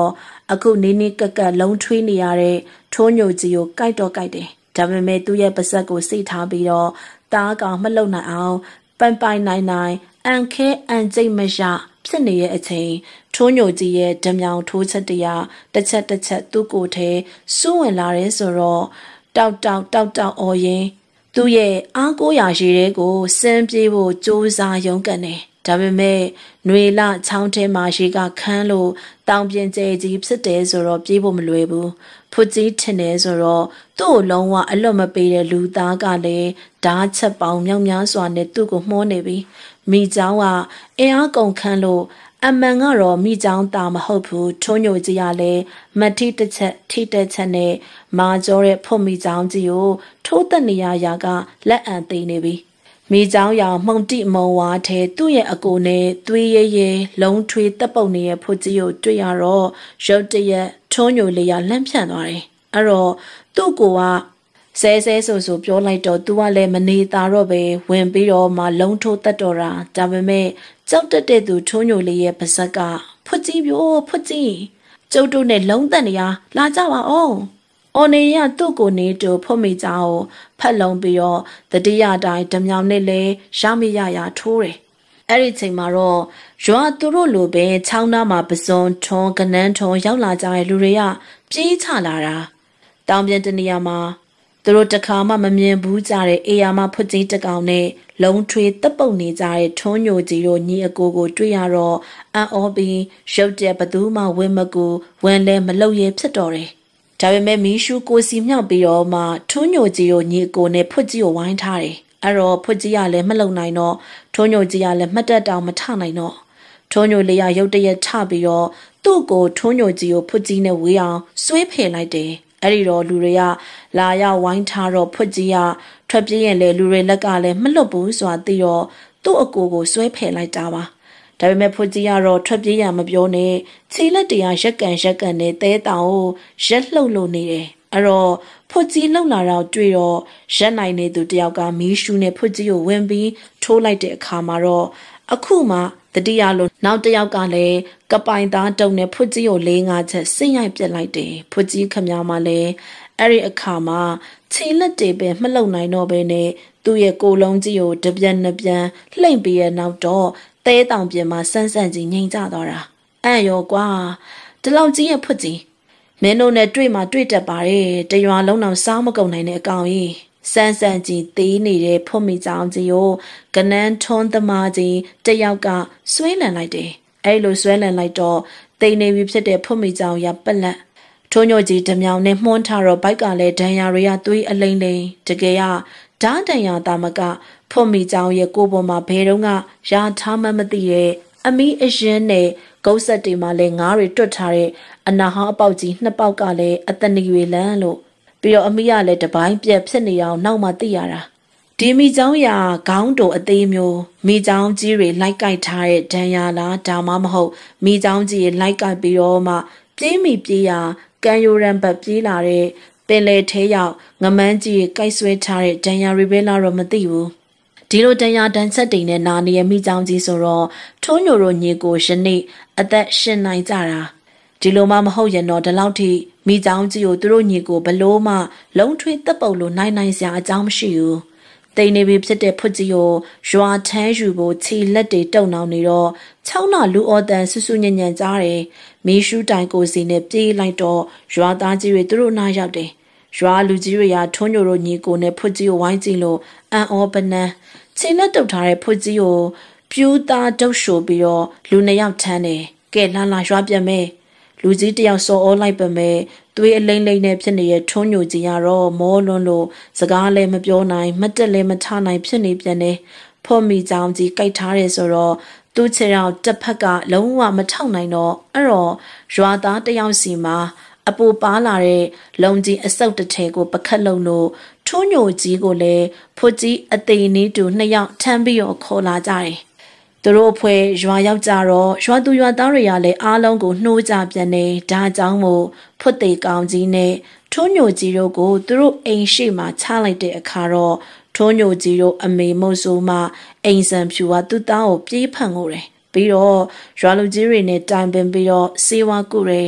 Speaker 1: အခုနီးနီးကက်ကက်လုံးထွေးနေရတဲ့ထိုးညိုကြီးကိုကြိုက်တော့ကြိုက်တယ်ဒါပေမဲ့သူ့ရဲ့ပါဇက်ကိုစိတ်ထားပြီးတော့တားကောင်မလုံနိုင်အောင်ပိုင်ပိုင်နိုင်နိုင်အန်ခဲအန်ကျိတ်မရဖြစ်နေရဲ့အချိန်ထိုးညိုကြီးရဲ့ဓမြောင်ထိုးချက်တရားတစ်ချက်တစ်ချက်သူ့ကိုယ်ထဲစွန့်ဝင်လာတယ်ဆိုတော့တောက်တောက်တောက်တောက်အော်ရင်သူ့ရဲ့အားကိုးရာရှိတဲ့ကိုစမ်းပြေးဖို့စူးစမ်းရုန်းကန်နေဒါပေမဲ့ຫນွေလချောင်းထဲမှာရှိကခန်းလို့တောင်ပြင်ကျဲကြီးဖြစ်တယ်ဆိုတော့ပြေးဖို့မလွယ်ဘူးဖွကြီးထင်တယ်ဆိုတော့သူ့ကိုလုံးဝအလွတ်မပေးတဲ့လူသားကလည်းဓာတ်ချက်ပေါင်းမြောက်များစွာနဲ့သူ့ကိုမှောနေပြီမိเจ้าကအင်အားကုန်ခန်းလို့အမှန်ကတော့မိเจ้าတာမဟုတ်ဘူးထုံးညိုကြီးကလည်းမထိတစ်ချက်ထိတဲ့ချက်နဲ့မာကျော်တဲ့ဖွမိเจ้าကြီးကိုထိုးတက်နေရရာကလက်အံသိနေပြီမိเจ้าရောင်မှုန်တိမုံဝါထဲသူ့ရဲ့အကိုနဲ့သွေးရဲရဲလုံးထွေးတက်ပုတ်နေတဲ့ဖွကြီးကိုတွေ့ရတော့ရုတ်တရက်ထုံးညိုလေးရလှမ်းဖြန့်သွားတယ်အဲ့တော့သူ့ကိုကဆဲဆဲဆိုဆိုပြောလိုက်တော့ तू ကလည်းမနေသားတော့ပဲဝင်ပြီးတော့မှလုံးထိုးတက်တော့တာဒါပေမဲ့ကြောက်တက်တဲ့သူထုံးညိုလေးရဲ့ပါဇက်ကဖွကြီးပြိုးဖွကြီးကျုပ်တို့နဲ့လုံးတက်နေရလာကြပါအောင်အော်နေရသူ့ကိုနေတူဖွမိကြအောင်ဖက်လုံးပြီးတော့တတိယတိုင်းဓမြောင်နဲ့လဲရမရရထိုးတယ်အဲ့ဒီချိန်မှာတော့ရွာသူတို့လိုပဲချောင်းသားမှာပစွန်ထွန်ကနန်းထွန်ရောက်လာကြတဲ့လူတွေကပြေးချလာတာတောင်ပြန်တနေရာမှာသူတို့တခါမှမမြင်ဘူးကြတဲ့အေယာမဖွကြီးတကောင်နဲ့လုံးထွေးတက်ပုတ်နေကြတဲ့ထွန်းညိုကြီးတို့ညီအကိုကိုတွေ့ရတော့အန်အောပြီးရုတ်တဲ့ဘသူမှဝင်းမကူဝင်လဲမလုပ်ရဲဖြစ်တော်တယ်ဒါပေမဲ့မီးရှူကိုစီမြောက်ပြီးတော့မှထွန်းညိုကြီးတို့ညီအကိုနဲ့ဖွကြီးကိုဝိုင်းထားတယ်အဲ့တော့ဖွကြီးကလည်းမလုံနိုင်တော့ထွန်းညိုကြီးကလည်းမှတ်တက်တောင်မထနိုင်တော့ထွန်းညိုလေးကရုတ်တရက်ထပြီးတော့သူ့ကိုထွန်းညိုကြီးကိုဖွကြီးနဲ့ဝေးအောင်ဆွဲဖယ်လိုက်တယ်အဲ့ဒီတော့လူတွေကလာရောက်ဝိုင်းထားတော့ဖွကြီးကထွက်ပြေးရင်လေလူတွေလက်ကလည်းမလွတ်ဘူးဆိုတာသိတော့သူ့အကိုကိုဆွဲဖယ်လိုက်တာပါဒါပေမဲ့ဖွကြီးကတော့ထွက်ပြေးရမပြောနဲ့ခြေလက်တရားရက်ကန်ရက်ကန်နဲ့တဲတောင်ကိုရက်လှုပ်လို့နေတယ်အဲ့တော့ဖွကြီးလှုပ်လာတော့တွေ့တော့ရက်နိုင်နေသူတယောက်ကမီးရှူးနဲ့ဖွကြီးကိုဝင်ပြီးထိုးလိုက်တဲ့အခါမှာတော့အခုမှတတိယလိုနောက်တစ်ယောက်ကလည်းကပိုင်သားတုံနဲ့ဖွကြီးကိုလေးငါချက်ဆင့်ရိုက်ပြစ်လိုက်တယ်ဖွကြီးခမများမှလည်းအဲ့ဒီအခါမှာခြေလက်တွေပဲမလုံနိုင်တော့ဘဲနဲ့သူ့ရဲ့ကိုယ်လုံးကြီးကိုတပြန်နှပြန်လှိမ့်ပြီးရနောက်တော့တဲတောင်ပြင်မှာဆန်းဆန်းကြီးငိန်ကြသွားတာအံ့ရောကွာဒီလောက်ကြီးရဲ့ဖွကြီးမင်းတို့နဲ့တွေ့မှတွေ့တတ်ပါတယ်တရွာလုံးအောင်စားမကုန်နိုင်တဲ့အကောင်ကြီးစန်းစန်းကြီးသေးနေတဲ့ဖွမိကြောင်ကြီးကိုကနန်းထွန်းသမားကြီးတယောက်ကဆွဲလန်လိုက်တယ်အဲ့လိုဆွဲလန်လိုက်တော့တိမ်နေပြီဖြစ်တဲ့ဖွမိကြောင်ရပက်လက်ထုံးညိုကြီးဓမြောင်နဲ့မှွန်းထားတော့ဘိုက်ကလည်းဒဏ်ရာတွေကသွေးအလိမ့်လိမ့်တကယ်ကဓာတ်ဒဏ်ရာတာမကဖွမိကြောင်ရဲ့ကိုယ်ပေါ်မှာဘယ်တော့ကရာထားမှမသိရဲ့အမီးအရင်နဲ့ဂုတ်ဆက်တွေမှာလည်းငားတွေတွတ်ထားတဲ့အနာဟောင်းအပေါက်ကြီးနှစ်ပေါက်ကလည်းအတနီတွေလန်းလို့ပြီးတော့အမီးကလည်းတပိုင်းပြက်ဖြစ်နေအောင်နောက်မှသိရတာဒီမိချောင်းရာခေါင်းတိုအသေးမျိုးမိချောင်းကြီးတွေလိုက်ကိုက်ထားတဲ့ဒဏ်ရာလားဒါမှမဟုတ်မိချောင်းကြီးလိုက်ကိုက်ပြီးတော့မှပြေးမိပြေးရာကန်ယိုရန်ဘတ်ပြေးလာတဲ့ပင်လေထဲရောက်ငမန်းကြီးကိုက်ဆွဲထားတဲ့ဒဏ်ရာတွေပဲလားတော့မသိဘူးဒီလိုဒဏ်ရာဒဏ်ချက်တွေနဲ့နာနေရမိချောင်းကြီးဆိုတော့ထုံးညိုတို့ညီကိုယနေ့အသက်ရှင်နိုင်ကြတာဒီလိုမှမဟုတ်ရင်တော့ဒီလောက်ထိမိချောင်းကြီးကိုသူတို့ညီကိုဘလို့မှလုံးထွေးတက်ပုတ်လို့နိုင်နိုင်စရာအကြောင်းမရှိဘူးတိန်နေပြီဖြစ်တဲ့ဖွကြီးကိုရွာထမ်းယူဖို့ခြေလက်တွေတုံနှောင်နေတော့ချောင်းနာလူအော်တန်ဆူဆူညံ့ညံ့ကြားတယ်မီးရှူးတိုင်ကိုစီနဲ့ပြေးလိုက်တော့ရွာသားကြီးတွေသူတို့နားရောက်တယ်ရွာလူကြီးတွေကထွန်းညိုတို့ညီကိုနဲ့ဖွကြီးကိုဝိုင်းကြည့်လို့အန်အောပနန်းခြေလက်တုပ်ထားတဲ့ဖွကြီးကိုပြူးသားတုပ်ရှို့ပြီးတော့လူနှစ်ယောက်ထမ်းတယ်ကဲလာလာရွာပြန်မယ်လူကြီးတယောက်စော်အောလိုက်ပါမယ်သွေးအလိမ့်လိမ့်နဲ့ဖြစ်နေတဲ့ထွန်းညိုကြီးကတော့မောလွန်းလို့စကားလည်းမပြောနိုင်မတက်လည်းမထနိုင်ဖြစ်နေပြန်တယ်ဖော်မိကြောင်ကြီးကြိုက်ထားတယ်ဆိုတော့သူ့ခြေထောက်တစ်ဖက်ကလုံးဝမထောက်နိုင်တော့အဲ့တော့ရွာသားတယောက်စီမှာအပူပါလာတဲ့လုံကြီးအစုပ်တစ်ထည်ကိုပခတ်လုံလို့ထွန်းညိုကြီးကိုလည်းဖွကြီးအသေးနီးတူနှစ်ယောက်ထမ်းပြီးတော့ခေါ်လာကြတယ်သူတို့အဖွဲရွာရောက်ကြတော့ရွာသူရွာသားတွေကလည်းအားလုံးကိုနှိုးကြပြန်နေဒါကြောင့်မို့ဖွတ်သေးကောင်ကြီးနဲ့ထွန်းညိုကြီးတို့ကိုသူတို့အိမ်ရှိမှချလိုက်တဲ့အခါတော့ထွန်းညိုကြီးတို့အမေမို့ဆိုမှအိမ်ဆန်ဖြူကသူ့သားကိုပြေးဖန်ကိုတယ်ပြီးတော့ရွာလူကြီးတွေနဲ့တိုင်ပင်ပြီးတော့စေဝါကုတယ်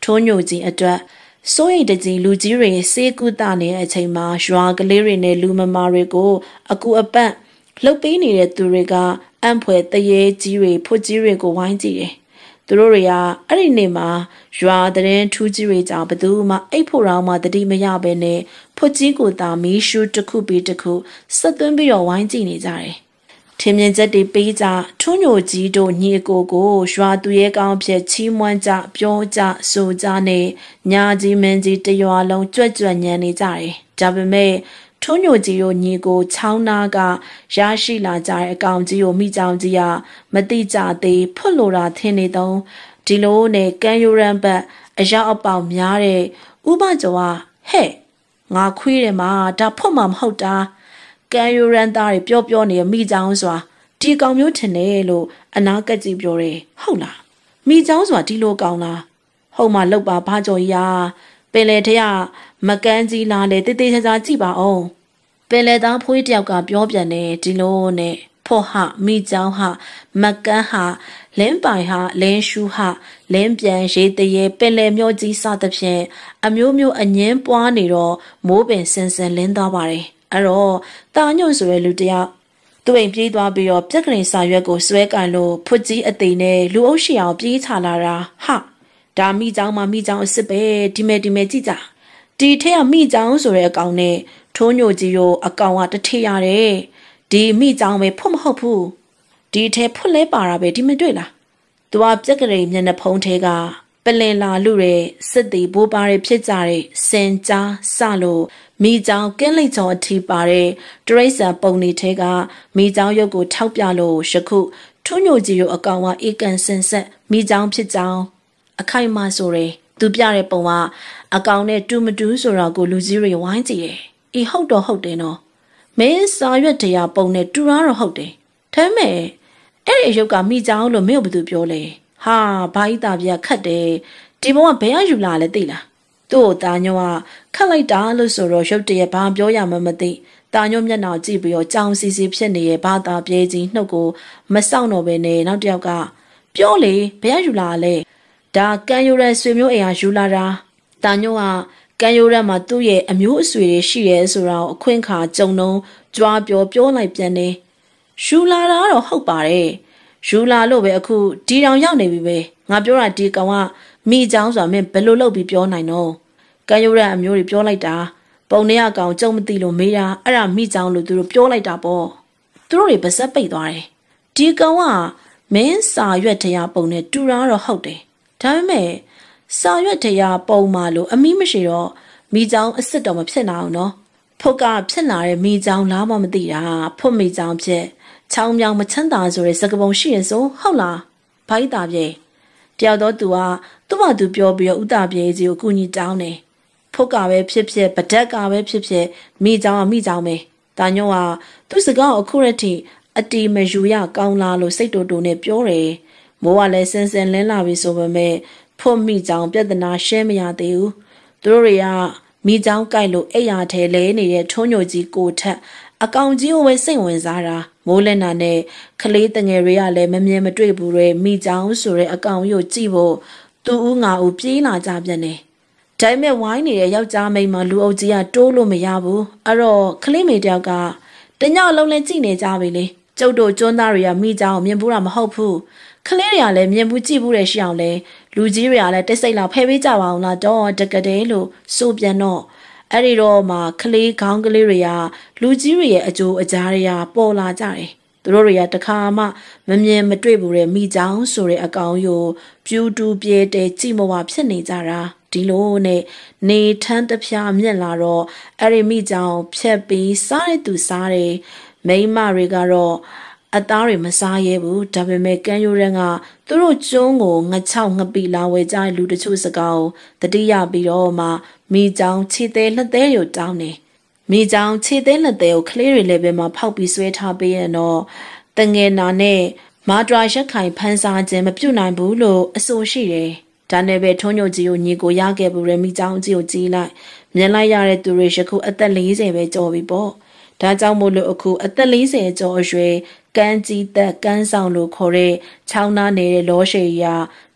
Speaker 1: ထိုးညိုကြီးအတွက်စိုးရိမ်တကြီးလူကြီးတွေစေးကူတာနေတဲ့အချိန်မှာရွာကလေးတွေနဲ့လူမမာတွေကိုအကူအပတ်လှုပ်ပေးနေတဲ့သူတွေကအံ့ဖွယ်တရေကြီးတွေဖွကြီးတွေကိုဝိုင်းကြည့်တယ်။သူတို့တွေကအဲ့ဒီနေ့မှာရွာတဲ့ထူးကြီးတွေကြောင့်ဘသူမှအိတ်ဖို့တော့မှတတိမရဘဲနဲ့ဖွကြီးကိုသာမီးရှူတစ်ခုပြီးတစ်ခုဆက်သွင်းပြီးတော့ဝိုင်းကြည့်နေကြတယ်။ထင်မြင်ချက်တွေပေးကြထွန်းညိုကြီးတို့ညီအကိုကိုရွာသူရဲကောင်းဖြစ်ချီးမွမ်းကြပြောကြဆိုကြနဲ့ညာကြီးမင်းကြီးတရွာလုံးကြွက်ကြွက်ညံနေကြတယ်။ဒါပေမဲ့ထွန်းညိုကြီးတို့ညီကိုချောင်းနာကရရှိလာကြတဲ့အကောင်ကြီးကိုမိကြောင်ကြီးကမတိကြသေးဖွတ်လို့တာထင်နေတော့ဒီလိုနဲ့ကမ်းရိုးရမ်းဘက်အရောက်အပေါက်များတဲ့ဥပကျော်ကဟဲ့ငါခွေးတယ်မှာဒါဖွတ်မှမဟုတ်တာကမ်းရိုးရမ်းသားတွေပြောပြောနေမိကြောင်စွာဒီကောင်မျိုးထင်တယ်လို့အနာကက်ကြီးပြောတယ်ဟုတ်လားမိကြောင်စွာဒီလိုကောင်လားဟုတ်မှလောက်ပါဘာကျော်ကြီးကပင်လေထရမကန်းကြီးလာလေတေးသေးချာချာကြည့်ပါအောင်ပင်လေသားဖွေးတယောက်ကပြောပြန်တယ်ဒီလိုနဲ့ဖော့ဟမိကြောင်ဟမကန်းဟလင်းပိုင်ဟလင်းရှူဟလင်းပြန်ရေးတရေပင်လေမျိုးကြီးစသဖြင့်အမျိုးမျိုးအငင်းပွားနေတော့မိုးပင်စင်စင်လင်းသွားပါတယ်အဲ့တော့တာညွန့်ဆိုတဲ့လူတယောက်သူ့အိမ်ပြေးသွားပြီးတော့ပြက်ကလေးစာရွက်ကိုဆွဲကန်လို့ဖွတ်ကြီးအသိနဲ့လူအုပ်ရှိအောင်ပြေးချလာတာဟာဒါမိကြောင်မှမိကြောင်အစ်စ်ပဲဒီမဲ့ဒီမဲ့ကြည့်ကြဒီထက်ကမိကြောင်ဆိုတဲ့အကောင်နဲ့ထိုးညိုကြီးရောအကောင်ကတထေးရတယ်ဒီမိကြောင်ပဲဖွတ်မဟုတ်ဘူးဒီထဲဖွတ်လဲပါတာပဲဒီမတွေ့လားသူကပြက်ကလေးမျက်နှာဖုံးထဲကပလင်လာလူတွေစစ်တီဘိုးပါတွေဖြစ်ကြတဲ့စင်ကြားစလို့မိကြောင်ကင်းလိတ်ချောအထီပါတဲ့တရိษံပုံနေထဲကမိကြောင်ရုပ်ကိုထောက်ပြလို့ယခုထွညိုကြီးရောအကောင်ကအေကန်စင်ဆက်မိကြောင်ဖြစ်ကြောင်းအခိုင်အမာဆိုရယ်သူပြတဲ့ပုံကအကောင်နဲ့တူမတူဆိုတော့ကိုလူကြီးတွေဝိုင်းကြည့်တယ်အေးဟုတ်တော့ဟုတ်တယ်နော်မင်းစာရွက်တရားပုံနဲ့တူရတော့ဟုတ်တယ်ဒါပေမဲ့အဲ့ဒီရုပ်ကမိကြောင်လို့မင်းတို့ဘယ်သူပြောလဲဟာဘာဤသားပြခတ်တယ်ဒီဘုံကဘယ်အယူလာလဲသိလားသူ့ကိုတာညိုကခတ်လိုက်တာလို့ဆိုတော့ရုပ်တရက်ဘာပြောရမှမသိတာညိုမျက်နှာကြည့်ပြီးတော့ကြောင်စီစီဖြစ်နေရဲ့ဘာသာပြဲကြီးနှုတ်ကိုမစောင့်တော့ဘဲနဲ့နောက်တစ်ယောက်ကပြောလေဘယ်အယူလာလဲဒါကန်ယူရဆွေမျိုးအိမ်ဟာယူလာတာတာညိုကကန်ယူရမှာသူ့ရဲ့အမျိုးအဆွေတွေရှိရဲဆိုတော့အခွင့်ခါကြုံတော့ကြွားပြောပြောလိုက်ပြန်နေယူလာတာတော့ဟုတ်ပါတယ်ယူလာလို့ပဲအခုဒီတောင်ရောက်နေပြီပဲငါပြောတာဒီကောင်ကမိချောင်းဆိုတာမင်းဘယ်လိုလုပ်ပြီးပြောနိုင်တော့ကန်ယူရအမျိုးတွေပြောလိုက်တာပုံနေရကောင်ကြုံမသိလို့မေးတာအဲ့ဒါမိချောင်းလို့သူတို့ပြောလိုက်တာပေါ့သူတို့တွေပါစက်ပိတ်သွားတယ်ဒီကောင်ကမင်းစာရွက်တရားပုံနဲ့တူတာတော့ဟုတ်တယ်ဒါပေမဲ့စာရွက်တရားပုံမှလို့အမိမရှိတော့မိချောင်းအစ်စ်တော့မဖြစ်နိုင်အောင်နော်ဖုတ်ကဖြစ်လာတဲ့မိချောင်းလားမှမသိတာဖွတ်မိချောင်းဖြစ်ချောင်းမြောင်မချမ်းသာဆိုတဲ့စကားပုံရှိရဆိုဟုတ်လားဘိုက်တာပြေတယောက်တော့သူကသူ့ဘာသူပြောပြီးတော့ဥတာပြေကြီးကိုအကူညီတောင်းတယ်ဖုတ်ကပဲဖြစ်ဖြစ်ဗဒက်ကပဲဖြစ်ဖြစ်မိချောင်းကမိချောင်းပဲတာညိုကသူ့စကားကိုအခုရတိအတီမယူရကောင်းလားလို့စိတ်တူတူနဲ့ပြောတယ်မိုးကလည်းစင်စင်လင်းလာပြီဆိုပေမဲ့ဖွတ်မိချောင်းပြဿနာရှင်းမရသေးဘူးသူတို့တွေကမိချောင်းကြိုက်လို့အိယာထဲလဲနေတဲ့ထုံးညိုကြီးကိုထက်အကောင်ကြီးကိုပဲစိတ်ဝင်စားတာမိုးလက်နာနဲ့ကလေးတငယ်တွေကလည်းမမြင်မတွေ့ဘူးတဲ့မိချောင်းဆိုတဲ့အကောင်ကြီးကိုကြည့်ဖို့သူ့ဦးငါဦးပြေးလာကြပြန်တယ်ဒါပေမဲ့ဝိုင်းနေတဲ့ယောက်ျားမိန်းမလူအုပ်ကြီးကတိုးလို့မရဘူးအဲ့တော့ကလေးမေတယောက်ကတညောက်လုံးလဲကြည့်နေကြပြီလေကျုပ်တို့ကျွန်းသားတွေကမိချောင်းမြင်ဘူးတာမဟုတ်ဘူးကလေးတွေကလည်းမြင်ဘူးကြည့်ဘူးတဲ့ရှိအောင်လဲလူကြီးတွေကလည်းတိတ်ဆိတ်လာဖယ်ပေးကြပါအောင်လားတော့တကတဲ့လို့ဆိုပြန်တော့အဲ့ဒီတော့မှကလေးခေါင်းကလေးတွေကလူကြီးတွေရဲ့အကျိုးအကြားတွေကပေါ်လာကြတယ်သူတို့တွေကတခါမှမမြင်မတွေ့ဘူးတဲ့မိချောင်းဆိုတဲ့အကောင်ယိုပြူတူပြေးတဲ့ကြည်မဝဖြစ်နေကြတာဒီလိုနဲ့နေထန်းတပြားမြင့်လာတော့အဲ့ဒီမိချောင်းဖြက်ပြီးစားတဲ့သူစားတယ်မိန်းမတွေကတော့အသားတွေမစားရဲဘူးဒါပေမဲ့ကမ်းရိုးရန်ကသူတို့ကျုံးကိုငချောက်ငပိလာဝဲကြတဲ့လူတချို့စကားကိုတတိယပြီးတော့မှမိချောင်းခြေသေးလက်သေးကိုတောင်းနေမိချောင်းခြေသေးလက်သေးကိုကလေးတွေလည်းပဲမှဖောက်ပြီးဆွဲထားပေးရင်တော့တငယ်နာနဲ့မာဒရာရက်ခိုင်ဖန်ဆာခြင်းမပြုတ်နိုင်ဘူးလို့အဆိုရှိတယ်ဒါနဲ့ပဲထုံးညိုကြီးကိုညီကိုရခဲ့ဘူးတဲ့မိချောင်းကြီးကိုကြီးလိုက်မြင်လိုက်ရတဲ့သူတွေယခုအသက်၄၀ပဲကျော်ပြီပေါ့ဒါကြောင့်မို့လို့အခုအသက်၄၀ကျော်အရွယ်ကန်းကြီးသက်ကန်းဆောင်လို့ခေါ်တဲ့ချောင်းနာနေတဲ့လောရှေရီက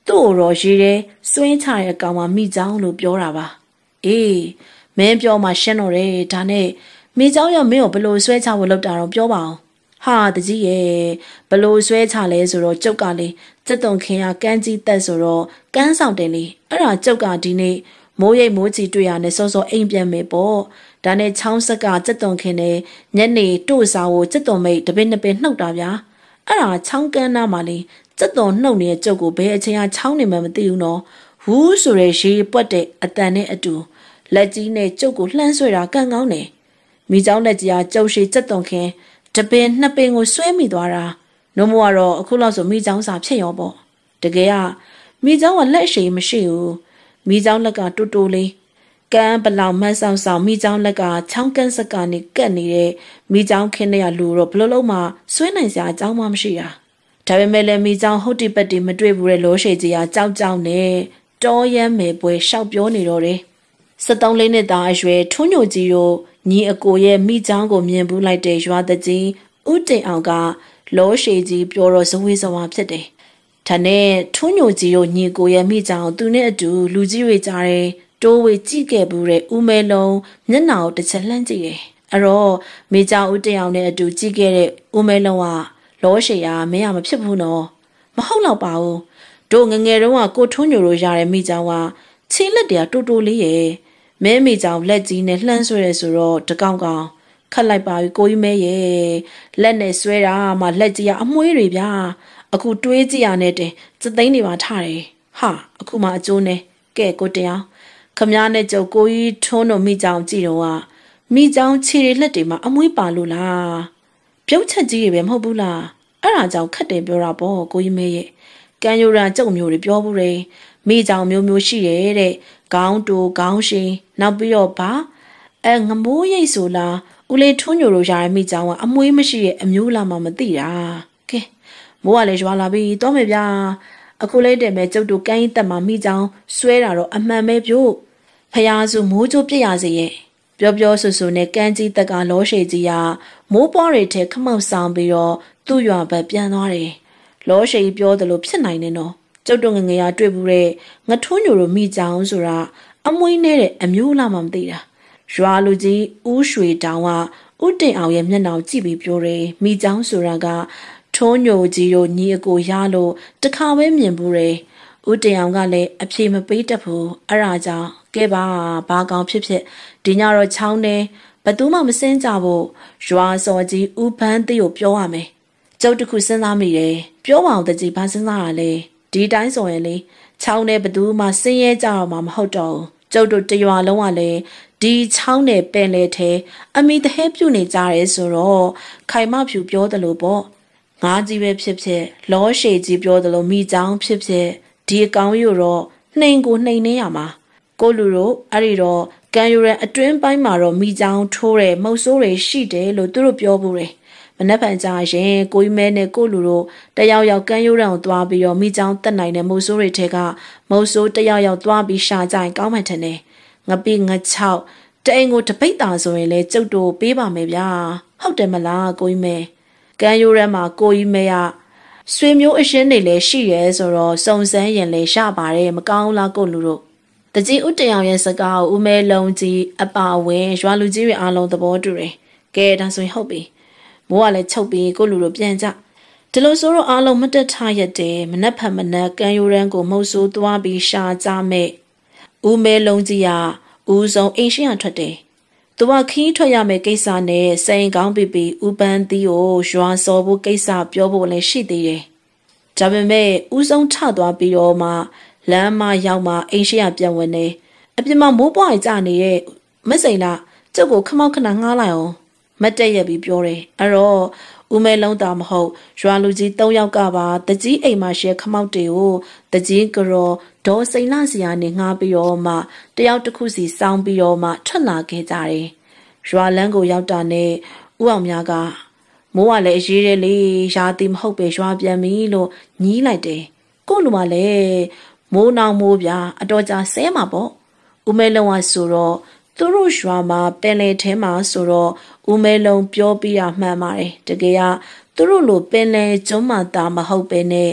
Speaker 1: 都罗西嘞，酸菜也搞嘛米酱都标了吧？诶，没标嘛鲜了嘞，他呢米酱也没有不露酸菜我老大人标吧？哈，的是耶，不露酸菜嘞，说罗做咖哩，这东看呀干净得说罗干烧的哩，而那做咖的呢，冇嘢冇字对啊，你说说一边没播，但你尝试个这东看呢，人呢多少我这东没这边那边弄到呀？而那尝干那嘛哩，这东弄呢做过别人家尝你们没丢喏，胡说的是不得，啊但呢一度，来几呢做过冷水啦刚刚呢，米早来几啊就是这东看。这边那边我水米多啦，那么话咯，可老说米长啥偏要不？这个呀，米长我来谁没谁哟，米长那个多多嘞，干不老蛮少少，米长那个长根是干的干的嘞，米长看那呀路咯，不老老嘛，水那下长嘛没事呀。这边没来米长好地不地没对不嘞，落水子呀早早呢，照样没不会少标你了嘞。适当嘞呢，大学土牛肌肉。你一个月米长个面部来对说的字，五点后个老些字表了是为什么不的？他呢，土牛只有你个月米长都呢做路子为咋嘞？周围几个部嘞乌梅龙，人脑的成烂子嘞。而哦，米长五点后呢做几个嘞乌梅龙啊，老些呀没呀么皮肤喏，么好老吧哦，都硬硬人话过土牛肉下嘞米长话，吃了点多多哩耶。妹妹就来自呢冷水的时候，这刚刚看来把过一妹耶，冷的水啦嘛来自呀阿妹里边，阿姑对子呀呢的，这等你话差嘞，哈，阿姑嘛做呢，给个这样，今日呢就过一穿了米장鸡肉啊，米장吃的那的嘛阿妹把路啦，表亲子也别好不啦，阿拉就肯定表啦不过一妹耶，干有人做苗的表不嘞，米장苗苗是耶的。讲多讲些，那不要怕。哎，我冇嘢说啦，我来土牛肉下米长话，阿妹没事，阿牛啦嘛没得啦。给，冇话来说啦比多没边，阿姑来的没走到干得嘛米长，虽然咯阿妈没表，พยาสุ冇做ပြရစေရဲ့ပြောပြောဆူဆူနဲ့ကန်းကြီးတက်ကလောရှေကြီးကမိုးပွားတွေထဲခမောက်ဆောင်ပြီးတော့သူ့ရွာဘက်ပြန်သွားတယ်လောရှေပြောတယ်လို့ဖြစ်နိုင်တယ်နော်ကျုပ်တို့ငငယ်ရတွေ့ဘူးတဲ့ငထွန်းညိုတို့မိကြောင်ဆိုတာအမွှေးနဲ့တဲ့အမျိုးလားမှမသိတာရွာလူကြီးဦးရွှေတောင်ကဦးတင်အောင်ရဲ့မျက်နှာကြည့်ပြီးပြောတယ်မိကြောင်ဆိုတာကထွန်းညိုကြီးတို့ညီအကိုရလို့တခါပဲမြင်ဘူးတယ်ဦးတင်အောင်ကလည်းအပြေမပေးတတ်ဘူးအဲ့ဒါကြောင့်ကဲပါဘာကောင်ဖြစ်ဖြစ်ဒီညတော့ချောင်းနေဘသူမှမစင်းကြဘူးရွာစော်ကြီးဦးဖန်းသေးကိုပြောရမယ်ကျုပ်တခုစဉ်းစားမိတယ်ပြောပါအောင်တကြီးဘာစဉ်းစားရလဲဒီတိုင်းဆိုရင်လေချောင်းနဲ့ဘသူမှစင်းရဲကြတော့မှမဟုတ်တော့ဘူးကျုပ်တို့တရွာလုံးကလည်းဒီချောင်းနဲ့ပင်လေထဲအမိတဟဲပြုတ်နေကြရဲဆိုတော့ခိုင်မဖြူပြောတယ်လို့ပေါ့ငါးကြီးပဲဖြစ်ဖြစ်လောရှည်ကြီးပြောတယ်လို့မိချောင်းဖြစ်ဖြစ်ဒီအကောင်ယူတော့နှိမ်ကိုနှိမ်နေရမှာကိုလူတို့အဲ့ဒီတော့ကန်ယူရန်အတွင်းပိုင်းမှာတော့မိချောင်းထိုးတဲ့မုတ်ဆိုးတွေရှိတယ်လို့သူတို့ပြောဘူးတယ်မနှက်ဖန်ကြရင်ကိုကြီးမဲနဲ့ကိုလူတို့တယောက်ယောက်ကန်ယူရန်ကိုသွားပြီးတော့မိချောင်းတက်နိုင်တဲ့မုတ်ဆိုးတွေထဲကမုတ်ဆိုးတယောက်ယောက်သွားပြီးရှာကြရင်ကောင်းမှထင်တယ်ငပိငချောက်တအိမ်ကိုတပိတ်တာဆိုရင်လေကျုပ်တို့ပေးပါမယ်ဗျာဟုတ်တယ်မလားကိုကြီးမဲကန်ယူရန်မှာကိုကြီးမဲကဆွေမျိုးအရှင်းတွေလည်းရှိရဲဆိုတော့စုံစမ်းရင်လည်းရပါတယ်မကောင်းလားကိုလူတို့တကြီးဦးတင်အောင်ရဲ့စကားကိုဦးမဲလုံးကြီးအပါဝင်ရွာလူကြီးတွေအားလုံးသဘောတူတယ်ကဲဒါဆိုရင်ဟုတ်ပြီမိုးကလည်းချုပ်ပြီးကိုလူတို့ပြန်ကြဒီလိုဆိုတော့အားလုံးမတက်ထားရတဲ့မနှက်ဖက်မနှက်ကန်ယူရန်ကိုမုတ်ဆိုးသွားပြီးရှာကြမဲ့ဦးမဲလုံးကြီးကဦးဆုံးအိမ်ရှိရထွက်တယ်သူကခီးထွက်ရမယ့်ကိစ္စနဲ့စိန်ကောင်းပြီးပြီးဥပန်းသီးကိုရွာစော်ဖို့ကိစ္စပြောဖို့လည်းရှိသေးတယ်။ဒါပေမဲ့ဦးဆုံးထသွားပြီးတော့မှလမ်းမရောက်မှအိမ်ရှိရပြန်ဝင်နေအပြင်မှာမိုးပွားကြနေတဲ့မစိန်လားကျုပ်ကိုခမောက်ခဏငှားလိုက်အောင်မတ်တက်ရပြီးပြောတယ်။အဲ့တော့ဦးမဲလုံးတာမဟုတ်ရွာလူကြီး၃ယောက်ကပါတကြီးအိမ်မှာရှဲခမောက်တွေကိုတကြီးကရောဒေါ်စိန်လာစီကနေငှားပြီးတော့မှတယောက်တစ်ခုစီစောင်းပြီးတော့မှထွက်လာခဲ့ကြတယ်။ရွာလန်းကိုရောက်တာနဲ့ဦးအောင်များကမိုးကလည်းအရေးတယ်လေရာသီမဟုတ်ပဲရွာပြန်ပြီလို့ညီးလိုက်တယ်။ကို့လူမလည်းမိုးနောင်မိုးပြအတော်ကြာဆဲမှာပေါ့။ဦးမဲလုံးကဆိုတော့သူတို့ရွာမှာပင်လေထဲမှာဆိုတော့ဦးမဲလုံးပြောပြရမှန်ပါတယ်တကယ်ကသူတို့လိုပင်လေကျွန်းမှတာမဟုတ်ပဲနဲ့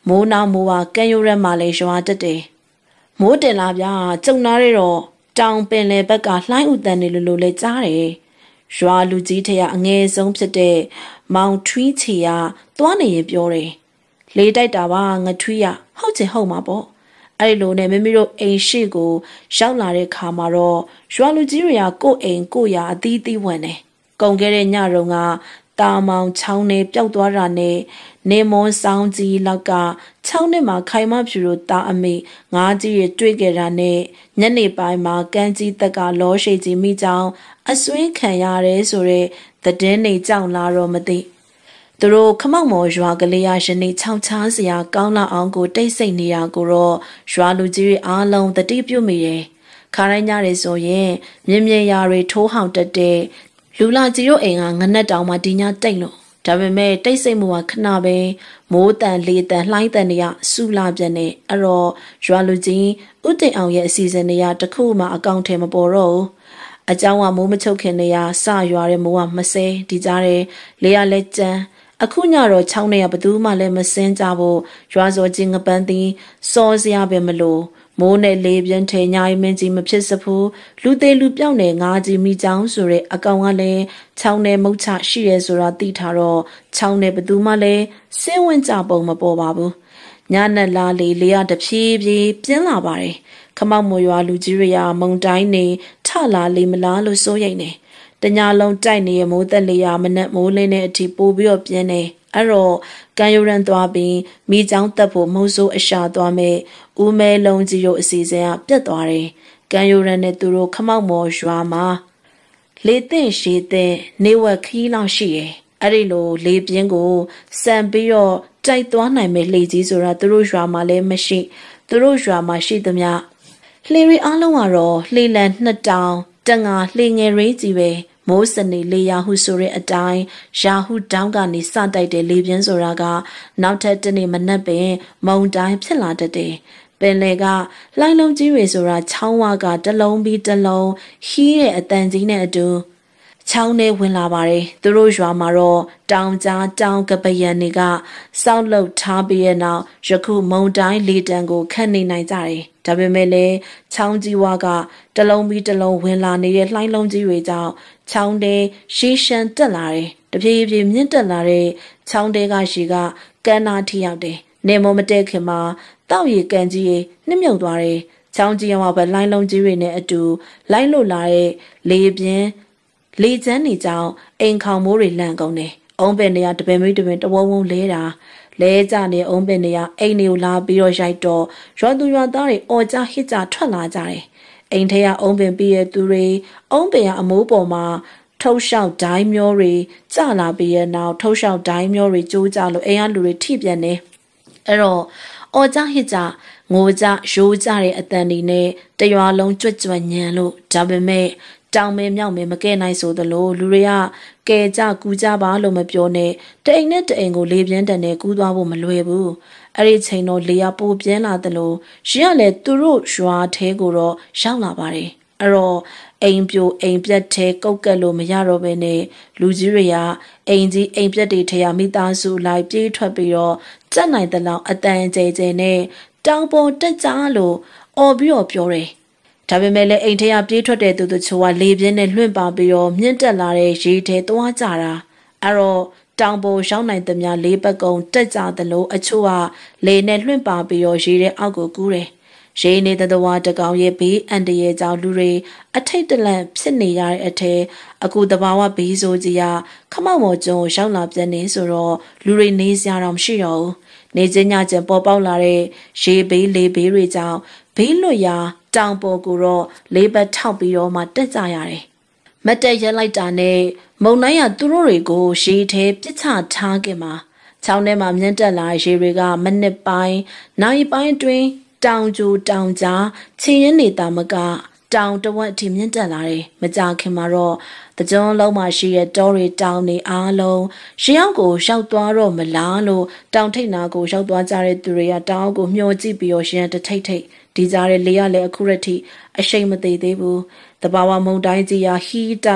Speaker 1: မိုးနာမိုးဝကန်ယူရက်မှလည်းရွာတက်တယ်မိုးတင်လာပြကြုံနာရတော့တောင်ပင်လေဘက်ကလှိုင်းဥတန်နေလို့လို့လဲကြားတယ်ရွာလူကြီးထရအငယ်ဆုံးဖြစ်တဲ့မောင်ထွီးချီကသွားနေရင်ပြောတယ်လေတိုက်တာပါငထွီးရဟုတ်ချင်ဟုတ်မှာပေါ့အဲ့လိုနဲ့မိမိတို့အိမ်ရှိကိုရောက်လာတဲ့ခါမှာတော့ရွာလူကြီးတွေကကိုယ့်အိမ်ကိုယ့်ရာအသီးသီးဝင်တယ်ကုန်ခဲ့တဲ့ညတုန်းကတာမောင်ချောင်းနဲ့ပျောက်သွားတာနဲ့နေမွန်ဆောင်ကြီးလောက်ကချောင်းနဲ့မှာခိုင်မဖြူတို့တာအမေငါးကြီးရတွေ့ခဲ့တာနဲ့ညနေပိုင်းမှာကန်းကြီးတက်ကလောရှိကြီးမိကြောင်အစွင်းခံရတယ်ဆိုတဲ့သတင်းတွေကြောက်လာတော့မသိသူတို့ခမောက်မော်ရွာကလေးရရှင်နေချောင်းချားစရာကောင်းလာအောင်ကိုတိတ်ဆိတ်နေတာကိုတော့ရွာလူကြီးတွေအားလုံးတတိပြုမိတယ်ခါတိုင်းညတွေဆိုရင်မြင်းမြင်ရာတွေထိုးဟောင်တက်တဲ့လူလာကြီးတို့အိမ်ကငနက်တောင်မှဒီညတိတ်လို့ဒါပေမဲ့တိတ်ဆိတ်မှုကခဏပဲမိုးတန်လေတန်လှိုင်းတန်တွေကစူလာပြန်နေအဲ့တော့ရွာလူကြီးဥတည်အောင်ရဲ့အစီအစဉ်တွေကတခုမှအကောင့်ထဲမပေါ်တော့ဘူးအเจ้าကမိုးမချုပ်ခင်နေရစရွာတဲ့မိုးကမစဲဒီကြားတယ်လေရလဲကြမ်းအခုညတော့ချောင်းနေရဘသူမှလည်းမစင်းကြဖို့ရွာစောကြီးငပန်းသည်စောစရာပဲမလို့မိုးနဲ့လေပြင်းထဲညာရီမင်းကြီးမဖြစ်စဘူးလူသေးလူပြောင်းနေငါးကြီးမိချောင်းဆိုတဲ့အကောင်ကလည်းချောင်းနဲ့မုတ်ချရှိရဲဆိုတာသိထားတော့ချောင်းနဲ့ဘသူမှလည်းစင်းဝင်ကြပုံမပေါ်ပါဘူးညနက်လာလေလေရတဖြည်းဖြည်းပြင်းလာပါတယ်ခမောက်မွေရွာလူကြီးတွေကမုံတိုင်းနေထလာလေမလားလို့စိုးရိမ်နေတညာလုံးတိုက်နေရမိုးသက်လေရမနက်မိုးလင်းတဲ့အထိပို့ပြီးတော့ပြင်းနေအဲ့တော့ကန်ယူရန်သွားပြီးမိချောင်းတက်ဖို့မုံဆိုးအရှာသွားမယ်ဦးမဲလုံးကြီးတို့အစီအစဉ်ကပြတ်သွားတယ်ကန်ယူရန်နဲ့သူတို့ခမောက်မော်ရွာမှာလေသင့်ရှည်တဲ့နေဝက်ခီးလောက်ရှိတယ်အဲ့ဒီလိုလေပြင်းကိုစံပြီးတော့တိုက်သွားနိုင်မဲ့လေကြီးဆိုတာသူတို့ရွာမှာလည်းမရှိသူတို့ရွာမှာရှိသမျှလှေရီအားလုံးကတော့လှေလန်နှစ်တောင်တငါလှေငယ်ရေးကြီးပဲမိုးစနေလေယာဟုဆိုတဲ့အတိုင်းရာဟုတောင်းကနေစတိုက်တဲ့လေပြင်းဆိုတာကနောက်ထပ်တနေ့မနက်ပင်မုံတိုင်းဖြစ်လာတတ်တယ်ပင်လေကလှိုင်းလုံးကြီးတွေဆိုတာချောင်းဝါကတလုံးပြီးတလုံးဟီးတဲ့အတန်ကြီးနဲ့အတူချောင်းထဲဝင်လာပါတယ်သူတို့ရွာမှာတော့တောင်ကြားတောင်ကပယံတွေကစောက်လုတ်ထားပြီးတဲ့နောက်ယခုမုံတိုင်းလေတံကိုခန့်နေနိုင်ကြတယ်ဒါပေမဲ့လည်းချောင်းကြီးဝါကတလုံးပြီးတလုံးဝင်လာနေတဲ့လှိုင်းလုံးကြီးတွေကြောင့်ချောင်းထဲရှေးရှမ်းတက်လာတယ်တပြေးပြေးမြင့်တက်လာတဲ့ချောင်းထဲကရှီကကန်းနာထိရောက်တယ်နေမမတဲခင်မှာတောက်ရီကန်ကြီးရေနှမြုပ်သွားတယ်ချောင်းကြီးရောပဲလှိုင်းလုံးကြီးတွေနဲ့အတူလိုင်းလွတ်လာတဲ့လေပြင်းလေချမ်းနေကြောင်အိမ်ခေါင်မိုးတွေလန့်ကုန်တယ်။အုံးပင်တွေကတပင်မိတပင်တဝုံဝုံလဲတာလဲကြနေအုံးပင်တွေကအိမ်တွေကိုလာပြီးတော့ရိုက်တော့ရွာသူရွာသားတွေအော်ကြဟစ်ကြထွက်လာကြတယ်။အိမ်ထဲကအုံးပင်ပြီးရဲ့သူတွေအုံးပင်ကအမိုးပေါ်မှာထုတ်လျှောက်ဒိုင်းမျိုးတွေကျလာပြီးရဲ့နောက်ထုတ်လျှောက်ဒိုင်းမျိုးတွေကျိုးကြလို့အိမ်ကလူတွေထိပြန်နေ။အဲ့တော့အော်ကြဟစ်ကြငိုကြရိုးကြတဲ့အတန်တွေနဲ့တရွာလုံးကြွကြွညံလို့ဒါပေမဲ့တောင်မဲမြောက်မဲမကဲနိုင်ဆိုသလိုလူတွေကကဲကြကူကြပါလို့မပြောနဲ့တအိမ်နဲ့တအိမ်ကိုလေပြင်းတန်နဲ့ကူးသွားဖို့မလွယ်ဘူးအဲ့ဒီချိန်တော့လေရပိုပြင်းလာသလိုရရလဲသူတို့ရွာထဲကိုတော့ရောက်လာပါတယ်အဲ့တော့အိမ်ပြိုအိမ်ပြက်ထဲကုတ်ကက်လို့မရတော့ဘဲနဲ့လူကြီးတွေကအိမ်ကြီးအိမ်ပြက်တွေထဲရမိသားစုလိုက်ပြေးထွက်ပြီးတော့ကြက်နိုင်တဲ့လောက်အတန်ကျဲကျဲနဲ့တောင်ပေါ်တက်ကြလို့အော်ပြီးတော့ပြောတယ်ဒါပေမဲ့လည်းအိမ်ထဲကပြေးထွက်တဲ့သူတို့ချိုကလေပြင်းနဲ့လွင့်ပါပြီးတော့မြင့်တက်လာတဲ့ရေထဲသွားကြတာအဲ့တော့တောင်ပေါ်ရောက်နိုင်သမျှလေးပတ်ကုံတက်ကြသလိုအချို့ကလေနဲ့လွင့်ပါပြီးတော့ရေထဲအောက်ကိုကူးတယ်ရေနေတဲ့တဝါတကောင်ရဲ့ဘေးအန်တရဲ့ကြောင့်လူတွေအထိတ်တလန့်ဖြစ်နေရတဲ့အထဲအခုတဘာဝဘေးဆိုကြီးကခမောက်မော်ကျုံကိုရောက်လာပြန်နေဆိုတော့လူတွေနေစရာတော့မရှိတော့ဘူးနေချင်းညချင်းပေါ်ပေါက်လာတဲ့ရေဘေးလေဘေးတွေကြောင့်ဘေးလွတ်ရာတောင်ပေါ်ကိုတော့လေးဘက်ထောက်ပြီးတော့မှတက်ကြရတယ်။မတ်တက်ရက်လိုက်တာနဲ့မုံနိုင်ရသူတို့တွေကိုရေထဲပြစ်ချထားခင်မှာချောင်းထဲမှာမြင့်တက်လာရေတွေကမနစ်ပိုင်းနိုင်ပိုင်းအတွင်းတောင်ကျူတောင်ကြားချင်းရင်နေတာမကတောင်တဝက်အထိမြင့်တက်လာတယ်။မကြခင်မှာတော့တကြုံလုံးမှာရှိတဲ့တောတွေတောင်တွေအားလုံးရေအောက်ကိုရောက်သွားတော့မလားလို့တောင်ထိပ်နာကိုရောက်သွားကြတဲ့သူတွေကတောင်ကိုမျှော်ကြည့်ပြီးတော့ရှင်တထိတ်ထိတ်ဒီကြားတဲ့လေရလည်းအခုရထိအရှိန်မသေးသေးဘူးတဘာဝမုန်တိုင်းကြီးရာဟီးတိုက်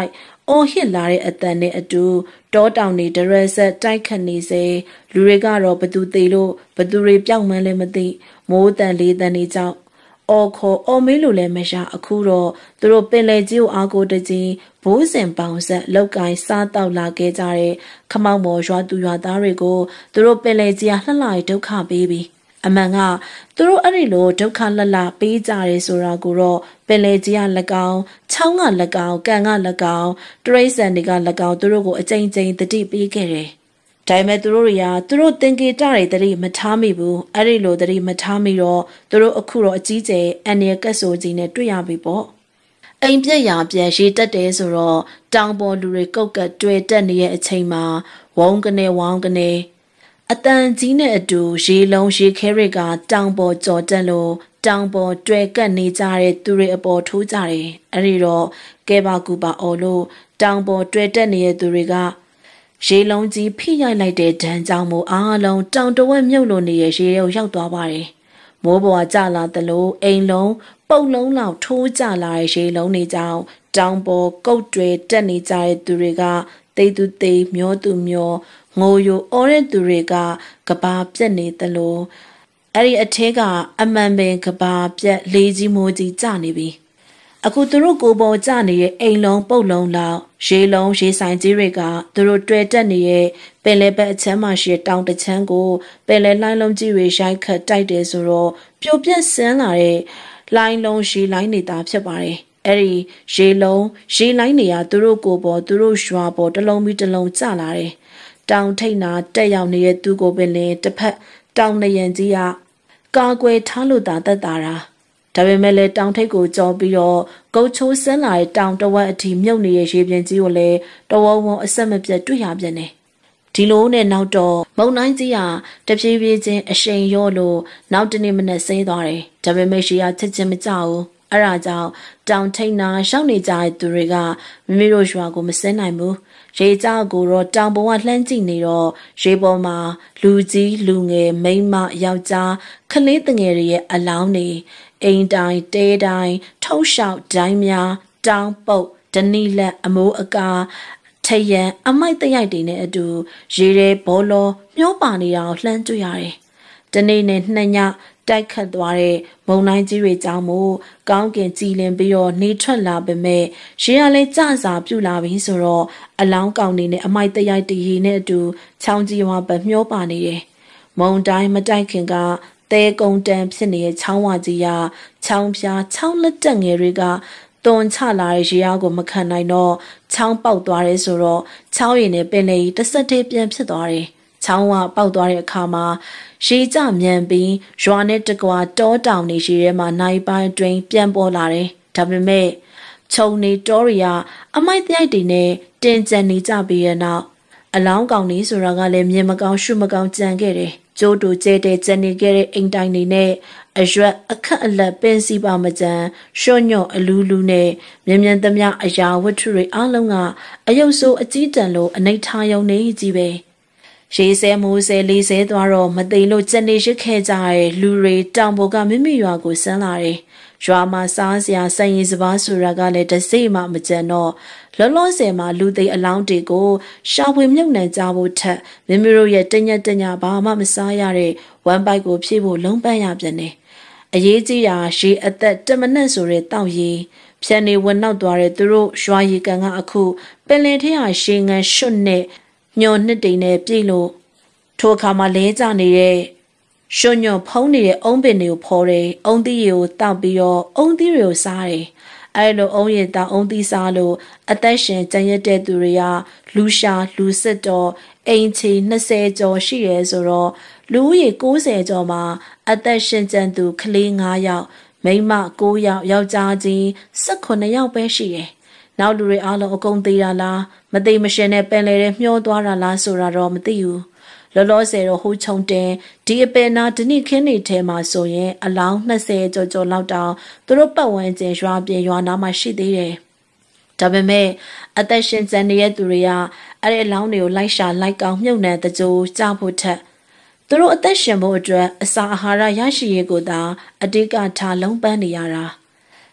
Speaker 1: အော်ဟစ်လာတဲ့အတန်နဲ့အတူတောတောင်တွေဒရက်ဆက်တိုက်ခတ်နေစေလူတွေကတော့ဘသူသေးလို့ဘသူတွေပြောက်မှန်းလည်းမသိမိုးတန်လေးတန်တွေကြောင့်အော်ခေါ်အော်မေးလို့လည်းမရအခုတော့သူတို့ပင်လယ်ကြီးကိုအားကိုတကြီးဘိုးစင်ပေါင်ဆက်လောက်ကင်စားတောက်လာခဲ့ကြတဲ့ခမောက်မော်ရွာသူရွာသားတွေကိုသူတို့ပင်လယ်ကြီးကလှလှဒုက္ခပေးပြီးအမှန်ကသူတို့အဲ့ဒီလိုဒုက္ခလှလှပေးကြရဲဆိုတာကိုတော့ပင်လယ်ကြီးက၎င်းချောင်းက၎င်းကန်က၎င်းတရိတ်ဆန်တွေက၎င်းသူတို့ကိုအကြိမ်ကြိမ်တတိပေးခဲ့တယ်ဒါပေမဲ့သူတို့တွေကသူတို့သင်္ကေတတွေတတိမထားမိဘူးအဲ့ဒီလိုတတိမထားမိတော့သူတို့အခုတော့အကြီးကျယ်အန်ရကက်ဆိုကြီးနဲ့တွေ့ရပြီပေါ့အိမ်ပြက်ရာပြန်ရှိတက်တယ်ဆိုတော့တောင်ပေါ်လူတွေကုတ်ကတ်တွေ့တက်နေတဲ့အချိန်မှာဝုန်းကနေဝေါင်းကနေအတန်ကြီးနဲ့အတူရေလုံးရေခဲတွေကတောင်ပေါ်ကြော်တက်လို့တောင်ပေါ်တွေ့ကတ်နေကြတဲ့သူတွေအပေါ်ထိုးကြတယ်အဲ့ဒီတော့ကဲပါကူပါအော်လို့တောင်ပေါ်တွေ့တက်နေတဲ့သူတွေကရေလုံးကြီးဖိရိုက်လိုက်တဲ့ဒဏ်ကြောင့်မို့အားလုံးတောင်တဝက်မြုပ်လို့နေရရေရုံရောက်သွားပါတယ်မိုးပေါ်ကျလာသလိုအိမ်လုံးပုတ်လုံးလောက်ထိုးကျလာတဲ့ရေလုံးတွေကြောင့်တောင်ပေါ်ကုတ်တွေတက်နေကြတဲ့သူတွေကတိတ်သူတိတ်မျောသူမျောငိုယိုအော်တဲ့သူတွေကကဘာပြက်နေသလိုအဲ့ဒီအထဲကအမှန်ပင်ကဘာပြက်လေးကြီးမိုးကြီးကျနေပြီအခုသူတို့ကိုပေါ်ကျနေတဲ့အိမ်လုံးပုတ်လုံးလောက်ရေလုံးရေဆိုင်ကြီးတွေကသူတို့တွေ့တက်နေတဲ့ပင်လယ်ဘက်အချမ်းမှာရှိတောင်တချမ်းကိုပင်လယ်လိုင်းလုံးကြီးတွေရိုက်ခတ်တိုက်တယ်ဆိုတော့ပြိုပြက်ဆင်းလာတဲ့လိုင်းလုံးရေလိုင်းနေတာဖြစ်ပါတယ်အဲ့ဒီရေလုံးရေလိုင်းတွေကသူတို့ကိုပေါ်သူတို့ရွာပေါ်တစ်လုံးပြီးတစ်လုံးကျလာတယ်တောင်ထိပ်နာတက်ရောက်နေတဲ့သူကိုပင်လယ်တစ်ဖက်တောင်နရံကြီးကကာကွယ်ထားလို့သာတက်တာဒါပေမဲ့လည်းတောင်ထိပ်ကိုကြောပြီးတော့ကုတ်ချိုးဆင်းလာတဲ့တောင်တဝက်အထိမြုပ်နေတဲ့ရေပြင်ကြီးကိုလည်းတဝုံဝုံအဆက်မပြတ်တွေ့ရပြန်တယ်ဒီလိုနဲ့နောက်တော့မုန်တိုင်းကြီးဟာတဖြည်းဖြည်းချင်းအရှိန်ရော့လို့နောက်တနေ့မနေ့ဆင်းသွားတယ်ဒါပေမဲ့ရေကချက်ချင်းမကျဘူးအဲ့ဒါကြောင့်တောင်ထိပ်နာရောက်နေကြတဲ့သူတွေကမိမိတို့ရွာကိုမဆင်းနိုင်ဘူးရေကြောက်ကိုတော့တောင်ပေါ်ကလှမ်းကြည့်နေတော့ရေပေါ်မှာလူကြီးလူငယ်မိန်းမယောက်ျားကလေးငယ်တွေရဲ့အလောင်းတွေအိမ်တိုင်းတဲတိုင်းထုတ်လျှောက်ဒိုင်းများတောင်ပုတ်ဒနီလက်အမိုးအကာထရန်အမိုက်တရိုက်တွေနဲ့အတူရေရဲဘောလောမျောပါနေတာကိုလှမ်းတွေ့ရတယ်။ဒီနေ့နဲ့နှစ်ညတိုက်ခတ်သွားတဲ့မုန်တိုင်းကြီးတွေကြောင့်မို့ကောင်းကင်ကြည်လင်ပြီးတော့နေထွက်လာပေမဲ့ရေကလည်းကြစာပြူလာပြီဆိုတော့အလောင်းကောင်တွေနဲ့အမိုက်တရိုက်တရီနဲ့အတူချောင်းကြီးဝါပဲမျောပါနေတယ်။မုန်တိုင်းမတိုက်ခင်ကတဲကုံတန်ဖြစ်နေတဲ့ချောင်းဝါကြီးရာချောင်းပြားချောင်းလက်တက်ငယ်တွေကတွန်ချလာတဲ့ရေအားကိုမခံနိုင်တော့ချောင်းပေါက်သွားတယ်ဆိုတော့ချောင်းရည်နဲ့ပင်လေကြီးတစ်ဆက်တည်းပြန်ဖြစ်သွားတယ်ချောင်းဝပေါက်သွားတဲ့အခါမှာရေကျမြန်ပြီးရွာနဲ့တကွာတောတောင်နေရေထဲမှာနိုင်ပိုင်းအတွင်းပြန်ပေါ်လာတယ်ဒါပေမဲ့ခြုံနေတောရီကအမိုက်တရိုက်တွေနဲ့တင်ကြံနေကြပြီးတဲ့နောက်အလောင်းကောင်လေးဆိုတာကလည်းမြင်မကောင်းရှုမကောင်းကြံခဲ့တယ်ကျိုးတူကျဲတဲ့ကျန်နေခဲ့တဲ့အိမ်တိုင်တွေနဲ့အရွက်အခက်အလက်ပင်စီပါမကြံရှော့ညော့အလူးလူးနဲ့မြင်မြန်သမျှအရာဝတ္ထုတွေအလုံးကအယုတ်ဆိုးအကြီးတန်းလို့အနိဋ္ဌာယုံနေကြီးပဲရေစဲမိုးစဲလေးစဲသွားတော့မသိလို့ကြံနေရခဲ့ကြတဲ့လူတွေတောင်ပေါ်ကမိမိရွာကိုဆန်းလာတယ်ရွာမှာစားစရာဆိုင်ရင်စပါးဆိုတာကလည်းတစိမှမကြံတော့လောလောဆယ်မှာလူသိအလောင်းတွေကိုရှာဖွေမြုပ်နှံကြဖို့ထက်မိမိတို့ရဲ့တညက်တညဘာမှမစားရတဲ့ဝမ်ပိုက်ကိုဖြည့်ဖို့လုံးပန်းရပြန်တယ်အရေးကြီးတာရေအသက်တမနက်ဆိုတဲ့တောက်ရည်ဖြန်နေဝင်နောက်သွားတဲ့သူတို့ရွာရီကန်ကအခုပင်လယ်ထဲဟာရှင်းငန်းရှွတ်နဲ့ညော်နှစ်တိန်နဲ့ပြည့်လို့ထိုအခါမှာလဲကျနေတဲ့ရှွညော်ဖုံးနေတဲ့အုံးပင်တွေကိုဖော်တယ်အုံးသီးတွေကိုတောက်ပြီးတော့အုံးသီးတွေကိုစားတယ်အဲလိုအုံးရည်တောက်အုံးသီးစားလို့အသက်ရှင်ကျန်ရတဲ့သူတွေကလူရှာလူစစ်တော်အိမ်ချီနှစ်ဆယ်ကျော်ရှိရဲဆိုတော့လူဦးရေကိုးဆယ်ကျော်မှာအသက်ရှင်ကျန်သူကလေးငါးယောက်မိန်းမကိုးယောက်ယောက်ျားကြီး၁၈ယောက်ပဲရှိတယ်နောက်လူတွေအားလုံးအကုန်သေးတာလားမသိမရှင်နဲ့ပင်လေတွေမျောသွားတာလားဆိုတာတော့မသိဘူးလောလောဆယ်တော့ဟိုးချုံတင်ဒီအပင်နာဒီနေ့ခင်းနေထဲမှာဆိုရင်အလောင်းနှစ်ဆယ်ကျော်ကျော်လောက်တောင်သူတို့ပတ်ဝန်းကျင်ရွာပြင်ရွာနာမှာရှိသေးတယ်ဒါပေမဲ့အသက်ရှင်ကျန်နေတဲ့သူတွေကအဲ့ဒီအလောင်းတွေကိုလိုက်ရှာလိုက်ကောင်းမြုပ်နှံတကြိုးကြဖို့ထက်သူတို့အသက်ရှင်ဖို့အတွက်အစာအာဟာရရရှိရေးကိုသာအတိတ်ကထားလုံးပန်းနေရတာ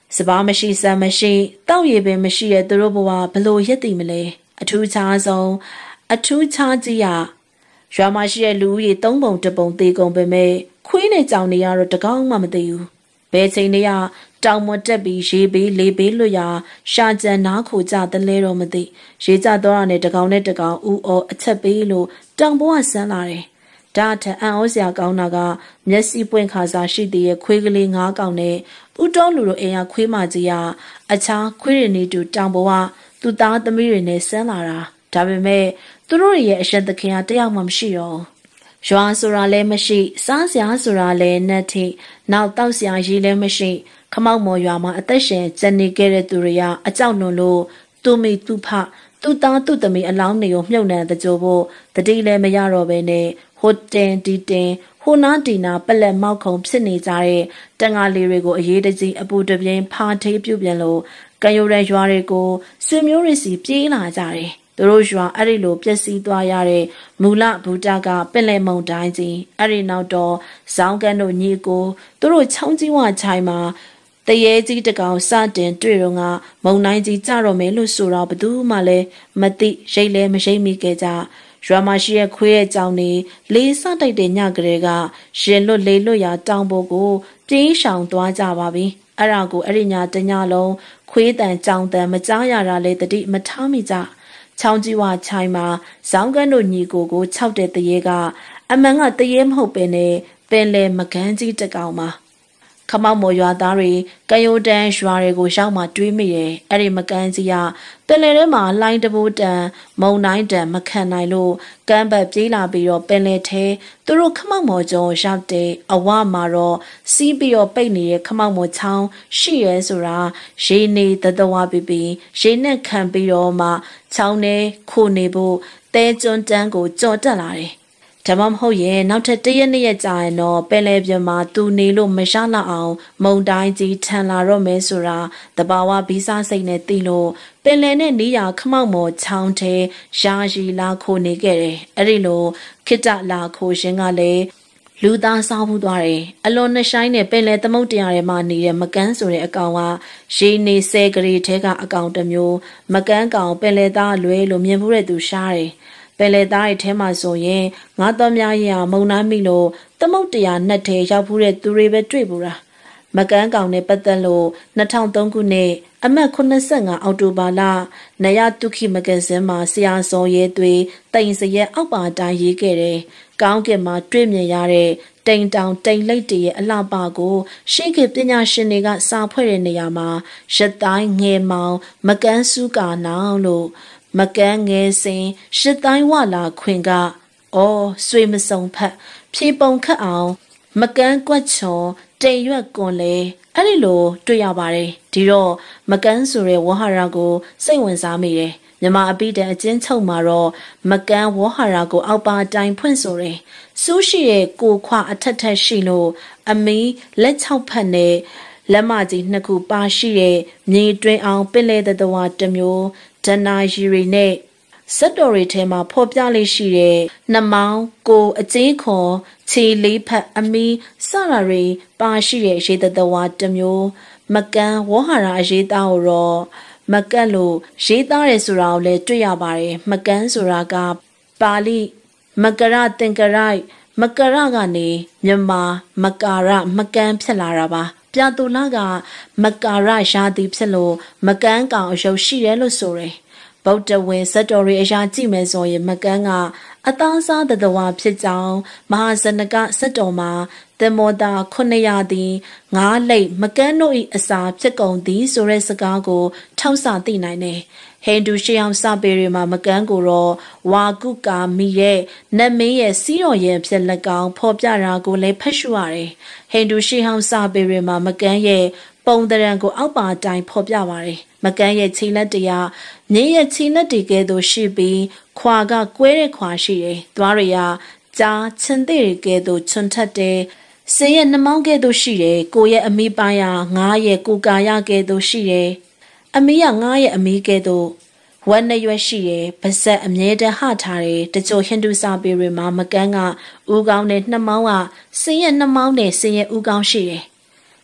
Speaker 1: စပါးမရှိစမ်းမရှိတောက်ရည်ပင်မရှိတဲ့သူတို့ဘဝဘလို့ရက်တည်မလဲအထူးခြားဆုံးအထူးခြားကြီးရရွာမရှိတဲ့လူဦးရေသုံးပုံတစ်ပုံသေးကုန်ပေမဲ့ခွေးနဲ့ကြောင်နေရတော့တကောင်းမှမသိဘူးဘယ်ချိန်တည်းကတောင်မတက်ပြီးရေဘေးလေဘေးလွတ်ရာရှာကြံနားခိုကြသလဲတော့မသိရေကြတော့ရနဲ့တကောင်နဲ့တကောင်ဦးအော်အချက်ပေးလို့တောင်ဘဝဆန်းလာတယ်ဒါထအံ့ဩစရာကောင်းတာကမျက်စိပွင့်ခါစားရှိသေးရဲ့ခွေးကလေးငါးကောင်နဲ့ဦးတော်လူတို့အိမ်ကခွေးမကြီးရအခြားခွေးရည်နေတူတောင်ဘဝသူသားသမီးတွေနဲ့ဆန်းလာတာဒါပေမဲ့သူတို့ရဲ့အရှင်သခင်ကတယောက်မှမရှိတော့ရွာဆိုတာလည်းမရှိစားစရာဆိုတာလည်းနှက်ထိနောက်တောက်စရာရည်လည်းမရှိခမောက်မော်ရွာမှာအသက်ရှင်ကျန်နေခဲ့တဲ့သူတွေကအကြောက်လွန်လို့သူမိသူဖသူသားသူသမီးအလောင်းတွေကိုမြုပ်နှံတကြို့ဖို့တတိလည်းမရတော့ဘဲနဲ့ဟိုတင်ဒီတင်ဟိုနာဒီနာပလက်မောက်ခုံဖြစ်နေကြတဲ့တန်ငါလေးတွေကိုအရေးတကြီးအပူတပြင်းဖာထေးပြုတ်ပြန်လို့ကံရိုးတဲ့ရွာတွေကိုဆွေမျိုးတွေစီပြေးလာကြတယ်သူတို့ရွာအဲ့ဒီလိုပျက်စီးသွားရတဲ့မူလဘူတာကပင်လယ်မုန်တိုင်းကြီးအဲ့ဒီနောက်တော့ဇောင်းကန်တို့ညီကိုသူတို့ချောင်းကြီးဝချိုင်မှာတရေကြီးတကောင်စတင်တွေ့တော့ကမုန်တိုင်းကြီးကြတော့မယ်လို့ဆိုတော့ဘသူမှလည်းမသိရိတ်လဲမရှိမိခဲ့ကြရွာမရှိရဲ့ခွေးရဲ့ကြောင်နေလေးစတိုက်တဲ့ညကလေးကရင်လွတ်လေးလွတ်ရာတောင်ပေါ်ကိုပြေးရှောင်သွားကြပါပြီအဲ့ဒါကိုအဲ့ဒီညတညလုံးခွေးတန်ကြောင်တန်မကြားရတာလေတတိမထားမိကြချောင်းကြီးဝချိုင်မှာဇောင်းကန်းတို့ညီကိုကိုခြောက်တဲ့တရေကအမှန်ကတရေမဟုတ်ပဲနဲ့ပင်လေမကန်းကြီးတကောင်မှာခမောက်မော်ရွာသားတွေကယိုတန်းရွာတွေကိုရောက်မှတွေးမိတယ်အဲ့ဒီမကန်းကြီးကပင်လေထဲမှာလိုင်းတဘိုးတန်မုံတိုင်းတန်မခံနိုင်လို့ကမ်းပတ်ပြေးလာပြီးတော့ပင်လေထဲသူတို့ခမောက်မော်ကျော်ရောက်တဲ့အဝမှာတော့စီးပြီးတော့ပိတ်နေတဲ့ခမောက်မော်ချောင်းရှိရဲဆိုတာရေနေတတဝါပြပြီးရေနဲ့ခံပြီးတော့မှချောင်းထဲခိုနေဖို့တဲကျွန်းတန်းကိုကြော်တက်လာတယ်ဒါမှမဟုတ်ရင်နောက်ထပ်တရက်နှစ်ရက်ကြာရင်တော့ပင်လယ်ပြင်မှာသူနေလို့မရလောက်အောင်မုန်တိုင်းကြီးထန်လာတော့မယ်ဆိုတာတဘာဝဘီစားစိတ်နဲ့သိလို့ပင်လယ်နဲ့နီးရာခမောက်မော်ချောင်းထဲရာရီလာခိုနေခဲ့တယ်အဲ့ဒီလိုခိတလာခိုရှင်ကလည်းလူသားစားဘူးသွားတယ်အလွန်နှဆိုင်နဲ့ပင်လယ်သမုတ်တရားထဲမှာနေတဲ့မကန်းဆိုတဲ့အကောင်ကရေနေဆဲကလေးထဲကအကောင်တစ်မျိုးမကန်းကောင်ပင်လယ်သားလွဲလို့မြင်မှုတဲ့သူရှားတယ်ပယ်လေသားရဲ့ထဲမှာဆိုရင်ငါတော်များရမုံနှမ်းမိလို့သမုတ်တရားနဲ့ထဲရောက်ဖူးတဲ့သူတွေပဲတွေ့ဘူးလားမကန်းကောင်နဲ့ပတ်သက်လို့နှစ်ထောင်သုံးခုနှစ်အမှတ်ခုနှစ်ဆယ့်ငါအောက်တိုဘာလနရတုခိမဂဇင်းမှာဆရာစောရဲသွေးတိမ်စရက်အောက်ပါတိုင်းရေးခဲ့တယ်။ကောင်းကင်မှာတွေ့မြင်ရတဲ့တိမ်တောင်တိမ်လိပ်တရဲ့အလှပကိုရှေးခေတ်ပညာရှင်တွေကစာဖွဲ့တဲ့နေရာမှာရတိုင်းငယ်မောင်မကန်းစုကာနောင်လို့မကန်းငယ်စင်ရှစ်တိုင်းဝလာခွင်ကအော်ဆွေမစုံဖက်ဖြေပုံခတ်အောင်မကန်းကွက်ချော်တိမ်ရွက်ကွန်လေအဲ့ဒီလိုတွေ့ရပါတယ်ဒီတော့မကန်းဆိုတဲ့ဝဟရာကိုစိတ်ဝင်စားမိတယ်မြန်မာအပိတန်အချင်းချုပ်မှာတော့မကန်းဝဟရာကိုအောက်ပါတိုင်ဖွင့်ဆိုတယ်စူးရှိရဲ့ကိုခွအထက်ထက်ရှိလို့အမီလက်၆ဖက်နဲ့လက်မကြီးနှစ်ခုပါရှိတဲ့မြေတွင်းအောင်ပင်လေတဝါတစ်မျိုးဒနာရီရီနဲ့စက်တော်ရီထဲမှာဖော်ပြလေးရှိတဲ့နှမောင်းကိုအကျင်းခွန်ခြေလေးဖက်အမီစရာရီပါရှိတဲ့ရေတဝါတစ်မျိုးမကန်းဝဟရာရေးသားကိုတော့မကတ်လို့ရေးသားတယ်ဆိုတာကိုလည်းတွေ့ရပါတယ်မကန်းဆိုတာကပါဠိမကရသင်္ကရိုက်မကရကနေမြန်မာမကာရမကန်းဖြစ်လာတာပါပြတူလာကမကာရရာသီဖြစ်လို့မကန်းကောင်အယုတ်ရှိတယ်လို့ဆိုတယ်ဗုဒ္ဓဝင်ဇတ်တော်ရီအရာကြည့်မယ်ဆိုရင်မကန်းကအသားစားတတဝါဖြစ်ကြောင်းမဟာဇနကဇတ်တော်မှာသမောတာခုနှစ်ရာသည်ငါးလိပ်မကန်းတို့၏အစာဖြစ်ကုန်သည်ဆိုတဲ့စကားကိုထောက်ဆသိနိုင်တယ်ဟိန္ဒူရှေးအောင်စပေတွေမှာမကန်းကိုတော့ဝါကုကာမီရဲ့နတ်မင်းရဲ့စီးတော်ရင်ဖြစ်လက်ကောင်ဖော်ပြတာကိုလည်းဖတ်ရှုရတယ်ဟိန္ဒူရှေးအောင်စပေတွေမှာမကန်းရဲ့ပုံတရံကိုအောက်ပါတိုင်းဖော်ပြပါတယ်မကန်းရဲ့ခြေလက်တရားညင်းရဲ့ခြေလက်တွေကဲသို့ရှိပြီးခွာကကွဲတဲ့ခွာရှိတယ်သွားရရကြားချင်းတဲ့တွေကဲသို့ချွန်ထက်တဲ့စင်ရဲ့နှမောင်းကဲသို့ရှိတယ်ကိုရဲ့အမိပိုင်းရာငါးရဲ့ကိုကာယကဲသို့ရှိတယ်အမီးကငါးရဲ့အမီးကဲသို့ဝက်နှစ်ရွက်ရှိတယ်ပါဇက်အမြဲတမ်းဟထားတယ်တချို့ဟိန္ဒူစာပေတွေမှာမကန်းကဥကောင်းနဲ့နှမောင်းကစင်ရဲ့နှမောင်းနဲ့စင်ရဲ့ဥကောင်းရှိတယ်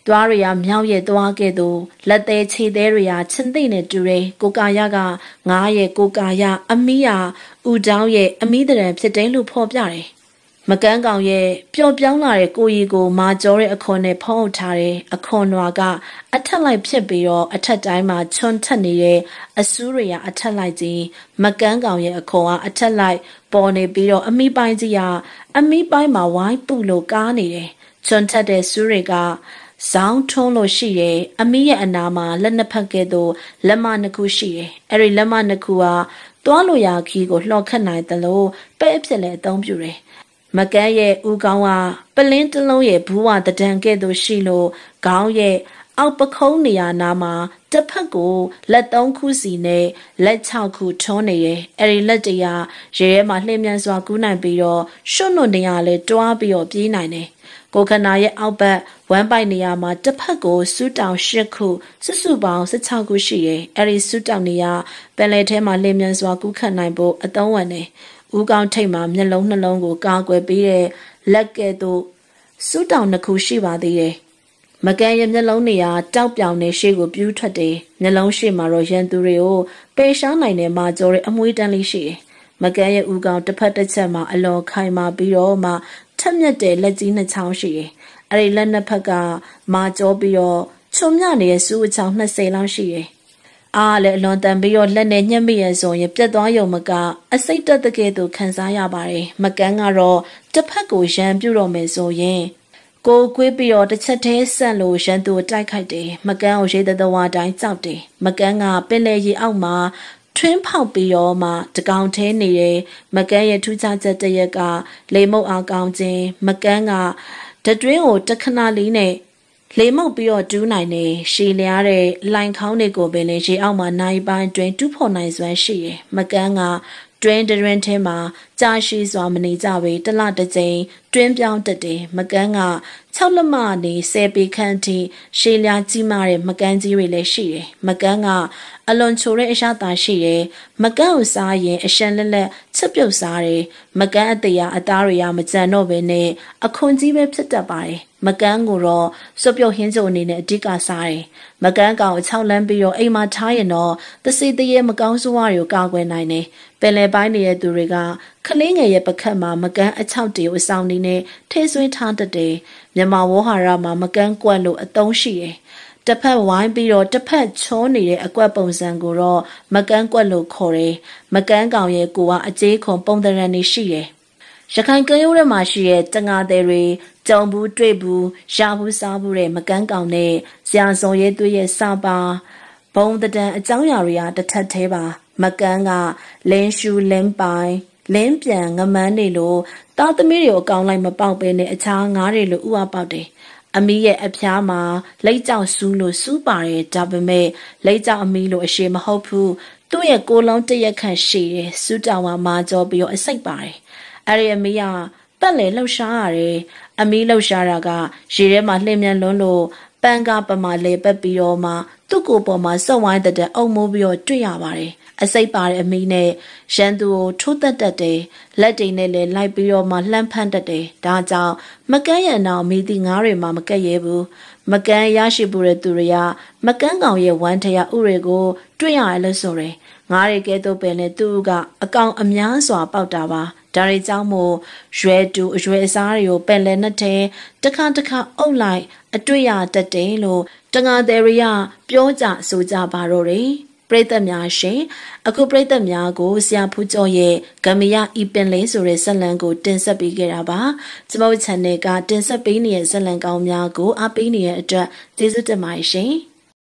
Speaker 1: သွားရရမြောက်ရဲ့သွားခဲ့သူလက်သေးခြေသေးရရချင်းသိနဲ့တူတယ်ကိုကာယကငါရဲ့ကိုကာယအမီးရဦးเจ้าရဲ့အမီးတရံဖြစ်တယ်လို့ဖော်ပြတယ်မကန်းကောင်ရဲ့ပျော်ပြောင်းလာတဲ့ကိုရီကိုမာကျော်တဲ့အခွန်နဲ့ဖုံးအုပ်ထားတယ်အခွန်နွားကအထက်လိုက်ဖြစ်ပြီးတော့အထက်တိုင်းမှာချွန်ထက်နေတဲ့အဆူးတွေကအထက်လိုက်ကြီးမကန်းကောင်ရဲ့အခွန်ကအထက်လိုက်ပေါ်နေပြီးတော့အမီးပိုင်းကြီးကအမီးပိုင်းမှာဝိုင်းပူလို့ကားနေတယ်ချွန်ထက်တဲ့ဆူးတွေကဇောင်းထုံးလို့ရှိတယ်အမီးရဲ့အနာမှာလက်နှစ်ဖက်ကဲ့သို့လက်မနှစ်ခုရှိတယ်အဲ့ဒီလက်မနှစ်ခုကသွားလို့ရခီးကိုလှော်ခတ်နိုင်တယ်လို့ပဲ့ဖြစ်လဲအသုံးပြုတယ်မကန်းရဲ့ဦးကောင်းကပလင်းတလုံးရဲ့ဘူးဝတဒံကဲ့သို့ရှိလို့ခေါင်းရဲ့အောက်ပခုံးနေရာနာမှာတစ်ဖက်ကိုလက်သုံးခုစီနဲ့လက်၆ခုထုံးနေတယ်အဲ့ဒီလက်တရရဲရဲမှာလှည့်မြန်စွာကူးနိုင်ပြီးတော့ရှွတ်နွတ်နေရလဲတွားပြီးတော့ပြေးနိုင်တယ်ကိုခနာရဲ့အောက်ဘက်ဝမ်းပိုက်နေရာမှာတစ်ဖက်ကိုစူးတောင်၈ခုစုစုပေါင်း၁၆ခုရှိတယ်အဲ့ဒီစူးတောင်နေရာပင်လယ်ထဲမှာလှည့်မြန်စွာကူးခတ်နိုင်ဖို့အသုံးဝင်တယ်ဦးကောင်းထိတ်မှာမျက်လုံးနှလုံးကိုကာကွယ်ပြီးတဲ့လက်ကဲ့သို့စူးတောင်နှစ်ခုရှိပါသေးတယ်မကန်ရဲ့မျက်လုံးနေရာတောက်ပြောင်နေရှေ့ကိုပြူးထွက်တယ်မျက်လုံးရှေ့မှာတော့ရန်သူတွေကိုပေရှားနိုင်တဲ့မာကျော်ရဲ့အမွှေးတန်းလေးရှိတယ်မကန်ရဲ့ဦးကောင်းတစ်ဖက်တစ်ချက်မှာအလွန်ခိုင်မာပြီးတော့မှထက်မြက်တဲ့လက်ကြီးနှစ်ချောင်းရှိတယ်အဲ့ဒီလက်နှစ်ဖက်ကမာကျော်ပြီးတော့ချုံမြနေတဲ့စူးအချောင်း၂၀လောက်ရှိတယ်အားလည်းအလွန်တန်ပြီးတော့လက်နဲ့ညှက်မိရဆိုရင်ပြတ်သွားရုံမကအစိတ်တက်တဲ့ကဲ့သို့ခံစားရပါတယ်မကန်းကတော့တစ်ဖက်ကိုရန်ပြုတ်တော့မယ်ဆိုရင်ကိုကွေးပြီးတော့တစ်ချက်တည်းဆန့်လို့ရန်သူတိုက်ခိုက်တယ်မကန်းကိုရေတဝါတိုင်းကြောက်တယ်မကန်းကပင်လေရေအောက်မှာထွင်းဖောက်ပြီးတော့မှတကောင်ထဲနေတယ်မကန်းရဲ့ထူးခြားချက်တရက်ကလေမုတ်အားကောင်းခြင်းမကန်းကတတွင်းကိုတခဏလေးနဲ့လေမုတ်ပြီးတော့တူးနိုင်နေရှည်လျားတဲ့လိုင်ခေါင်းတွေကိုပင်လေရေအောက်မှာနိုင်ပိုင်းတွင်တူးဖော်နိုင်စွမ်းရှိတယ်မကန်းကတွင်းတွင်းထဲမှာကြာရှည်စွာမနေကြပေတလတစ်ကြိမ်တွင်းပြောင်းတက်တယ်မကန်းက၆လက်မနေဆယ်ပေခန့်ထိရှည်လျားကြီးမားတဲ့မကန်းကြီးတွေလည်းရှိတယ်မကန်းကအလွန်ချိုတဲ့အရာသာရှိတယ်မကန်းကိုစားရင်အရှံလက်လက်ချက်ပြုတ်စားတယ်မကန်းအသေးအသားတွေရမကြံတော့ဘဲနဲ့အခွန်ကြီးပဲဖြစ်တတ်ပါတယ်မကန်းကိုတော့စွပ်ပြုတ်ဟင်းစုံအနေနဲ့အဓိကစားတယ်မကန်းကောင်အချောက်လန်းပြီးတော့အိမ်မှာထားရင်တော့သစီတရေမကောင်းဆိုးဝါးတွေကိုကာကွယ်နိုင်တယ်ပင်လယ်ပိုင်းနေတဲ့သူတွေကခလင်းငယ်ရဲ့ပကတ်မှာမကန်းအချောက်တွေကိုအဆောင်နေနဲ့ထဲဆွေးထားတတ်တယ်မြန်မာဝေါ်ဟာရမှာမကန်းကွက်လို့အသုံးရှိတယ်တစ်ဖက်ဝိုင်းပြီးတော့တစ်ဖက်ချောနေတဲ့အကွက်ပုံစံကိုတော့မကန်းကွက်လို့ခေါ်တယ်မကန်းကောင်ရဲ့ကိုကအကျေးခွန်ပုံသဏ္ဍာန်နေရှိတယ်ရခိုင်ကမ်းရိုးထဲမှာရှိတဲ့တငါသည်တွေကြုံဘူးတွေ့ဘူးရဘူးစားဘူးတဲ့မကန်းကောင်နဲ့ဇာစုံရဲသွေးရဲ့စပါဘုံတံအကြောင်းအရာတွေကတစ်ထပ်သေးပါမကန်းကလင်းရှူလင်းပိုင်လင်းပြန်ငမန်းနေလို့တာသမီးတွေကိုအကောင်လိုက်မပေါက်ပဲနဲ့အခြားငါးတွေလို့ဥအပေါက်တယ်အမီးရဲ့အဖျားမှာလိတ်ကြောင်စူးလို့စူးပါတယ်ဒါပေမဲ့လိတ်ကြောင်အမီးလို့အရှိမဟုတ်ဘူးသူ့ရဲ့ကိုယ်လုံးတရက်ခန့်ရှိတယ်စူးတောင်မှာမာကြောပြီးတော့အစိတ်ပါတယ်အဲ့ဒီအမီးကပတ်လေလှုပ်ရှားရတယ်အမီးလှုပ်ရှားတာကရေထဲမှာလှည့်မြန်လွန်းလို့ပန်းကပမာလေပတ်ပြီးတော့မှသူ့ကိုယ်ပေါ်မှာစုံဝိုင်းတဲ့အုံမိုးပြီးတော့တွေ့ရပါတယ်အစိတ်ပါတဲ့အမီးနဲ့ရန်သူကိုထိုးသက်တတ်တယ်လက်တွေနဲ့လည်းလိုက်ပြီးတော့မှလှမ်းဖမ်းတတ်တယ်ဒါကြောင့်မကန်းရံအောင်မိသည့်ငါးတွေမှာမကက်ရဲဘူးမကန်းရရှိပူတဲ့သူတွေကမကန်းကောင်ရဲ့ဝမ်းထရဥတွေကိုတွေ့ရတယ်လို့ဆိုတယ်ငါးတွေကဲတော့ပင်လေသူကအကောင်အများစွာပေါက်တာပါဒါတွေကြောင့်မို့ရွယ်တူအရွယ်အစားတွေကိုပင်လယ်နဲ့ထဲတခါတခါအုပ်လိုက်အတွေ့ရတတ်တယ်လို့တငါသည်တွေကပြောကြဆိုကြပါတော့တယ်ပရိသတ်များရှင်အခုပရိသတ်များကိုဆရာဖူးကျော်ရဲ့ဂမယဤပင်လေးဆိုတဲ့ဇာတ်လမ်းကိုတင်ဆက်ပေးခဲ့တာပါကျွန်မတို့ channel ကတင်ဆက်ပေးနေတဲ့ဇာတ်လမ်းကောင်းများကိုအားပေးနေတဲ့အတွက်ကျေးဇူးတင်ပါတယ်ရှင်